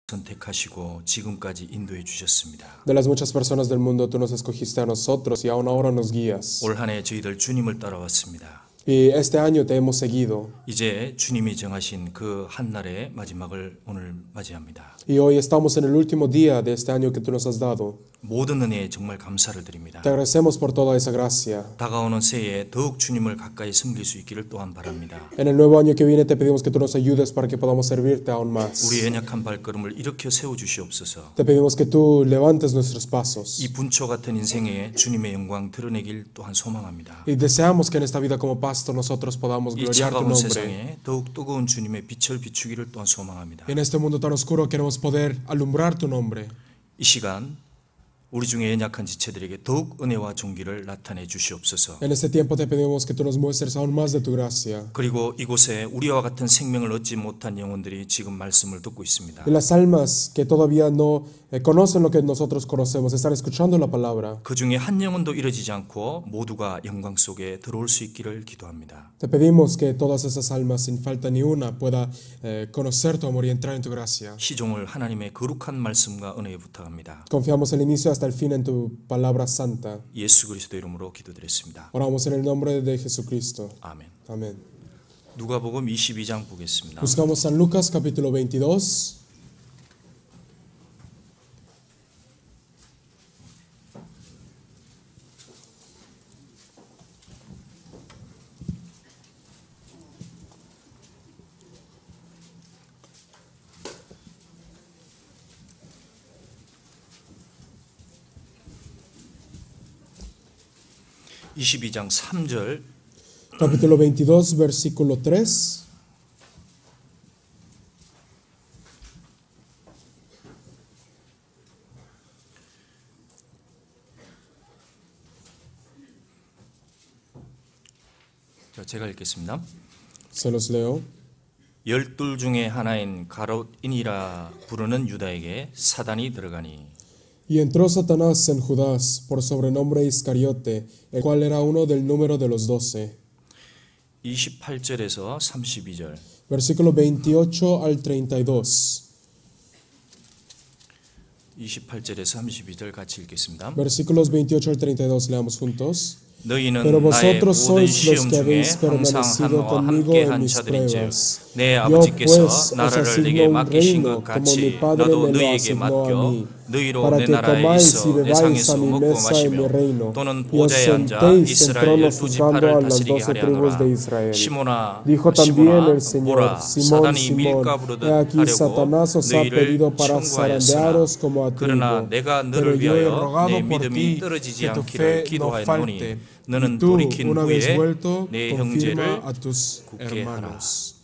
선택하시고 지금까지 인도해 주셨습니다. De las muchas personas del mundo, tú nos escogiste a nosotros y aún ahora nos guías. 올 한 해 저희들 주님을 따라왔습니다. Y este año te hemos seguido. 이제 주님이 정하신 그 한 날의 마지막을 오늘 맞이합니다. Y hoy estamos en el último día de este año que tú nos has dado. 모든 은혜에 정말 감사를 드립니다. Te agradecemos por toda esa gracia. 다가오는 새해에 더욱 주님을 가까이 섬길 수 있기를 또한 바랍니다. En el nuevo año que viene te pedimos que tú nos ayudes para que podamos servirte aún más. 우리 연약한 발걸음을 일으켜 세워 주시옵소서. Te pedimos que tú levantes nuestros pasos. 이 분초 같은 인생에 주님의 영광 드러내길 또한 소망합니다. Y deseamos que en esta vida como pastor nosotros podamos 이 gloriar tu 차가운 nombre. 세상에 더욱 뜨거운 주님의 빛을 비추기를 또한 소망합니다. En este mundo tan oscuro queremos poder alumbrar tu nombre. 이 시간 우리 중에 연약한 지체들에게 더욱 은혜와 존귀를 나타내 주시옵소서. En este tiempo te pedimos que tú nos muestres aún más de tu gracia. 그리고 이곳에 우리와 같은 생명을 얻지 못한 영혼들이 지금 말씀을 듣고 있습니다. Y las almas que todavía no conocen lo que nosotros conocemos, están escuchando la palabra. 그 중에 한 영혼도 이뤄지지 않고 모두가 영광 속에 들어올 수 있기를 기도합니다. Te pedimos que todas esas almas, sin falta ni una, pueda conocer tu amor y entrar en tu gracia. 시종을 하나님의 거룩한 말씀과 은혜에 부탁합니다. Confiamos el inicio hasta el fin en tu palabra santa. 예수 그리스도 이름으로 기도드렸습니다. Oramos en el nombre de Jesucristo. 아멘. Amén. 누가복음 22장 보겠습니다. Buscamos San Lucas capítulo 22. (22장 3절) Capítulo 22, versículo 3. 자, 제가 읽겠습니다. Se los leo. 열둘 중에 하나인 가롯인이라 부르는 유다에게 사단이 들어가니 Y entró Satanás en Judas, por sobrenombre Iscariote, el cual era uno del número de los 12. 28절에서 32절. Versículo 28 al 32. 28절에서 32절 같이 읽겠습니다. Versículos 28 al 32 leamos juntos. 너희는 Pero 나의 vosotros 모든 sois los 시험 que 중에 habéis 항상 permanecido 나와 conmigo 함께 en 한 mis 자들인즉 pruebas. 내 Yo 아버지께서 pues os 나라를 내게 asigno un 맡기신 reino, 것 como mi 같이 Padre 나도 me lo 너희에게 asignó a 맡겨 mí, 너희로 para 내 que 나라에 comáis y 있어 내 bebáis 상에서 a mi 먹고 mesa en mi 마시며 reino, 또는 y os 보좌에 앉아 sentéis en 이스라엘 tronos 열두 juzgando a 지파를 las 다스리게 12 하려 tribus de 하노라. Israel. 시몬아 Dijo también el 시몬아 Señor, 보라 Simón, 사단이 Simón, 밀가부르듯 he aquí 하려고 Satanás os ha 너희를 pedido para 청구하였으나 zarandearos como a 그러나 trigo, 내가 pero 너를 yo he 위하여 rogado 내 por 믿음이 ti 떨어지지 que tu 않기를 fe no 기도하였노니 falte, 너는 y tú, 돌이킨 una vez 후에 vuelto, 내 confirma 형제를 a tus 굳게 하라. hermanos.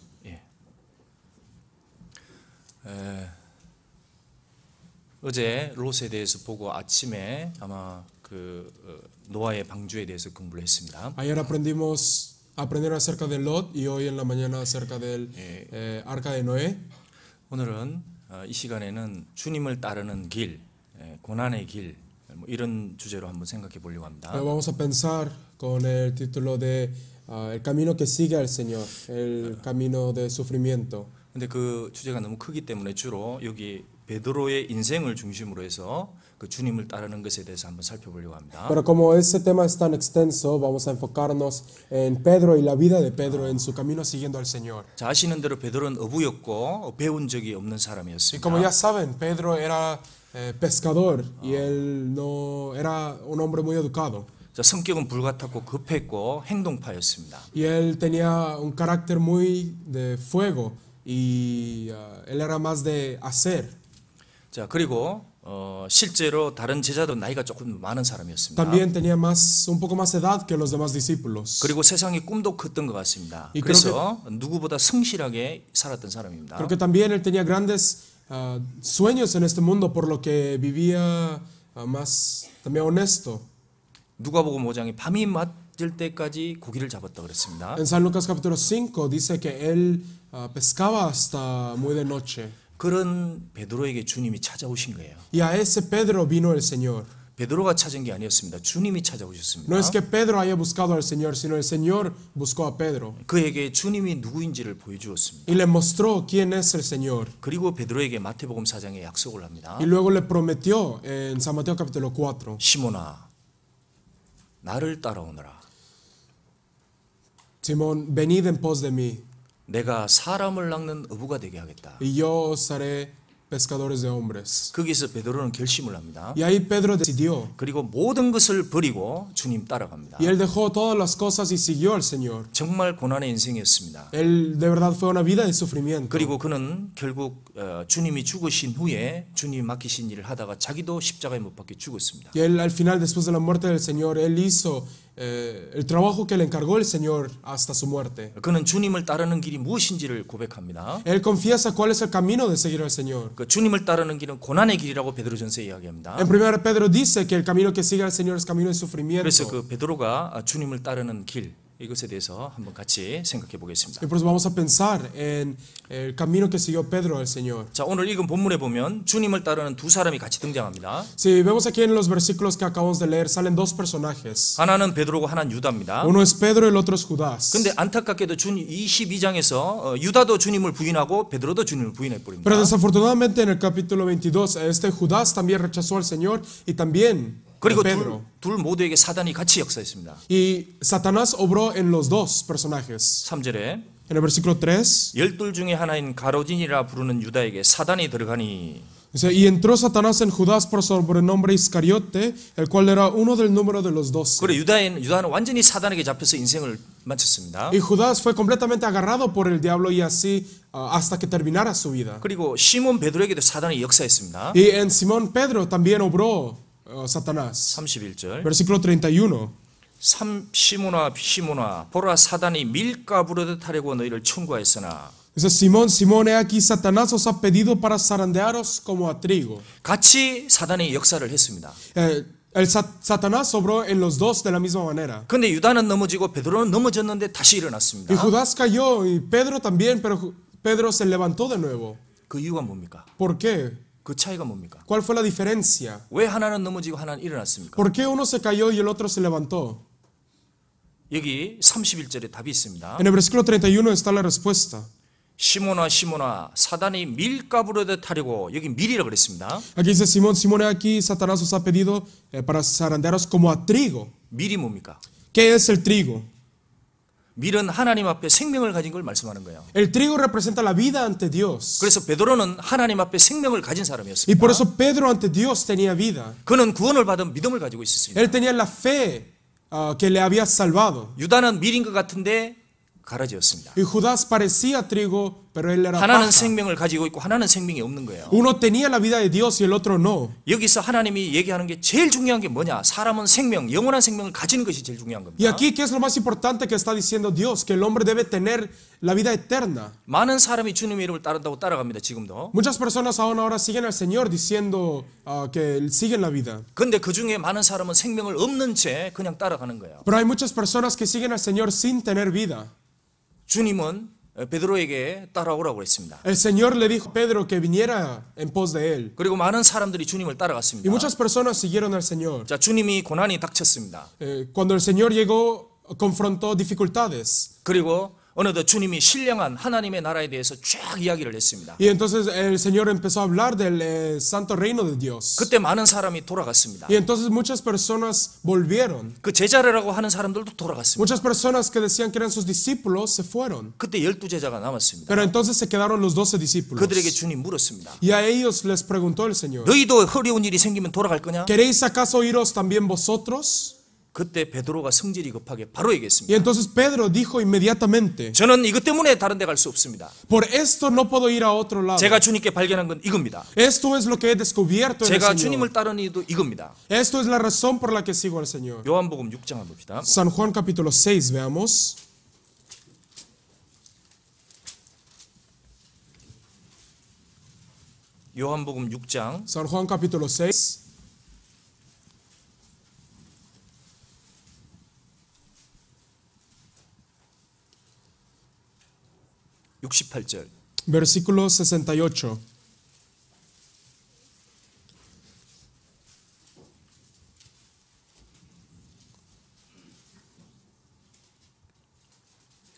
어제 롯에 대해서 보고 아침에 아마 그 노아의 방주에 대해서 공부를 했습니다. Ayer aprendieron acerca de Lot y hoy en la mañana acerca del arca de Noé. 오늘은 이 시간에는 주님을 따르는 길, 고난의 길, 뭐 이런 주제로 한번 생각해 보려고 합니다. Hoy vamos a pensar con el título de El camino que sigue al Señor, el camino de sufrimiento. 근데 그 주제가 너무 크기 때문에 주로 여기 베드로의 인생을 중심으로 해서 그 주님을 따르는 것에 대해서 한번 살펴보려고 합니다. Pero como ese tema es tan extenso, vamos a enfocarnos en Pedro y la vida de Pedro en su camino siguiendo al Señor. 자, 아시는 대로 베드로는 어부였고 배운 적이 없는 Y 사람이었습니다. como ya saben, Pedro era pescador y él no era un hombre muy educado. 자, 성격은 불같았고 급했고 행동파였습니다. Y él tenía un carácter muy de fuego y él era más de hacer. 자, 그리고 실제로 다른 제자도 나이가 조금 많은 사람이었습니다. También tenía un poco más edad que los demás discípulos. 그리고 세상의 꿈도 컸던 것 같습니다. Y 그래서 누구보다 성실하게 살았던 사람입니다. Creo que también él tenía grandes sueños en este mundo, por lo que vivía más también honesto. 누가복음 5장에 밤이 맞을 때까지 고기를 잡았다 그랬습니다. En San Lucas capítulo 5 dice que él pescaba hasta muy de noche. 그런 베드로에게 주님이 찾아오신 거예요. Y a ese Pedro vino el Señor. 베드로가 찾은 게 아니었습니다. 주님이 찾아오셨습니다. No es que Pedro haya buscado al Señor, sino el Señor buscó a Pedro 그에게 주님이 누구인지를 보여주었습니다. y le mostró quién es el Señor. 그리고 베드로에게 마태복음 4장에 약속을 합니다. Y luego le prometió en San Mateo capítulo 4, 시몬아, 나를 따라오너라. Simón, venid en pos de mí, 내가 사람을 낚는 어부가 되게 하겠다. y yo os haré pescadores de hombres. 거기서 베드로는 결심을 합니다. Y ahí Pedro decidió, 그리고 모든 것을 버리고 주님 따라갑니다. y él dejó todas las cosas y siguió al Señor. 정말 고난의 인생이었습니다. Él de verdad fue una vida de sufrimiento. 그리고 그는 결국 주님이 죽으신 후에 주님이 맡기신 일을 하다가 자기도 십자가에 못 박혀 죽었습니다. Y él al final, después de la muerte del Señor, él hizo el trabajo que le encargó el Señor hasta su muerte. 그는 주님을 따르는 길이 무엇인지를 고백합니다. Él confiesa cuál es el camino de seguir al Señor. 그 주님을 따르는 길은 고난의 길이라고 베드로전서에 이야기합니다. En 1 Pedro dice que el camino que sigue al Señor es camino de sufrimiento. 그래서 그 베드로가 주님을 따르는 길 이것에 대해서 한번 같이 생각해 보겠습니다. Y pues vamos a pensar en el camino que siguió Pedro al Señor. 자, 오늘 읽은 본문에 보면 주님을 따르는 두 사람이 같이 등장합니다. Si vemos aquí en los versículos que acabamos de leer, salen dos personajes. 하나는 베드로고 하나는 유다입니다. Uno es Pedro y el otro es Judas. 근데 안타깝게도 22장에서 유다도 주님을 부인하고 베드로도 주님을 부인해 버립니다. Pero desafortunadamente en el capítulo 22, este Judas también rechazó al Señor y también 그리고 Pedro. 둘 모두에게 사단이 같이 역사했습니다. Y Satanás obró en los dos personajes. 3절에 En el versículo 3, 열둘 중에 하나인 가로진이라 부르는 유다에게 사단이 들어가니 dice, y entró Satanás en Judas por sobrenombre Iscariote, el cual era uno del número de los 12. 그래 유다는 완전히 사단에게 잡혀서 인생을 마쳤습니다. Y Judas fue completamente agarrado por el diablo y así hasta que terminara su vida. 그리고 시몬 베드로에게도 사단이 역사했습니다. Y en Simón Pedro también obró Satanás. 31절 Versículo 31. 시몬아 보라 사단이 밀가부르듯 하려고 너희를 청구하였으나 Dice, Simón, Simón, he aquí Satanás os ha pedido para zarandearos como a trigo. 같이 사단이 역사를 했습니다. Satanás obró en los dos de la misma manera. 근데 유다는 넘어지고 베드로는 넘어졌는데 다시 일어났습니다. Y Judas cayó y Pedro también, pero Pedro se levantó de nuevo. 그 이유가 뭡니까? ¿Por qué? 그 차이가 뭡니까? ¿Cuál fue la diferencia? 왜 하나는 넘어지고 하나는 일어났습니까? ¿Por qué uno se cayó y el otro se levantó? 여기 31절에 답이 있습니다. En el versículo 31 está la respuesta. 시몬아 사단이 밀가부르듯 하려고 여기 밀이라 그랬습니다. Aquí dice Simón, Simón, he aquí Satanás os ha pedido para zarandearos como a trigo. 밀이 뭡니까? ¿Qué es el trigo? 밀은 하나님 앞에 생명을 가진 걸 말씀하는 거예요. El trigo representa la vida ante Dios. 그래서 베드로는 하나님 앞에 생명을 가진 Y 사람이었습니다. por eso Pedro ante Dios tenía vida. 그는 구원을 받은 믿음을 가지고 있었습니다. Él tenía la fe que le había salvado. 유다는 밀인 것 같은데 가라지였습니다. Y Judas parecía trigo, pero él era 하나는 paja. 생명을 가지고 있고 하나는 생명이 없는 거예요. Uno tenía la vida de Dios y el otro no. 여기서 하나님이 얘기하는 게 제일 중요한 게 뭐냐? 사람은 생명, 영원한 생명을 가지는 것이 제일 중요한 Y 겁니다. aquí, ¿qué es lo más importante que está diciendo Dios? Que el hombre debe tener la vida eterna. 많은 사람이 주님의 이름을 따른다고 따라갑니다. 지금도. Muchas personas aún ahora siguen al Señor diciendo que siguen la vida. 근데 그 중에 많은 사람은 생명을 없는 채 그냥 따라가는 거예요. Pero hay muchas personas que siguen al Señor sin tener vida. 주님은 베드로에게 따라오라고 했습니다. El Señor le dijo a Pedro que viniera en pos de él. 그리고 많은 사람들이 주님을 Y 따라갔습니다. muchas personas siguieron al Señor. 자, 주님이 고난이 닥쳤습니다. Cuando el Señor llegó, confrontó dificultades. 그리고 어느덧 주님이 신령한 하나님의 나라에 대해서 쫙 이야기를 했습니다. Y entonces el Señor empezó a hablar del santo reino de Dios. 그때 많은 사람이 돌아갔습니다. Y entonces muchas personas volvieron. 그 제자라고 하는 사람들도 돌아갔습니다. Muchas personas que decían que eran sus discípulos se fueron. 그때 12제자가 남았습니다. Pero entonces se quedaron los 12 discípulos. 그들에게 주님 물었습니다. Y a ellos les preguntó el Señor, 너희도 어려운 일이 생기면 돌아갈 거냐? ¿queréis acaso iros también vosotros? 그때 베드로가 성질이 급하게 바로 Y 얘기했습니다. entonces Pedro dijo inmediatamente, 저는 이것 때문에 다른 데 갈 수 없습니다. por esto no puedo ir a otro lado. 제가 주님께 발견한 건 이겁니다. Esto es lo que he descubierto en el 제가 Señor. 주님을 따르는 이유도 이겁니다. Esto es la razón por la que sigo al Señor. 요한복음 6장 한번 봅시다. San Juan capítulo 6, veamos. 요한복음 6장 San Juan capítulo 6. (68절) Versículo 68.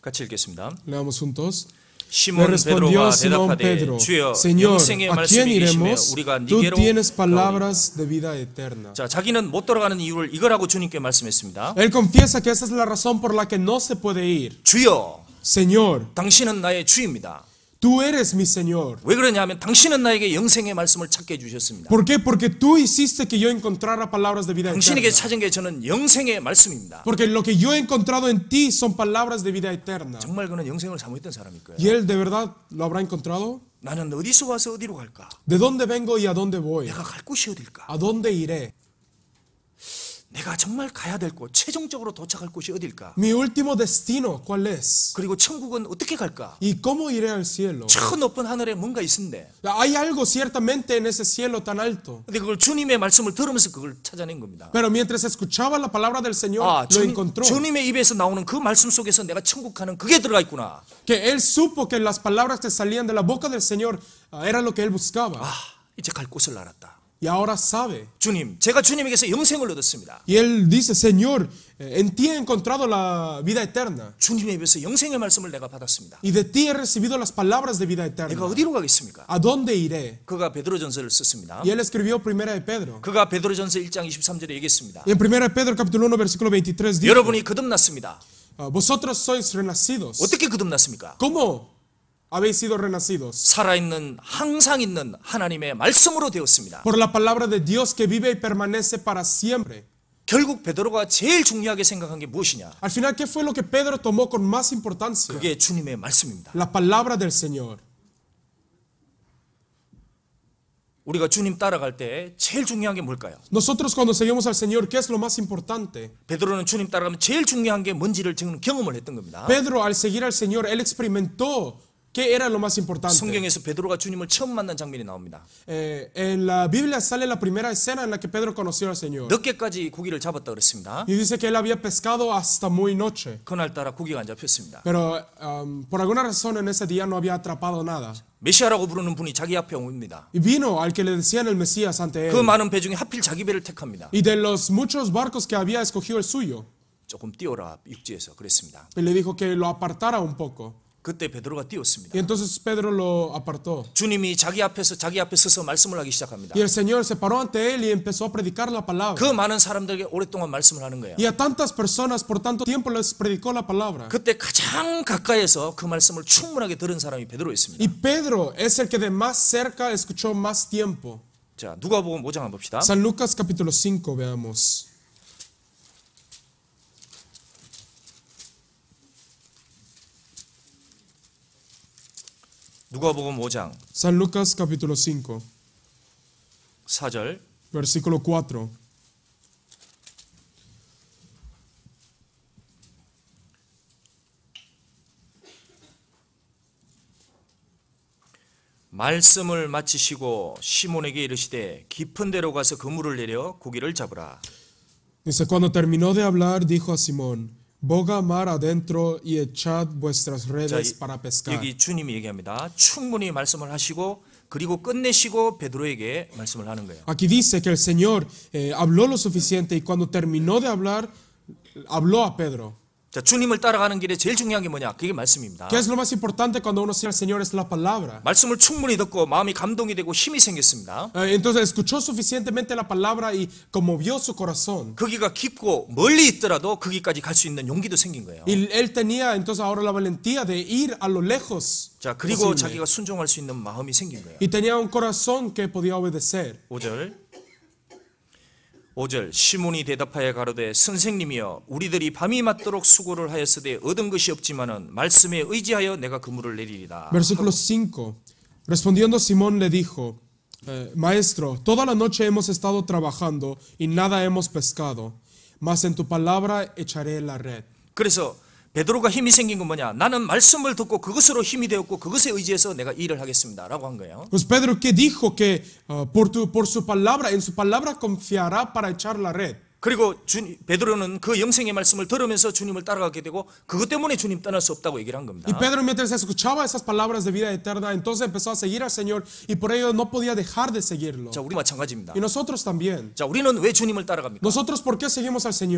같이 읽겠습니다. Leamos juntos. Le 시몬 respondió 베드로가 Simón 대답하되 Pedro, 주여 Señor, 영생의 ¿a quién 말씀이 계시며 iremos? 우리가 Tú 니게로 tienes 가오리이다. palabras de vida eterna. 자, 자기는 못 돌아가는 이유를 이거라고 주님께 말씀했습니다. Él confiesa que esa es la razón por la que no se puede ir. 주여, Señor, 당신은 나의 주입니다. tú eres mi Señor. 왜 그러냐면 당신은 나에게 영생의 말씀을 찾게 해주셨습니다. ¿Por qué? Porque tú hiciste que yo encontrara palabras de vida 당신에게 eterna. 찾은 게 저는 영생의 말씀입니다. Porque lo que yo he encontrado en ti son palabras de vida eterna. 정말 그는 영생을 사모했던 사람일 거예요. ¿Y él de verdad lo habrá encontrado? 나는 어디서 와서 어디로 갈까? ¿De dónde vengo y a dónde voy? 내가 갈 곳이 어딜까? ¿A dónde iré? 내가 정말 가야 될 곳, 최종적으로 도착할 곳이 어딜까? Mi último destino, ¿cuál es? 그리고 천국은 어떻게 갈까? ¿Y cómo iré al cielo? 저 높은 하늘에 뭔가 있는데, Hay algo ciertamente en ese cielo tan alto. 근데 그걸 주님의 말씀을 들으면서 그걸 찾아낸 겁니다. Pero mientras escuchaba la palabra del Señor, 아, lo encontró. 주님의 입에서 나오는 그 말씀 속에서 내가 천국 가는 그게 들어가 있구나. Que él supo que las palabras que salían de la boca del Señor era lo que él buscaba. 아, 이제 갈 곳을 알았다. Y ahora sabe. 주님, 제가 주님에게서 영생을 얻었습니다. Y él dice, Señor, en ti he encontrado la vida eterna. 주님의 입에서 영생의 말씀을 내가 받았습니다. Y de ti he recibido las palabras de vida 내가 eterna. 어디로 가겠습니까? ¿A dónde iré? 그가 베드로전서를 썼습니다. Y él escribió Primera de Pedro. 그가 베드로전서 1장 23절에 얘기했습니다. Y en Primera de Pedro capítulo 1 versículo 23 dice, 여러분이 거듭났습니다. vosotros sois renacidos. 어떻게 거듭났습니까? ¿Cómo habéis sido renacidos? 살아있는 항상 있는 하나님의 말씀으로 되었습니다. Por la palabra de Dios que vive y permanece para siempre. 결국 베드로가 제일 중요하게 생각한 게 무엇이냐? Al final, ¿qué fue lo que Pedro tomó con más importancia? 그게 주님의 말씀입니다. La palabra del Señor. 우리가 주님 따라갈 때 제일 중요한 게 뭘까요? Nosotros cuando seguimos al Señor, ¿qué es lo más importante? 베드로는 주님 따라가면 제일 중요한 게 뭔지를 지금 경험을 했던 겁니다. Pedro, al seguir al Señor, él experimentó qué era lo más importante. 성경에서 베드로가 주님을 처음 만난 장면이 나옵니다. En la Biblia sale la primera escena en la que Pedro conoció al Señor. 늦게까지 고기를 잡았다 그랬습니다. Y dice que él había pescado hasta muy noche. 그날따라 고기가 안 잡혔습니다. Pero por alguna razón en ese día no había atrapado nada. 메시아라고 부르는 분이 자기 앞에 옵니다. Y vino al que le decían el Mesías ante 그 él. 많은 배 중에 하필 자기 배를 택합니다. Y de los muchos barcos que había, escogió el suyo. 조금 띄워라 육지에서 그랬습니다. Y le dijo que lo apartara un poco. 그때 베드로가 띄웠습니다. Y entonces Pedro lo apartó. 주님이 자기 앞에 서서 말씀을 하기 시작합니다. Y el Señor se paró ante él y empezó a predicar la 그 palabra. 많은 사람들에게 오랫동안 말씀을 하는 거예요. Y a tantas personas por tanto tiempo les predicó la palabra. 그때 가장 가까이에서 그 말씀을 충분하게 들은 사람이 베드로였습니다. Y Pedro es el que de más cerca escuchó más tiempo. 자, 누가복음 5장 한번 봅시다. San Lucas capítulo 5, veamos. 누가복음 5장 San Lucas capítulo 5, 4절. versículo 4. 말씀을 마치시고 시몬에게 이르시되 깊은 데로 가서 그물을 내려 고기를 잡으라. Dice, cuando terminó de hablar, dijo a Simón, boga mar adentro y echad vuestras 자, redes para pescar. 여기 주님이 얘기합니다. 충분히 말씀을 하시고 그리고 끝내시고 베드로에게 말씀을 하는 거예요. Aquí dice que el Señor habló lo suficiente y cuando terminó de hablar, habló a Pedro. 자, 주님을 따라가는 길에 제일 중요한 게 뭐냐? 그게 말씀입니다. ¿Qué es lo más importante cuando uno sigue al Señor? Es la palabra. 말씀을 충분히 듣고 마음이 감동이 되고 힘이 생겼습니다. Entonces escuchó suficientemente la palabra y conmovió su corazón. 거기가 깊고 멀리 있더라도 거기까지 갈 수 있는 용기도 생긴 거예요. Y él tenía entonces ahora la valentía de ir a lo lejos. 자, 그리고 posible. 자기가 순종할 수 있는 마음이 생긴 거예요. Y tenía un corazón que podía obedecer. 5절 시몬이 대답하여 가로되 선생님이여 우리들이 밤이 맞도록 수고를 하였으되 얻은 것이 없지만은 말씀에 의지하여 내가 그물을 내리리다. Versículo 5. Respondiendo Simón le dijo, Maestro, toda la noche hemos estado trabajando y nada hemos pescado, mas en tu palabra echaré la red. 그래서 베드로가 힘이 생긴 건 뭐냐? 나는 말씀을 듣고 그것으로 힘이 되었고 그것에 의지해서 내가 일을 하겠습니다라고 한 거예요. Pues Pedro, ¿qué dijo? Que por su palabra, en su palabra confiará para echar la red. 그리고 베드로는 그 영생의 말씀을 들으면서 주님을 따라가게 되고 그것 때문에 주님 떠날 수 없다고 얘기를 한 겁니다. Y Pedro, mientras escuchaba esas palabras de vida eterna, entonces empezó a seguir al Señor y por ello no podía dejar de seguirlo. 자, 우리 마찬가지입니다. Y nosotros también. 자, 우리는 왜 주님을 따라갑니까? Nosotros, ¿por qué seguimos al Señor?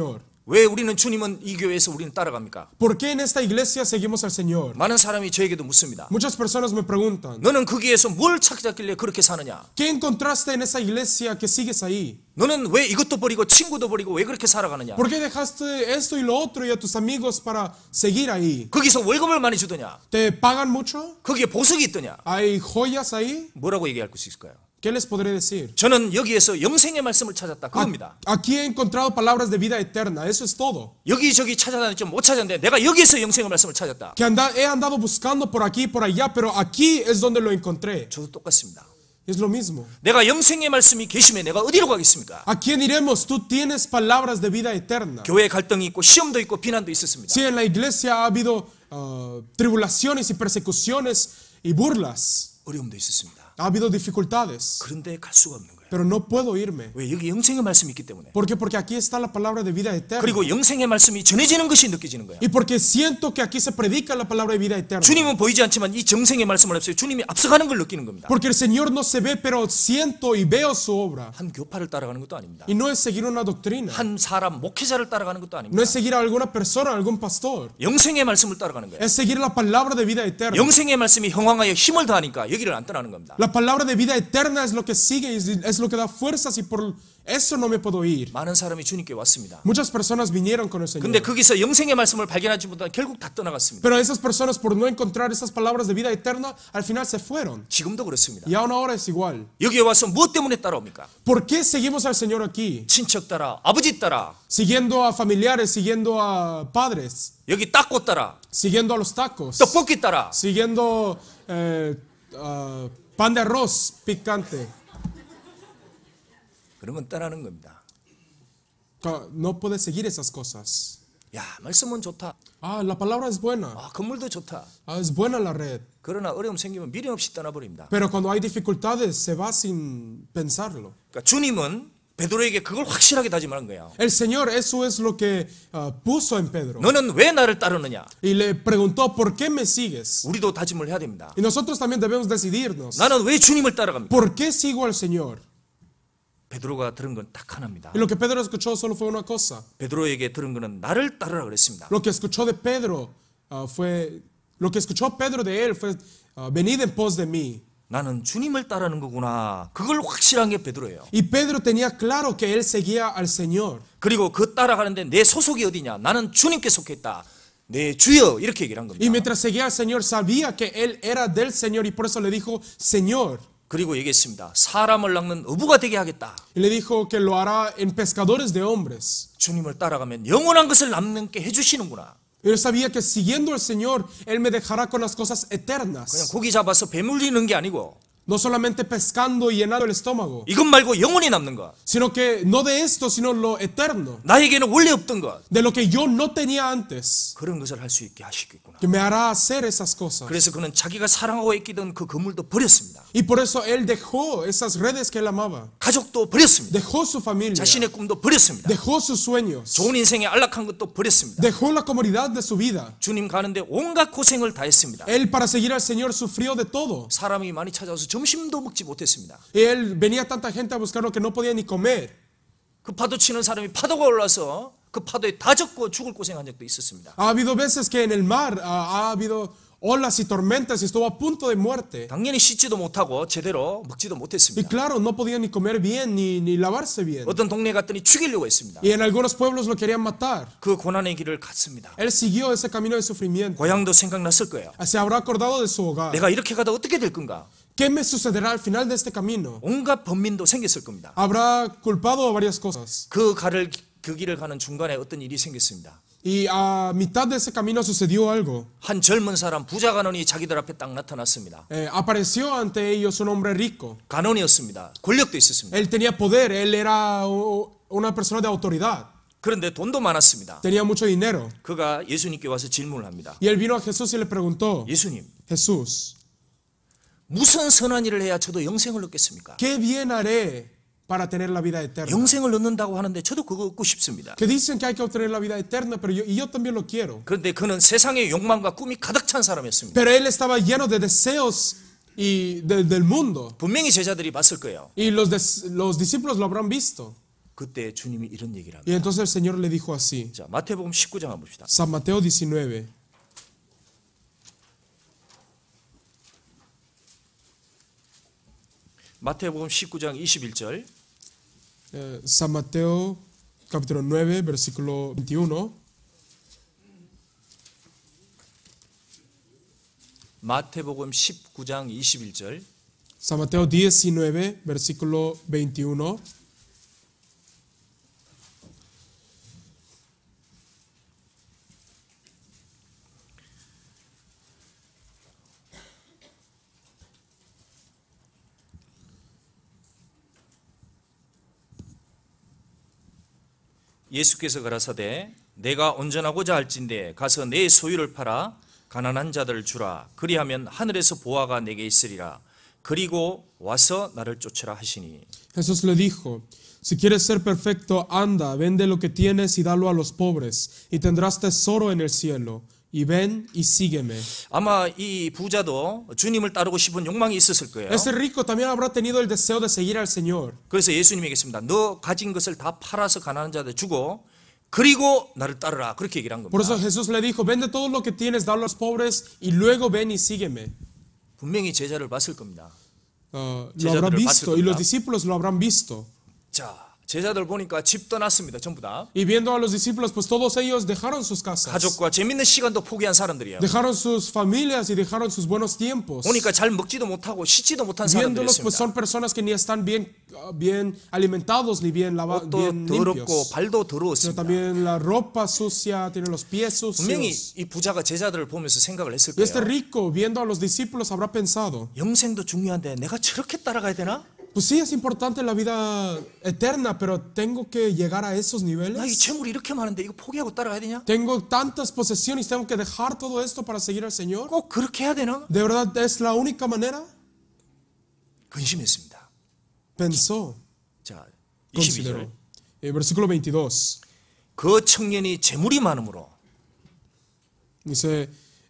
왜 우리는 주님은 이 교회에서 우리는 따라갑니까? ¿Por qué en esta iglesia seguimos al Señor? 많은 사람이 저에게도 묻습니다. Muchas personas me preguntan, 너는 거기에서 뭘 찾았길래 그렇게 사느냐? ¿qué encontraste en esa iglesia que sigues ahí? 너는 왜 이것도 버리고 친구도 버리고 왜 그렇게 살아가느냐? ¿Por qué dejaste esto y lo otro y a tus amigos para seguir ahí? 거기서 월급을 많이 주더냐? ¿Te pagan mucho? 거기에 보석이 있더냐? ¿Hay joyas ahí? 뭐라고 얘기할 수 있을까요? ¿Qué les podré decir? 저는 여기에서 영생의 말씀을 찾았다. 그겁니다. Aquí he encontrado palabras de vida eterna, eso es todo. 여기저기 찾아다녔지 못 찾았는데 내가 여기에서 영생의 말씀을 찾았다. Que he andado buscando por aquí y por allá, pero aquí es donde lo encontré. 저도 똑같습니다. Es lo mismo. 내가 영생의 말씀이 계시면 내가 어디로 가겠습니까? ¿A quién iremos? Tú tienes palabras de vida eterna. 교회에 갈등이 있고 시험도 있고 비난도 있었습니다. Sí, en la iglesia ha habido tribulaciones y persecuciones y burlas. 어려움도 있었습니다. Ha habido dificultades, 그런데 갈 수가 없는 거예요. pero no puedo irme. 왜? 여기 영생의 말씀이 있기 때문에. ¿Por qué? Porque aquí está la palabra de vida eterna. 그리고 영생의 말씀이 전해지는 것이 느껴지는 거예요. Y porque siento que aquí se predica la palabra de vida eterna. 주님은 보이지 않지만 이 정생의 말씀을 앞서 주님이 앞서가는 걸 느끼는 겁니다. Porque el Señor no se ve, pero siento y veo su obra. 한 교파를 따라가는 것도 아닙니다. Y no es seguir una doctrina. 한 사람 목회자를 따라가는 것도 No 아닙니다. es seguir a alguna persona, a algún pastor. 영생의 말씀을 따라가는 거예요. Es seguir la palabra de vida eterna. 영생의 말씀이 형황하여 힘을 더하니까 여기를 안 떠나는 겁니다. La palabra de vida eterna es lo que sigue, es lo que da fuerzas y por eso no me puedo ir. 많은 사람이 주님께 왔습니다. Muchas personas vinieron con el Señor. 근데 거기서 영생의 말씀을 발견하지 못한 결국 다 떠나갔습니다. Pero esas personas por no encontrar esas palabras de vida eterna, al final se fueron. 지금도 그렇습니다. Y aún ahora es igual. 여기에 와서 무엇 때문에 따라옵니까? ¿Por qué seguimos al Señor aquí? 친척 따라, 아버지 따라, Siguiendo a familiares, siguiendo a padres, 여기 닦고 따라, siguiendo a los tacos, 떡볶이 따라. siguiendo pan de arroz picante. 그런 건 따라하는 겁니다. No puedes seguir esas cosas. 야, 말씀은 좋다. Ah, la palabra es buena. 아, 건물도 좋다. Ah, es buena la red. 그러나 어려움 생기면 미련 없이 떠나버립니다. Pero cuando hay dificultades, se va sin pensarlo. 그러니까 주님은 베드로에게 그걸 확실하게 다짐하는 거예요. El Señor, eso es lo que puso en Pedro. 너는 왜 나를 따르느냐? Y le preguntó, ¿por qué me sigues? 우리도 다짐을 해야 됩니다. Y nosotros también debemos decidirnos. 나는 왜 주님을 따라갑니까? ¿Por qué sigo al Señor? 베드로가 들은 건 딱 하나입니다. Y lo que Pedro escuchó solo fue una cosa. 베드로에게 들은 거는 나를 따르라 그랬습니다. Lo que escuchó de Pedro lo que escuchó Pedro de él fue, venid en pos de mí. 나는 주님을 따르는 거구나. 그걸 확실한 게 베드로예요. Y Pedro tenía claro que él seguía al Señor. 그리고 그 따라가는데 내 소속이 어디냐? 나는 주님께 속해 있다. 내 주여 이렇게 얘기를 한 겁니다. Y mientras seguía al Señor, sabía que él era del Señor y por eso le dijo, Señor. 그리고 얘기했습니다. 사람을 낚는 어부가 되게 하겠다. Y le dijo que lo hará en pescadores de hombres. 주님을 따라가면 영원한 것을 남는게 해주시는구나. Él sabía que siguiendo al Señor, Él me dejará con las cosas 그냥 eternas. 고기 잡아서 배물리는 게 아니고 No solamente pescando y llenando el estómago, 이것 말고 영원히 남는 것. sino que no de esto, sino lo eterno, 나에게는 원래 없던 것. de lo que yo no tenía antes, 그런 것을 할 수 있게 하시겠구나. que me hará hacer esas cosas. 그래서 그는 자기가 사랑하고 애끼던 그 건물도 버렸습니다. Y por eso Él dejó esas redes que Él amaba, 가족도 버렸습니다. dejó su familia, 자신의 꿈도 버렸습니다. dejó sus sueños, 좋은 인생에 안락한 것도 버렸습니다. dejó la comodidad de su vida. 주님 가는데 온갖 고생을 다 했습니다. Él para seguir al Señor sufrió de todo. 사람이 많이 찾아와서 점심도 먹지 못했습니다. Y Él venía tanta gente a buscarlo que no podía ni comer. 그 파도 치는 사람이 파도가 올라서 그 파도에 다 젖고 죽을 고생한 적도 있었습니다. Ha habido veces que en el mar ha habido olas y tormentas y estuvo a punto de muerte. 당연히 씻지도 못하고 제대로 먹지도 Y 못했습니다. claro, no podía ni comer bien ni lavarse bien. 어떤 동네 갔더니 죽이려고 했습니다. Y en algunos pueblos lo querían matar. 그 고난의 길을 갔습니다. Él siguió ese camino de sufrimiento. 고향도 생각났을 거예요. Se habrá acordado de su hogar. 내가 이렇게 가다 어떻게 될 건가? ¿Qué me sucederá al final de este camino? 온갖 번민도 생겼을 겁니다. Habrá culpado a varias cosas. 그 길을 가는 중간에 어떤 일이 생겼습니다. Y a mitad de ese camino sucedió algo. 한 젊은 사람 부자 간원이 자기들 앞에 딱 나타났습니다. Apareció ante ellos un hombre rico. 간원이었습니다. 권력도 있었습니다. Él tenía poder, él era una persona de autoridad. 그런데 돈도 많았습니다. Tenía mucho dinero. 그가 예수님께 와서 질문을 합니다. Y él vino a Jesús y le preguntó, 예수님, Jesús, 무슨 선한 일을 해야 저도 영생을 얻겠습니까? ¿qué bien haré para tener la vida eterna? 영생을 얻는다고 하는데 저도 그거 얻고 싶습니다. Que dicen que hay que obtener la vida eterna, pero yo también lo quiero. 그런데 그는 세상의 욕망과 꿈이 가득 찬 사람이었습니다. Pero él estaba lleno de deseos y del mundo. 분명히 제자들이 봤을 거예요. Y los discípulos lo habrán visto. 그때 주님이 이런 얘기를 Y 합니다. entonces el Señor le dijo así. 자, 마태복음 19장 한번 봅시다. San Mateo 19. 마태복음 19장 21절. San Mateo capítulo 9, versículo 21. 마태복음 19장 21절. San Mateo 19, versículo 21. 예수께서 가라사대 내가 온전하고자 할진대 가서 내 소유를 팔아 가난한 자들 주라. 그리하면 하늘에서 보화가 내게 있으리라. 그리고 와서 나를 쫓으라 하시니. Jesús le dijo, si quieres ser perfecto, anda, vende lo que tienes y dalo a los pobres, y tendrás tesoro en el cielo. Y ven y sígueme. 아마 이 부자도 주님을 따르고 싶은 욕망이 있었을 거예요. Ese rico también habrá tenido el deseo de seguir al Señor. 그래서 예수님이 얘기했습니다. 너 가진 것을 다 팔아서 가난한 자들 주고 그리고 나를 따르라. 그렇게 얘기를 한 Por eso 겁니다. Jesús le dijo, vende todo lo que tienes, dalo a los pobres, y luego ven y sígueme. 분명히 제자를 봤을 겁니다. Lo habrá visto, y los discípulos lo habrán visto. 자, 제자들 보니까 집 떠났습니다. 전부 다. Y viendo a los discípulos, pues todos ellos dejaron sus casas. 가족과 재밌는 시간도 포기한 사람들이에요. Dejaron sus familias y dejaron sus buenos tiempos. 보니까 잘 먹지도 못하고 씻지도 못한 Viéndolos, pues 사람들이었습니다. son personas que ni están bien alimentados ni bien 옷도 bien 더럽고 limpios. 발도 Pero 더러웠습니다. también la ropa sucia, tienen los pies 분명히 sucios. 이 부자가 제자들을 보면서 생각을 했을 Y este 거예요. rico, viendo a los discípulos, habrá pensado, 영생도 중요한데 내가 저렇게 따라가야 되나? pues sí es importante la vida eterna, pero tengo que llegar a esos 나 이 niveles. 재물이 이렇게 많은데 이거 포기하고 따라가야 되냐? Tengo tantas posesiones, tengo que dejar todo esto para seguir al Señor. 꼭 그렇게 해야 되나? ¿De verdad es la única manera? 근심했습니다. Pensó, 자, consideró. 22절. Versículo 22. 그 청년이 재물이 많으므로 Dice,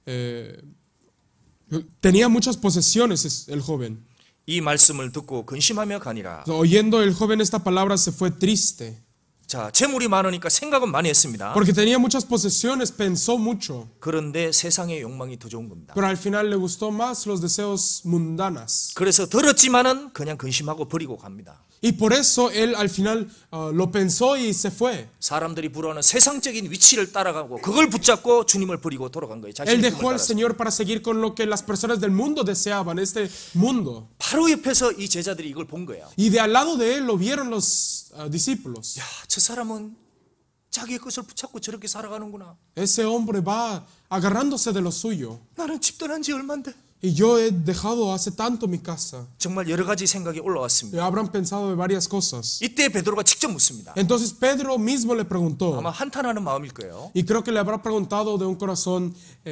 tenía muchas posesiones el joven. 이 말씀을 듣고 근심하며 가니라. Oyendo el joven esta palabra se fue triste. 자, 재물이 많으니까 생각은 많이 했습니다. Porque tenía muchas posesiones, pensó mucho. 그런데 세상의 욕망이 더 좋은 겁니다. Pero al final le gustó más los deseos mundanas. 그래서 들었지만은 그냥 근심하고 버리고 갑니다. Y por eso él al final lo pensó y se fue. 사람들이 부러워하는 세상적인 위치를 따라가고 그걸 붙잡고 주님을 버리고 돌아간 거예요. Él 자신의 dejó 꿈을 al 따라서. Señor para seguir con lo que las personas del mundo deseaban, este mundo. 바로 옆에서 이 제자들이 이걸 본 거예요. Y de al lado de él lo vieron los discípulos. 야, 저 사람은 자기의 것을 붙잡고 저렇게 살아가는구나. Ese hombre va agarrándose de lo suyo. 나는 집 떠난 지 얼만데. Y yo he dejado hace tanto mi casa. 정말 여러 가지 생각이 올라왔습니다. Y habrán pensado de varias cosas. 이때 베드로가 직접 묻습니다. Entonces Pedro mismo le preguntó. 아마 한탄하는 마음일 거예요. Y creo que le habrá preguntado de un corazón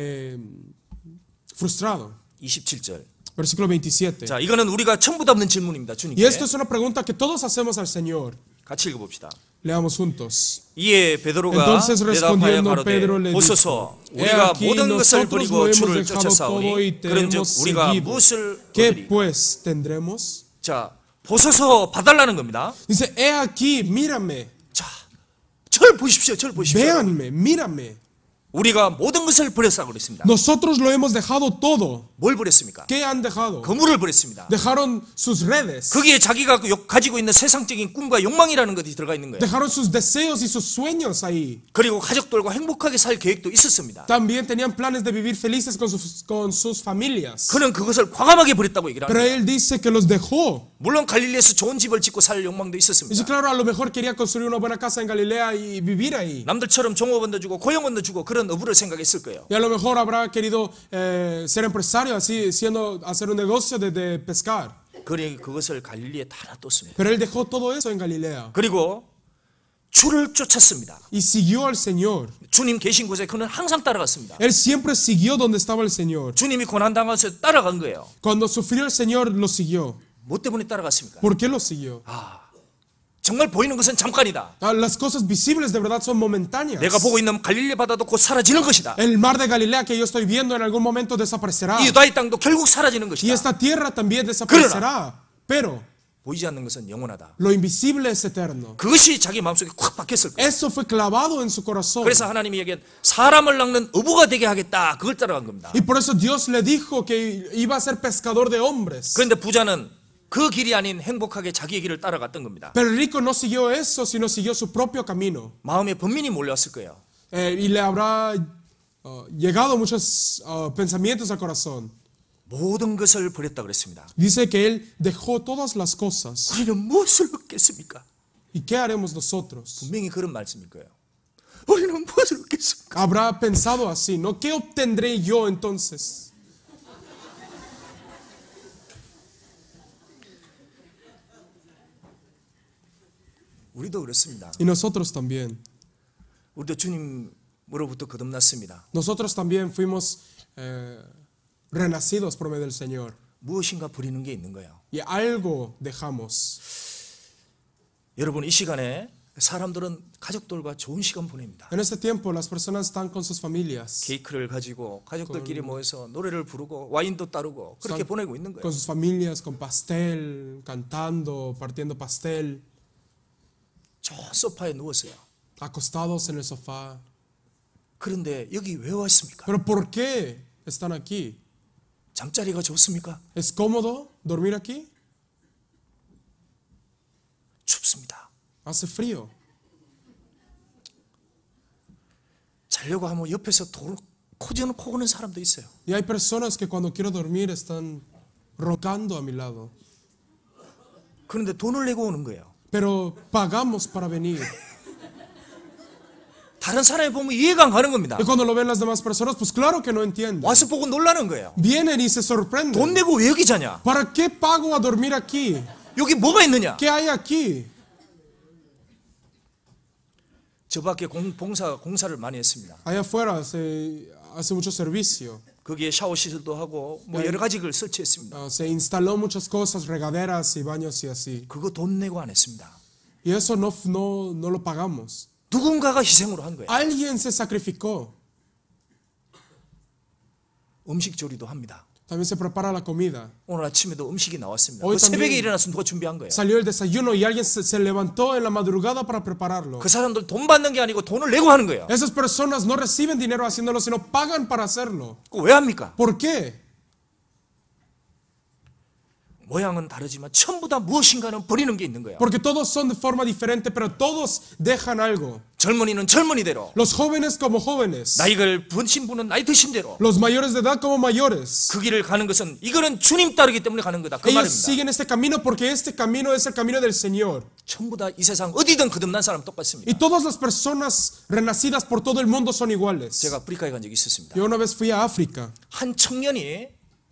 frustrado. 27절. Versículo 27. 자, 이거는 우리가 처음 답는 질문입니다. Y 주님께. esto es una pregunta que todos hacemos al Señor. 같이 읽어봅시다. Leamos juntos. 이에 베드로가 Entonces 대답하여 respondiendo 가로되 Pedro le 보소서 dijo, 우리가 aquí 모든 것을 nosotros 버리고 lo hemos 주를 dejado todo 쫓아싸오니 y te 그런즉 hemos 우리가 seguido. 무엇을 ¿Qué 얻으리? pues tendremos? 자, 보소서 봐달라는 겁니다. Dice, he aquí, mírame, 자, 절 보십시오. 절 보십시오. véanme, mírame. 우리가 모든 것을 버렸다고 그랬습니다. Nosotros lo hemos dejado todo. 뭘 버렸습니까? ¿Qué han dejado? 그물을 버렸습니다. Dejaron sus redes. 거기에 자기가 가지고 있는 세상적인 꿈과 욕망이라는 것이 들어가 있는 거예요. Dejaron sus deseos y sus sueños ahí. 그리고 가족들과 행복하게 살 계획도 있었습니다. También tenían planes de vivir felices con sus familias. 그는 그것을 과감하게 버렸다고 얘기를 Pero 합니다. él dice que los dejó. 물론 갈릴리에서 좋은 집을 짓고 살 욕망도 Dice, 있었습니다. claro, a lo mejor quería construir una buena casa en Galilea y vivir ahí. 남들처럼 종업원도 주고 고용원도 주고 그런 어부를 생각했을 거예요. Y a lo mejor habrá querido ser empresario, así hacer un negocio de pescar. 그러니 그것을 갈릴리에 다 놔뒀습니다. Pero él dejó todo eso en Galilea 그리고 주를 쫓았습니다. y siguió al Señor. 주님 계신 곳에 그는 항상 따라갔습니다. Él siempre siguió donde estaba el Señor. 주님이 고난당해서 따라간 거예요. Cuando sufrió el Señor, lo siguió. 뭐 때문에 따라갔습니까? ¿Por qué lo siguió? 정말 보이는 것은 잠깐이다. Las cosas visibles de verdad son momentáneas. 내가 보고 있는 갈릴리 바다도 곧 사라지는 것이다. El mar de Galilea que yo estoy viendo en algún momento desaparecerá. 이 유다의 땅도 결국 사라지는 Y 것이다. esta tierra también desaparecerá. Pero 보이지 않는 것은 영원하다. Lo invisible es eterno. 그것이 자기 마음속에 콱 박혔을 거예요. Eso fue clavado en su corazón. 그래서 하나님이 얘기한 사람을 낚는 어부가 되게 하겠다. 그걸 따라간 겁니다. Y por eso Dios le dijo que iba a ser pescador de hombres. 그런데 부자는 그 길이 아닌 행복하게 자기의 길을 따라갔던 겁니다. Pero el rico no siguió eso, sino siguió su propio camino. 마음에 번민이 몰려왔을 거예요. Y le habrá llegado muchos pensamientos al corazón. 모든 것을 버렸다 그랬습니다. Dice que él dejó todas las cosas. 우리는 무엇을 얻겠습니까? ¿Y qué haremos nosotros? 분명히 그런 말씀일 거예요. 우리는 무엇을 얻겠습니까? Habrá pensado así, ¿no? ¿Qué obtendré yo entonces? 우리도 그렇습니다. Y nosotros también. 우리도 주님으로부터 거듭났습니다. Nosotros también fuimos renacidos por medio del Señor. 무엇인가 버리는 게 있는 거예요. Y algo dejamos. 여러분 이 시간에 사람들은 가족들과 좋은 시간 보냅니다. En este tiempo las personas están con sus familias, 케이크를 가지고 가족들끼리 모여서 노래를 부르고 와인도 따르고 그렇게 보내고 있는 거예요. con sus familias, con pastel, cantando, partiendo pastel, 저 소파에 누웠어요. acostados en el sofá. 그런데 여기 왜 왔습니까? Pero ¿por qué están aquí? 잠자리가 좋습니까? ¿Es cómodo dormir aquí? 춥습니다. Hace frío. 자려고 하면 옆에서 코 고는 사람도 있어요. Y hay personas que cuando quiero dormir están roncando a mi lado. 그런데 돈을 내고 오는 거예요. Pero pagamos para venir. 다른 사람이 보면 이해가 안 가는 겁니다. Y cuando lo ven las demás personas, pues claro que no entienden. 와서 보고 놀라는 거예요. Vienen y se sorprenden. 돈 내고 왜 여기 자냐? ¿Para qué pago a dormir aquí? 여기 뭐가 있느냐? ¿Qué hay aquí? 저 밖에 공사를 많이 했습니다. Allá afuera se hace mucho servicio. 거기에 샤워 시설도 하고 뭐 여러 가지를 설치했습니다. Se instaló muchas cosas, regaderas y baños y así. 그거 돈 내고 안 했습니다. Y eso no lo pagamos. 누군가가 희생으로 한 거예요. Alguien se sacrificó. 음식 조리도 합니다. También se prepara la comida. 오늘 아침에도 음식이 나왔습니다. Hoy 그 새벽에 también 일어나서 누가 준비한 거예요. Salió el desayuno y alguien se levantó en la madrugada para prepararlo. 그 사람들 돈 받는 게 아니고 돈을 내고 하는 거예요. Esas personas no reciben dinero haciéndolo, sino pagan para hacerlo. 그거 왜 합니까? ¿Por qué? 모양은 다르지만 전부 다 무엇인가는 버리는 게 있는 거예요. Porque todos son de forma diferente, pero todos dejan algo. 젊은이는 젊은이대로, Los jóvenes como jóvenes. 나이를 드신 분은 나이 드신 대로 Los mayores de edad como mayores. 그 길을 가는 것은 이거는 주님 따르기 때문에 가는 거다. 그 Ellos 말입니다. siguen este camino porque este camino es el camino del Señor. 전부 다 이 세상 어디든 거듭난 사람 똑같습니다. Y todas las personas renacidas por todo el mundo son iguales. 제가 아프리카에 간 적이 있었습니다. Yo una vez fui a África. 한 청년이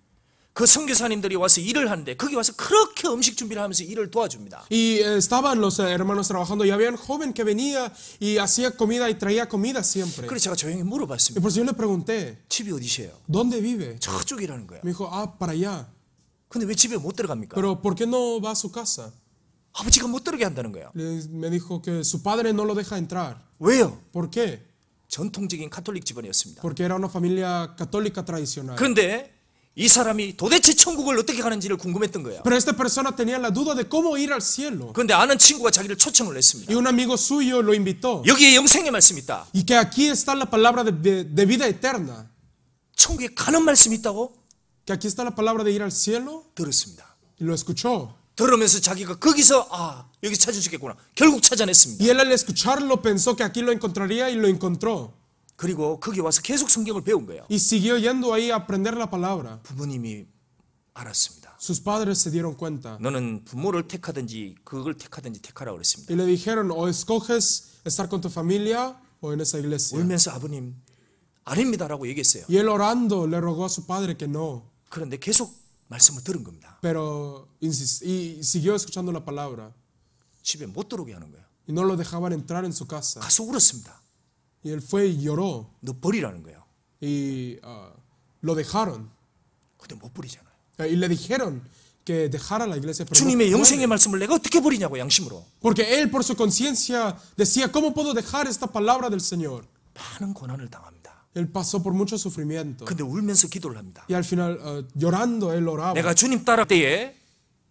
그 선교사님들이 와서 일을 하는데 거기 와서 그렇게 음식 준비를 하면서 일을 도와줍니다. Y estaban los hermanos trabajando y había un joven que venía y hacía comida y traía comida siempre. 그래서 제가 조용히 Y 물어봤습니다. por eso yo le pregunté, 집이 어디세요? ¿dónde vive? 저쪽이라는 거예요. Me dijo, para allá. 근데 왜 집에 못 들어갑니까? Pero ¿por qué no va a su casa? 아버지가 못 들어게 한다는 거예요. Me dijo que su padre no lo deja entrar. 왜요? ¿Por qué? 전통적인 카톨릭 집안이었습니다. Porque era una familia católica tradicional. 그런데 이 사람이 도대체 천국을 어떻게 가는지를 궁금했던 거예요. Pero esta persona tenía la duda de cómo ir al cielo. 그런데 아는 친구가 자기를 초청을 했습니다. Y un amigo suyo lo invitó. 여기에 영생의 말씀이 있다. Y que aquí está la palabra de vida eterna. 천국에 가는 말씀이 있다고 Que aquí está la palabra de ir al cielo. 들었습니다. Y lo escuchó. 들으면서 자기가 거기서 여기 찾아주겠구나. 결국 찾아냈습니다. Y él al escucharlo pensó que aquí lo encontraría y lo encontró. 그리고 거기 와서 계속 성경을 배운 거예요. Y siguió yendo ahí a aprender la palabra. 부모님이 알았습니다. Sus padres se dieron cuenta. 너는 부모를 택하든지 그걸 택하든지 택하라고 그랬습니다. Y le dijeron, o escoges estar con tu familia o en esa iglesia. 울면서 아버님 아닙니다라고 얘기했어요. Y él orando le rogó a su padre que no. 그런데 계속 말씀을 들은 겁니다. Pero siguió escuchando la palabra. 집에 못 들어오게 하는 거예요. Y no lo dejaban entrar en su casa. 가서 울었습니다. Y él fue y lloró. 너 버리라는 거예요. Y lo dejaron. 근데 못 버리잖아요. Y le dijeron que dejara la iglesia. Pero 주님의 no 영생의 puede. 말씀을 내가 어떻게 버리냐고 양심으로. Porque él por su conciencia decía, ¿cómo puedo dejar esta palabra del Señor? 많은 고난을 당합니다. Él pasó por mucho sufrimiento. 근데 울면서 기도를 합니다. Y al final, llorando, él oraba. 내가 주님 따라 때에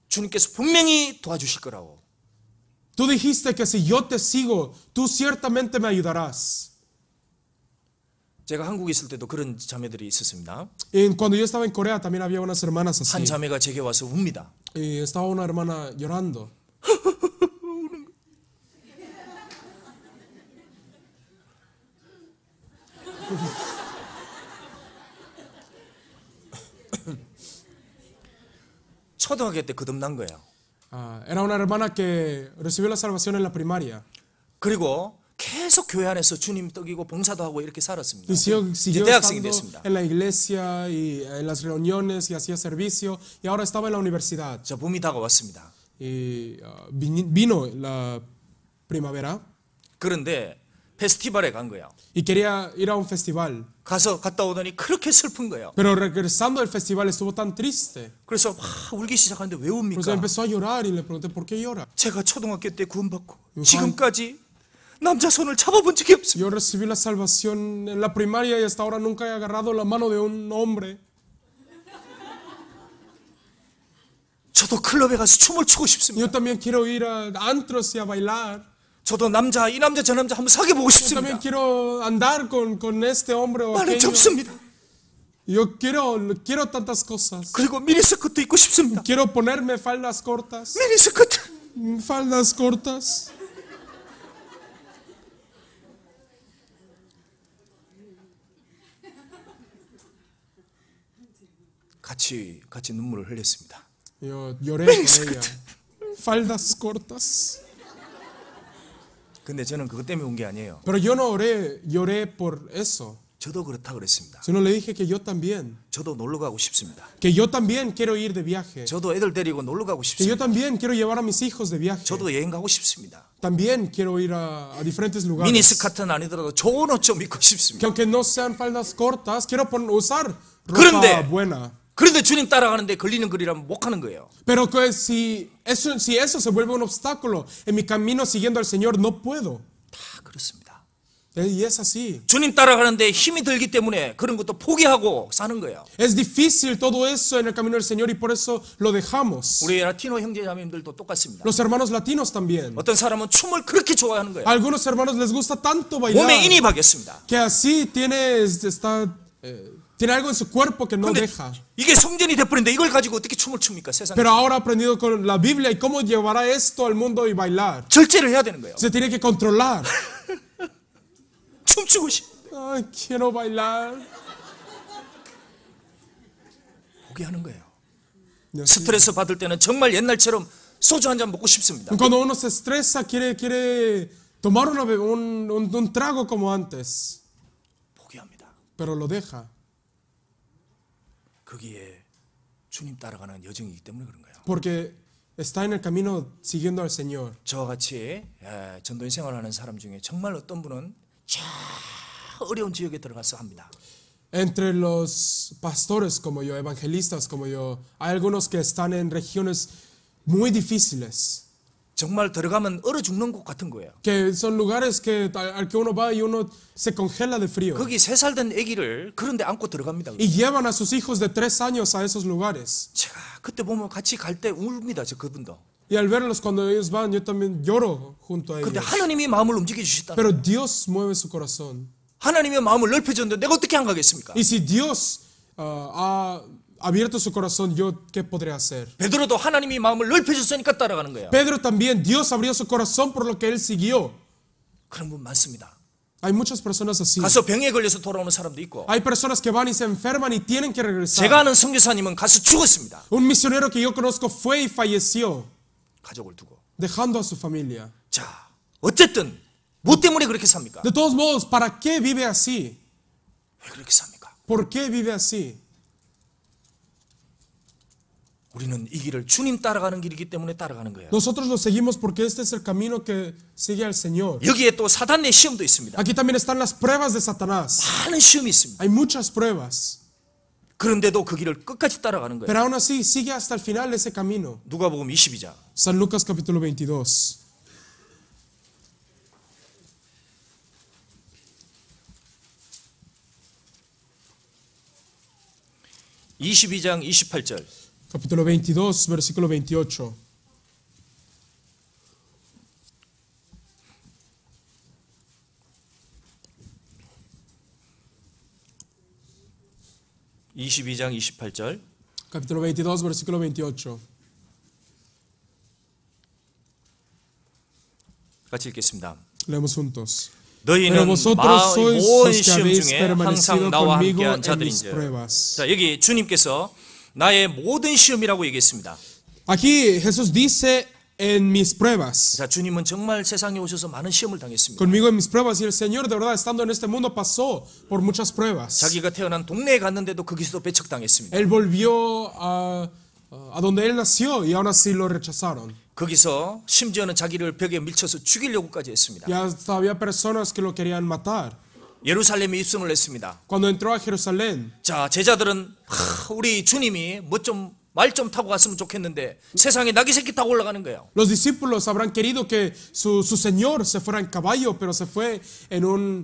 주님께서 분명히 도와주실 거라고. Tú dijiste que si yo te sigo, tú ciertamente me ayudarás. 제가 한국에 있을 때도 그런 자매들이 있었습니다. Y cuando yo estaba en Corea también había unas hermanas 한 así. 자매가 제게 와서 웁니다. Y estaba una hermana llorando. 초등학교 때 거듭난 거예요. Era una hermana que recibió la salvación en la primaria. 그리고 계속 교회 안에서 주님 떡이고 봉사도 하고 이렇게 살았습니다. Y 이제 siguió 대학생이 estando 됐습니다. en la iglesia y en las reuniones y hacía servicio. Y ahora estaba en la universidad. 자, 봄이 다가왔습니다. Y vino la primavera 그런데 페스티벌에 간 거예요. y quería ir a un festival. 갔다 오더니 그렇게 슬픈 거예요. Pero regresando del festival estuvo tan triste. 그래서 막 울기 시작하는데 왜 Entonces 웁니까? empezó a llorar y le pregunté, ¿por qué llora? 제가 초등학교 때 구원받고 지금까지 남자 손을 잡아본 적이 없어요. Yo recibí la salvación en la primaria y hasta ahora nunca he agarrado la mano de un hombre. 저도 클럽에 가서 춤을 추고 싶습니다. Yo también quiero ir a antros y a bailar. 저도 이 남자 저 남자 한번 사귀어보고 Yo 싶습니다. también quiero andar con este hombre o 많은 게 aquello. 없습니다. Yo quiero tantas cosas. 그리고 미니스커트 입고 싶습니다. Quiero ponerme faldas cortas. 미니스커트. Faldas cortas. 같이 눈물을 흘렸습니다. Yo lloré con ella. Faldas cortas. 근데 저는 그것 때문에 온 게 아니에요. Pero yo no lloré por eso. 저도 그렇다 그랬습니다. Sino le dije que yo también. 저도 놀러 가고 싶습니다. Que yo también quiero ir de viaje. 저도 애들 데리고 놀러 가고 Que yo 싶습니다. también quiero llevar a mis hijos de viaje. 저도 여행 가고 싶습니다. También quiero ir a diferentes lugares. 미니스커트는 아니더라도 좋은 옷 좀 입고 Que 싶습니다. aunque no sean faldas cortas, quiero usar 그런데 ropa buena. 그런데 주님 따라가는데 걸리는 거리라면 못 가는 거예요. Pero que si eso se vuelve un obstáculo en mi camino siguiendo al Señor, no puedo. 다 그렇습니다. Y es así. 주님 따라가는데 힘이 들기 때문에 그런 것도 포기하고 사는 거예요. Es difícil todo eso en el camino del Señor y por eso lo dejamos. 우리 라티노 형제자매님들도 똑같습니다. Los hermanos latinos también. 어떤 사람은 춤을 그렇게 좋아하는 거예요. A algunos hermanos les gusta tanto 몸에 bailar 인이 박였습니다. que así tiene algo en su cuerpo que no 근데 deja. 이게 성전이 돼버린데 이걸 가지고 어떻게 춤을 춥니까 세상에? Pero ahora ha aprendido con la Biblia y cómo llevará esto al mundo y bailar. 절제를 해야 되는 거예요. Se tiene que controlar. 춤추고 싶. Ay, quiero bailar. 포기하는 거예요. Y así. 스트레스 받을 때는 정말 옛날처럼 소주 한 잔 먹고 싶습니다. Cuando uno se estresa, quiere tomar un trago como antes, 포기합니다. pero lo deja. 거기에 주님 따라가는 여정이기 때문에 그런 거예요. Porque está en el camino siguiendo al Señor. 저와 같이 전도인 생활하는 사람 중에 정말 어떤 분은 저 어려운 지역에 들어가서 합니다. Entre los pastores como yo, evangelistas como yo, hay algunos que están en regiones muy difíciles, 정말 들어가면 얼어 죽는 곳 같은 거예요. que son lugares al que uno va y uno se congela de frío. 거기 3살 된 아기를 그런데 안고 들어갑니다. Y llevan a sus hijos de 3 años a esos lugares. 제가 그때 보면 같이 갈 때 웁니다. 그분도. Y al verlos cuando ellos van, yo también lloro junto a 근데 ellos. 하나님이 마음을 움직여 주셨다. Pero Dios mueve su corazón. 하나님의 마음을 넓혀줬는데 내가 어떻게 안 가겠습니까? Y si Dios ha abierto su corazón, ¿yo qué podré hacer? 베드로도 하나님이 마음을 넓혀줬으니까 따라가는 거예요. Pedro también, Dios abrió su corazón por lo que él siguió. 그런 분 많습니다. Hay muchas personas así. 가서 병에 걸려서 돌아오는 사람도 있고. Hay personas que van y se enferman y tienen que regresar. 제가 아는 선교사님은 가서 죽었습니다. Un misionero que yo conozco fue y falleció, 가족을 두고. dejando a su familia. 자, 어쨌든 뭐 때문에 그렇게 삽니까? De todos modos, ¿para qué vive así? 왜 그렇게 삽니까? ¿Por qué vive así? 우리는 이 길을 주님 따라가는 길이기 때문에 따라가는 거예요. Nosotros lo seguimos porque este es el camino que sigue al Señor. 여기에 또 사단의 시험도 있습니다. Aquí también están las pruebas de Satanás. 많은 시험이 있습니다. Hay muchas pruebas. 그런데도 그 길을 끝까지 따라가는 거예요. Pero aún así sigue hasta el final ese camino. 누가복음 22장. San Lucas capítulo 22. 22장 28절. Capítulo 22, versículo 28. (22장 28절) Capítulo 22, versículo 28. 같이 읽겠습니다. Leemos juntos. 너희는 Pero vosotros sois 모든 los que 시험 habéis 중에 permanecido 항상 나와 conmigo 함께한 en mis 자들인즉. pruebas. 자, 여기 주님께서 나의 모든 시험이라고 얘기했습니다. Aquí Jesús dice en mis pruebas. 자, 주님은 정말 세상에 오셔서 많은 시험을 당했습니다. Conmigo en mis pruebas. Y el Señor de verdad estando en este mundo pasó por muchas pruebas. 자기가 태어난 동네에 갔는데도 거기서도 배척당했습니다. Él volvió a donde él nació y aún así lo rechazaron. 거기서 심지어는 자기를 벽에 밀쳐서 죽이려고까지 했습니다. Y hasta había personas que lo querían matar. 예루살렘에 입성을 했습니다. Cuando entró a Jerusalén, 자, 제자들은 우리 주님이 말 좀 타고 갔으면 좋겠는데 세상에 나귀 새끼 타고 올라가는 거예요. los discípulos habrán querido que su Señor se fuera en caballo, pero se fue en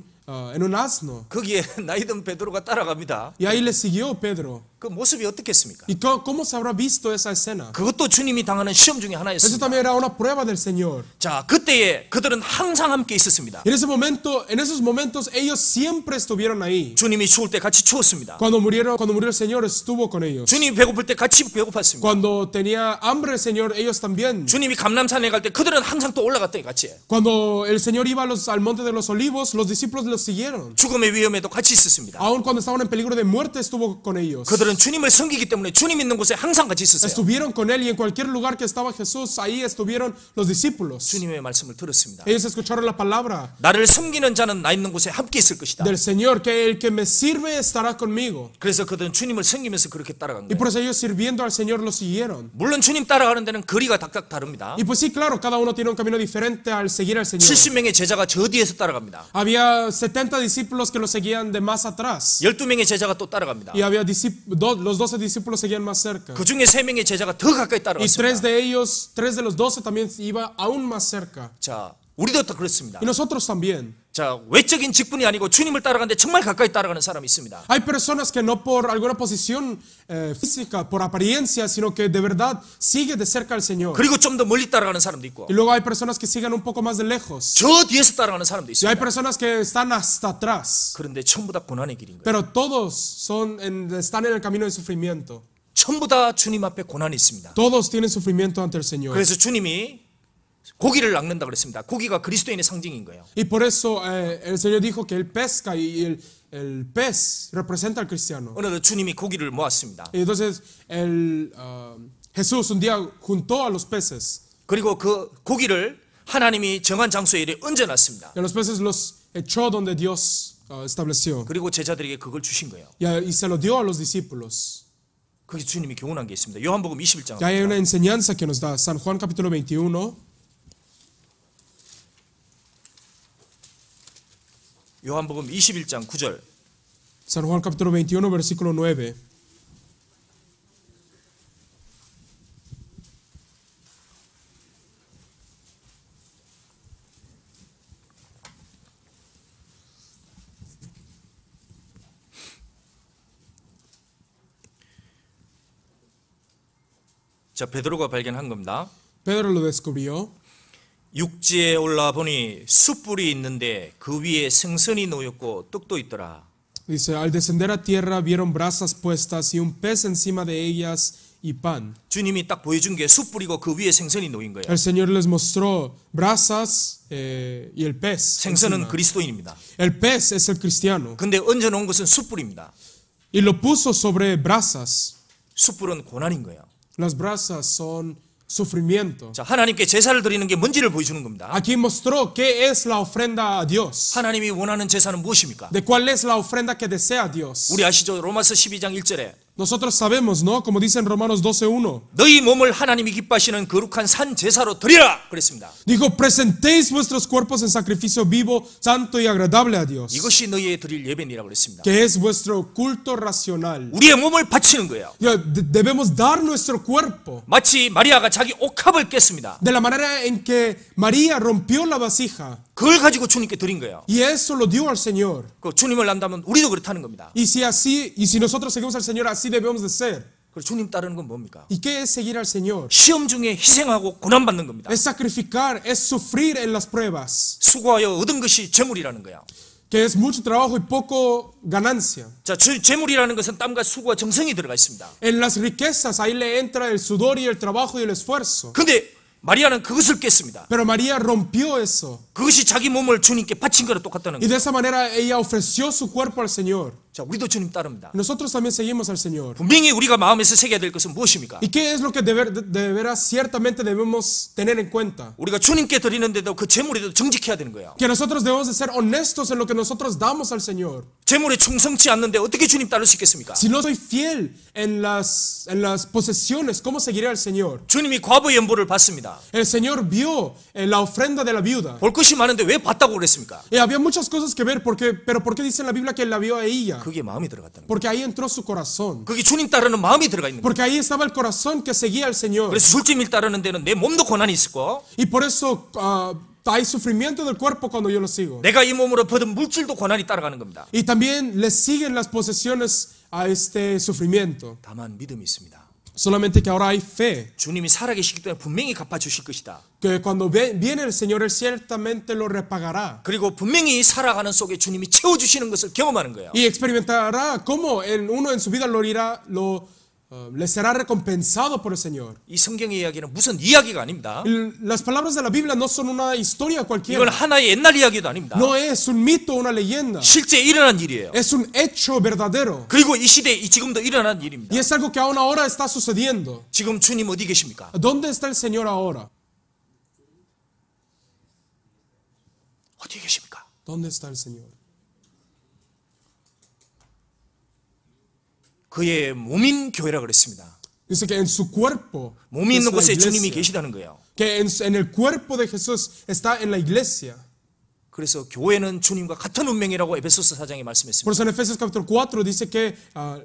un asno. 거기에 나이든 베드로가 따라갑니다. Y ahí le siguió Pedro. 그 모습이 어떻겠습니까? ¿Y cómo se habrá visto esa escena? 그것도 주님이 당하는 시험 중에 Eso 하나였습니다. también era una prueba del Señor. 자, 그때에 그들은 항상 함께 있었습니다. En esos momentos, ellos siempre estuvieron ahí. 주님이 추울 때 같이 추웠습니다. Cuando murió el Señor, estuvo con ellos. 주님이 배고플 때 같이 배고팠습니다. Cuando tenía hambre el Señor, ellos también. 주님이 감람산에 갈 때 그들은 항상 또 올라갔더니 같이. Cuando el Señor iba al monte de los olivos, los discípulos los siguieron. 죽음의 위험에도 같이 있었습니다. Aun cuando estaban en peligro de muerte, estuvo con ellos. 그들은 주님을 섬기기 때문에 주님 있는 곳에 항상 같이 있었어요. Estuvieron con él y en cualquier lugar que estaba Jesús, ahí estuvieron los discípulos. 주님의 말씀을 들었습니다. Ellos escucharon la palabra 나를 섬기는 자는 나 있는 곳에 함께 있을 것이다. del Señor, que el que me sirve estará conmigo. 그래서 그들은 주님을 섬기면서 그렇게 따라간 Y 거예요. por eso ellos sirviendo al Señor lo siguieron. 물론 주님 따라가는 데는 거리가 닥닥 다릅니다. Y pues sí, claro, cada uno tiene un camino diferente al seguir al Señor. 70명의 제자가 저 뒤에서 따라갑니다. Había 70 discípulos que lo seguían de más atrás. 12명의 제자가 또 따라갑니다. Y había los 12 discípulos seguían más cerca. 그 중에 3명의 제자가 더 가까이 Y 따라갔습니다. tres de los 12 también iba aún más cerca. 자, 우리도 또 그렇습니다. Y nosotros también. 자, 외적인 직분이 아니고 주님을 따라가는데 정말 가까이 따라가는 사람이 있습니다. Hay personas que no por alguna posición física, por apariencia, sino que de verdad sigue de cerca al Señor. 그리고 좀 더 멀리 따라가는 사람도 있고 Y luego hay personas que siguen un poco más de lejos. 저 뒤에서 따라가는 사람도 Y hay 있습니다. personas que están hasta atrás. 그런데 전부 다 고난의 길인 거예요. Pero todos están en el camino de sufrimiento. 전부 다 주님 앞에 고난이 있습니다. Todos tienen sufrimiento ante el Señor. 그래서 주님이 고기를 낚는다 그랬습니다. 고기가 그리스도인의 상징인 거예요. Y por eso el Señor dijo que Él pesca y el pez representa al cristiano. 어느 날 주님이 고기를 모았습니다. Y entonces Jesús un día juntó a los peces. 그리고 그 고기를 하나님이 정한 장소에 이래 얹어놨습니다. Y a los peces los echó donde Dios estableció. 그리고 제자들에게 그걸 주신 거예요. Y se lo dio a los discípulos. 거기서 주님이 교훈한 게 있습니다. 요한복음 21장. Y hay una enseñanza que nos da San Juan capítulo 21. 요한복음 21장 9절. San Juan capítulo 21 versículo 9. 자, 베드로가 발견한 겁니다. Pedro lo descubrió. 육지에 올라 보니 숯불이 있는데 그 위에 생선이 놓였고 떡도 있더라. Dice, al descender a tierra vieron brasas puestas y un pez encima de ellas y pan. 주님이 딱 보여준 게 숯불이고 그 위에 생선이 놓인 거예요. El Señor les mostró brasas y el pez. 생선은 encima. 그리스도인입니다. El pez es el cristiano. 근데 얹어 놓은 것은 숯불입니다. Y lo puso sobre brasas. 숯불은 고난인 거예요. Las brasas son sufrimiento. 자, 하나님께 제사를 드리는 게 뭔지를 보여주는 겁니다. Aquí mostró qué es la ofrenda a Dios. 하나님이 원하는 제사는 무엇입니까? De cuál es la ofrenda que desea Dios. 우리 아시죠? 로마서 12장 1절에 Nosotros sabemos, ¿no? Como dice en Romanos 12:1. 너희 몸을 하나님이 기뻐하시는 거룩한 산 제사로 드리라 그랬습니다. Dijo, presentéis vuestros cuerpos en sacrificio vivo, santo y agradable a Dios. 이것이 너희의 드릴 예배니라고 그랬습니다. Que es vuestro culto racional. 우리의 몸을 바치는 거예요. Debemos dar nuestro cuerpo. 마치 마리아가 자기 옥합을 깼습니다. De la manera en que María rompió la vasija. 그걸 가지고 주님께 드린 거예요. Y eso lo dio al Señor. 그 주님을 안다면 우리도 그렇다는 겁니다. Y si nosotros seguimos al Señor, así debemos de ser. 그리고 주님 따르는 건 뭡니까? ¿Y qué es seguir al Señor? 시험 중에 희생하고 고난받는 겁니다. Es sacrificar, es sufrir en las pruebas, 수고하여 얻은 것이 재물이라는 거야. que es mucho trabajo y poco ganancia. 자, 재물이라는 것은 땀과 수고와 정성이 들어가 있습니다. En las riquezas, ahí le entra el sudor y el trabajo y el esfuerzo. 근데 마리아는 그것을 깼습니다. Pero María rompió eso. 그것이 자기 몸을 주님께 바친 거랑 똑같다는 Y 거예요. de esa manera ella ofreció su cuerpo al Señor. 자, 우리도 주님 따릅니다. Nosotros también seguimos al Señor. 분명히 우리가 마음에서 새겨야 될 것은 무엇입니까? ¿Y qué es lo que de veras ciertamente debemos tener en cuenta? 우리가 주님께 드리는데도 그 재물에도 정직해야 되는 거예요. Que nosotros debemos de ser honestos en lo que nosotros damos al Señor. 재물에 충성치 않는데 어떻게 주님 따를 수 있겠습니까? Si no soy fiel en las posesiones, ¿cómo seguiré al Señor? 주님이 과부 연보를 받습니다. El Señor vio la ofrenda de la viuda. 볼 것이 많은데 왜 봤다고 그랬습니까? Y había muchas cosas que ver, pero ¿por qué dice en la Biblia que la vio a ella? 그게 마음이 들어갔다는 거예요. Porque ahí entró su corazón. 그게 주님 따르는 마음이 들어가 있는 거예요. Porque ahí estaba el corazón que seguía al Señor. 그래서 술집일 따르는 데는 내 몸도 고난이 있을 거, Y por eso hay sufrimiento del cuerpo cuando yo lo sigo. 내가 이 몸으로 받은 물질도 고난이 따라가는 겁니다. Y también le siguen las posesiones a este sufrimiento. 다만 믿음이 있습니다. Solamente que ahora hay fe. 주님이 살아계시기 때문에 분명히 갚아주실 것이다. Que cuando viene el Señor, Él ciertamente lo repagará. 그리고 분명히 살아가는 속에 주님이 채워주시는 것을 경험하는 거예요. Y experimentará cómo uno en su vida le será recompensado por el Señor. 이 성경의 이야기는 무슨 이야기가 아닙니다. Las palabras de la Biblia no son una historia 이건 cualquiera. 하나의 옛날 이야기도 아닙니다. No es un mito, una leyenda. 실제 일어난 일이에요. Es un hecho verdadero. 그리고 이 시대에 지금도 일어난 일입니다. Y es algo que aún ahora está sucediendo. 지금 주님 어디 계십니까? ¿Dónde está el Señor ahora? 어디 계십니까? ¿Dónde está el Señor? 그의 몸인 교회라 그랬습니다. Dice que en su cuerpo, 몸이 que es 있는 la 곳에 iglesia, 주님이 계시다는 거예요. que en el cuerpo de Jesús está en la iglesia. 그래서 교회는 주님과 같은 운명이라고 에베소서 4장에 Por 말씀했습니다. eso en Efesios capítulo 4 dice que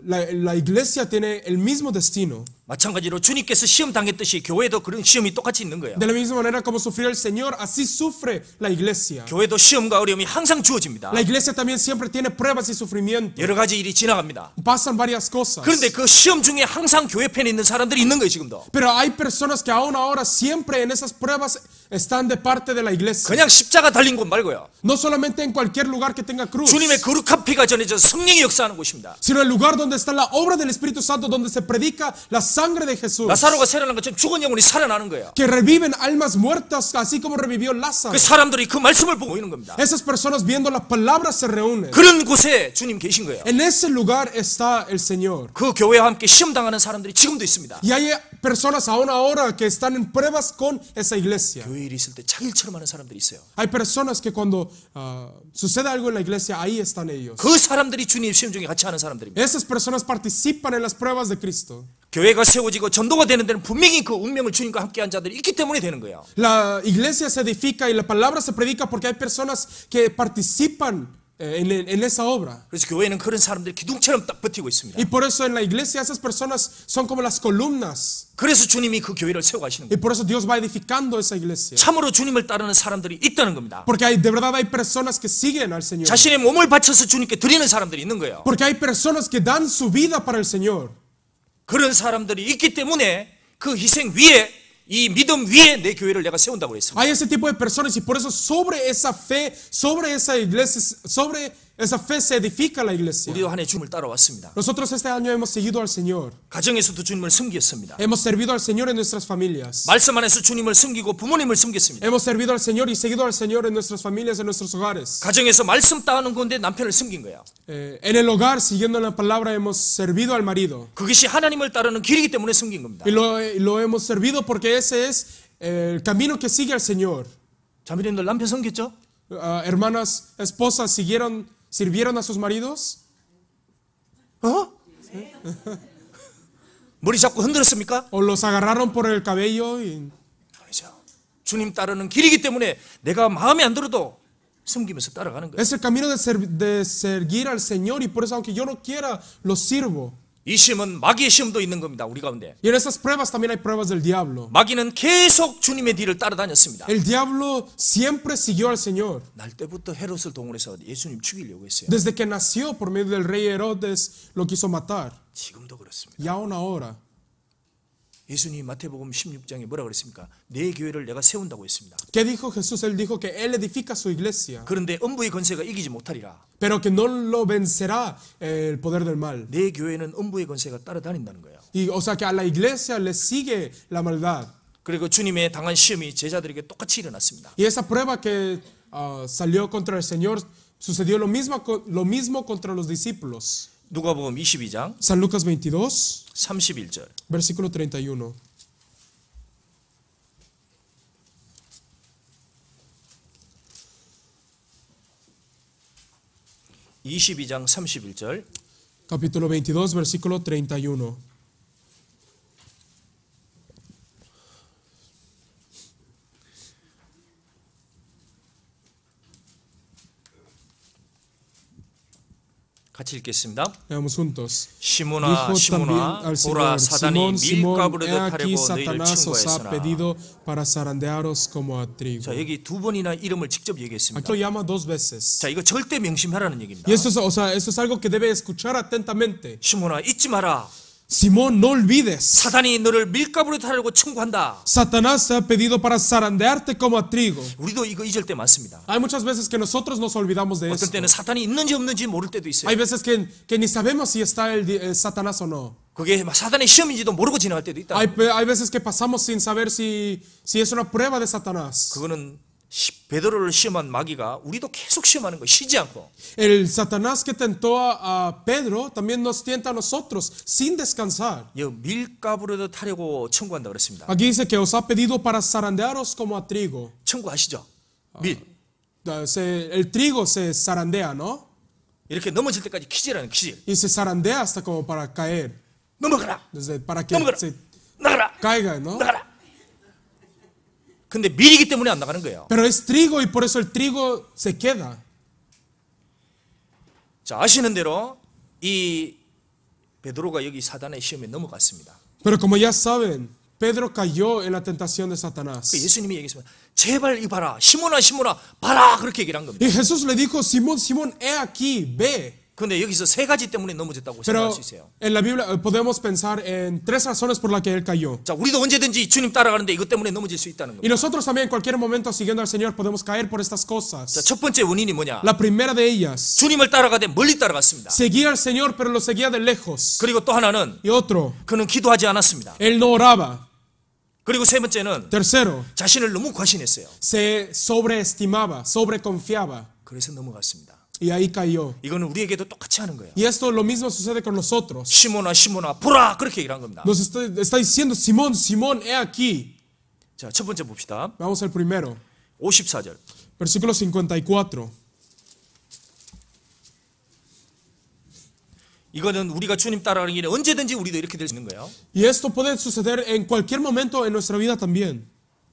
la iglesia tiene el mismo destino. 마찬가지로 주님께서 시험 당했듯이 교회도 그런 시험이 똑같이 있는 거예요. De la misma manera como sufrió el Señor, así sufre la iglesia. 교회도 시험과 어려움이 항상 주어집니다. La iglesia también siempre tiene pruebas y sufrimiento. 여러 가지 일이 지나갑니다. Pasan varias cosas. 그런데 그 시험 중에 항상 교회 편에 있는 사람들이 있는 거예요, 지금도. Pero hay personas que aún ahora siempre en esas pruebas están de parte de la iglesia. 그냥 십자가 달린 곳 말고요. No solamente en cualquier lugar que tenga cruz, 주님의 거룩한 피가 전해져서 성령이 역사하는 곳입니다. sino el lugar donde está la obra del Espíritu Santo, donde se predica la sangre de Jesús. 나사로가 살아난 것처럼 죽은 영혼이 살아나는 거예요. Que reviven almas muertas, así como revivió Lázaro. 그 사람들이 그 말씀을 보고 있는 겁니다. Esas personas viendo las palabras se reúnen. 그런 곳에 주님 계신 거예요. En ese lugar está el Señor. 그 교회와 함께 시험 당하는 사람들이 지금도 있습니다. Y hay personas aún ahora que están en pruebas con esa iglesia. 교회 일이 있을 때 자기일처럼 하는 사람들이 있어요. Hay personas que cuando sucede algo en la iglesia, ahí están ellos. 그 사람들이 주님 시험 중에 같이 하는 사람들입니다. Esas personas participan en las pruebas de Cristo. 교회가 세워지고 전도가 되는 데는 분명히 그 운명을 주님과 함께한 자들이 있기 때문에 되는 거예요. La iglesia se edifica y la palabra se predica porque hay personas que participan en esa obra. 그래서 교회는 그런 사람들이 기둥처럼 딱 버티고 있습니다. Y por eso en la iglesia esas personas son como las columnas. 그래서 주님이 그 교회를 세워가시는 Y 거예요. por eso Dios va edificando esa iglesia. 참으로 주님을 따르는 사람들이 있다는 겁니다. Porque de verdad hay personas que siguen al Señor. 자신의 몸을 바쳐서 주님께 드리는 사람들이 있는 거예요. Porque hay personas que dan su vida para el Señor. 그런 사람들이 있기 때문에 그 희생 위에 이 믿음 위에 내 교회를 내가 세운다고 했습니다. Hay ese tipo de personas y por eso sobre esa fe, sobre esa iglesia, sobre esa fe se edifica la iglesia. 우리도 한 해 주님을 따라왔습니다. Nosotros este año hemos seguido al Señor. 가정에서도 주님을 섬겼습니다. Hemos servido al Señor en nuestras familias. 말씀 안에서 주님을 섬기고 부모님을 섬겼습니다. Hemos servido al Señor y seguido al Señor en nuestras familias, en nuestros hogares. 가정에서 말씀 따르는 건데 남편을 섬긴 거예요. En el hogar, siguiendo la palabra, hemos servido al marido. 그것이 하나님을 따르는 길이기 때문에 섬긴 겁니다. Y lo hemos servido porque ese es el camino que sigue al Señor. 자매님들 남편 섬겼죠? Hermanas, esposas, ¿sirvieron a sus maridos? 머리 잡고 흔들었습니까? ¿O los agarraron por el cabello? 아니죠. 주님 따르는 길이기 때문에 내가 마음에 안 들어도 섬기면서 따라가는 거예요. Es el camino de seguir al Señor y por eso aunque yo no quiera, lo sirvo. 이 시험은 마귀의 시험도 있는 겁니다. 우리 가운데. Y en esas pruebas también hay pruebas del diablo. 마귀는 계속 주님의 뒤를 따라다녔습니다. El diablo siempre siguió al Señor. 날 때부터 헤롯을 동원해서 예수님 죽이려고 했어요. Desde que nació por medio del rey Herodes lo quiso matar. 지금도 그렇습니다. Y aún ahora. 예수님이 마태복음 16장에 뭐라 그랬습니까? 내 교회를 내가 세운다고 했습니다. ¿Qué dijo Jesús? Él dijo que Él edifica su iglesia, 그런데 음부의 권세가 이기지 못하리라. pero que no lo vencerá el poder del mal. 내 교회는 음부의 권세가 따라다닌다는 거예요. Y, o sea que a la iglesia le sigue la maldad. 그리고 주님의 당한 시험이 제자들에게 똑같이 일어났습니다. Y esa prueba que salió contra el Señor sucedió lo mismo contra los discípulos. 누가복음 22장 San Lucas 22, 31절. versículo 31. (22장 31절) Capítulo 22, versículo 31. 같이 읽겠습니다. Leamos juntos. 시몬아 Dijo 시몬아 también al 보라 Señor: 사단이 Simón, Simón, 밀가부르듯 he aquí 하려고 너희를 Satanás os ha 청구하였으나. pedido para zarandearos como a trigo. 자, 여기 두 번이나 이름을 직접 얘기했습니다. Aquí lo llama dos veces. 자, 이거 절대 명심하라는 얘기입니다. Y esto es, o sea, esto es algo que debe escuchar atentamente. 시몬아 잊지 마라. Simón, no olvides. 사단이 너를 밀가부르듯 하려고 청구한다. Satanás te ha pedido para zarandearte como a trigo. 우리도 이거 잊을 때 많습니다. Hay muchas veces que nosotros nos olvidamos de 어떤 esto. 때는 사단이 있는지 없는지 모를 때도 있어요. Hay veces que ni sabemos si está el Satanás o no. 그게 사단의 시험인지도 모르고 지나갈 때도 있다. Hay veces que pasamos sin saber si es una prueba de Satanás. 그거는 베드로를 시험한 마귀가 우리도 계속 시험하는 거 쉬지 않고. El Satanás que tentó a Pedro también nos tienta a nosotros sin descansar. 이 밀가부르듯 하려고 청구한다 그랬습니다. Aquí dice que os ha pedido para zarandearos como a trigo. 청구하시죠. 밀. El trigo se zarandea, ¿no? 이렇게 넘어질 때까지 키질하는 키질. Y se zarandea hasta como para caer. 넘어가라. Para que 넘어가라. se 나가라. caiga, ¿no? 나가라. 근데 밀이기 때문에 안 나가는 거예요. Pero es trigo y por eso el trigo se queda. 자, 아시는 대로 이 베드로가 여기 사단의 시험에 넘어갔습니다. Pero como ya saben, Pedro cayó en la tentación de Satanás. 예수님이 얘기했습니다. 제발 이봐라. 시몬아 시몬아 봐라. 그렇게 얘기를 한 겁니다. Y Jesús le dijo: Simón, Simón, he aquí, ve. 그런데 여기서 세 가지 때문에 넘어졌다고 Pero 생각할 수 있어요. en la Biblia podemos pensar en tres razones por las que él cayó. 자, 우리도 언제든지 주님 따라가는데 이것 때문에 넘어질 수 있다는 Y 겁니다. nosotros también en cualquier momento siguiendo al Señor podemos caer por estas 자, cosas. 첫 번째 원인이 뭐냐? La primera de ellas, 주님을 따라가되 멀리 따라갔습니다. seguía al Señor pero lo seguía de lejos. 그리고 또 하나는 Y otro, 그는 기도하지 않았습니다. él no oraba. 그리고 세 번째는 Tercero, 자신을 너무 과신했어요. se sobreestimaba, sobreconfiaba. 그래서 넘어갔습니다. Y ahí cayó. 이거는 우리에게도 똑같이 하는 거예요. Y esto lo mismo sucede con nosotros. 시몬아 시몬아 보라 그렇게 얘기를 한 겁니다. Nos está diciendo: Simón, Simón, he aquí. 자, 첫 번째 봅시다. Vamos al primero, 54절. versículo 54. 이거는 우리가 주님 따라가는 길에 언제든지 우리도 이렇게 될 수 있는 거예요. Y esto puede suceder en cualquier momento en nuestra vida también.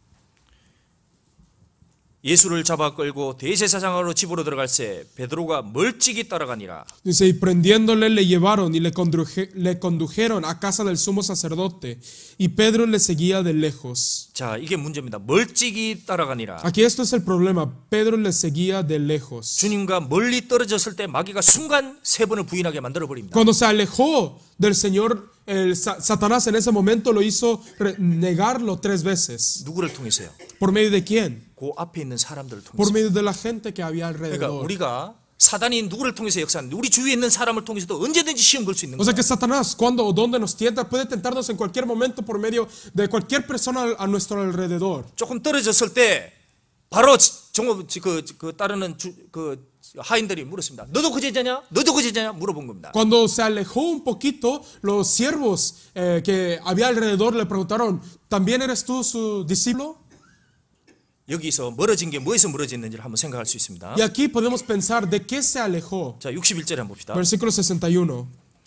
예수를 잡아 끌고 대제사장으로 집으로 들어갈새 베드로가 멀찍이 따라가니라. Dice: y prendiéndole le llevaron y le condujeron a casa del sumo sacerdote, y Pedro le seguía de lejos. 자, 이게 문제입니다. 멀찍이 따라가니라. Aquí esto es el problema. Pedro le seguía de lejos. 주님과 멀리 떨어졌을 때 마귀가 순간 세 번을 부인하게 만들어 버립니다. Cuando se alejó del Señor, Satanás en ese momento lo hizo negarlo 3 veces. 누구를 통해서요? ¿Por medio de quién? 그 앞에 있는 사람들을 Por 통해서. medio de la gente que había 그러니까 alrededor. 우리가 사단이 누구를 통해서 역사하는데 우리 주위에 있는 사람을 통해서도 언제든지 시험 걸 수 있는 O sea 거예요. que Satanás, cuando o donde nos tienta, puede tentarnos en cualquier momento por medio de cualquier persona a nuestro alrededor. 조금 떨어졌을 때 바로 그 따르는 하인들이 물었습니다. 너도 그 제자냐? 너도 그 제자냐? 물어본 겁니다. Cuando se alejó un poquito, los siervos que había alrededor le preguntaron: ¿también eres tú su discípulo? 여기서 멀어진 게 뭐에서 멀어졌는지를 한번 생각할 수 있습니다. Y aquí podemos pensar de qué se alejó. 자, 61절에 한번 봅시다. Versículo 61.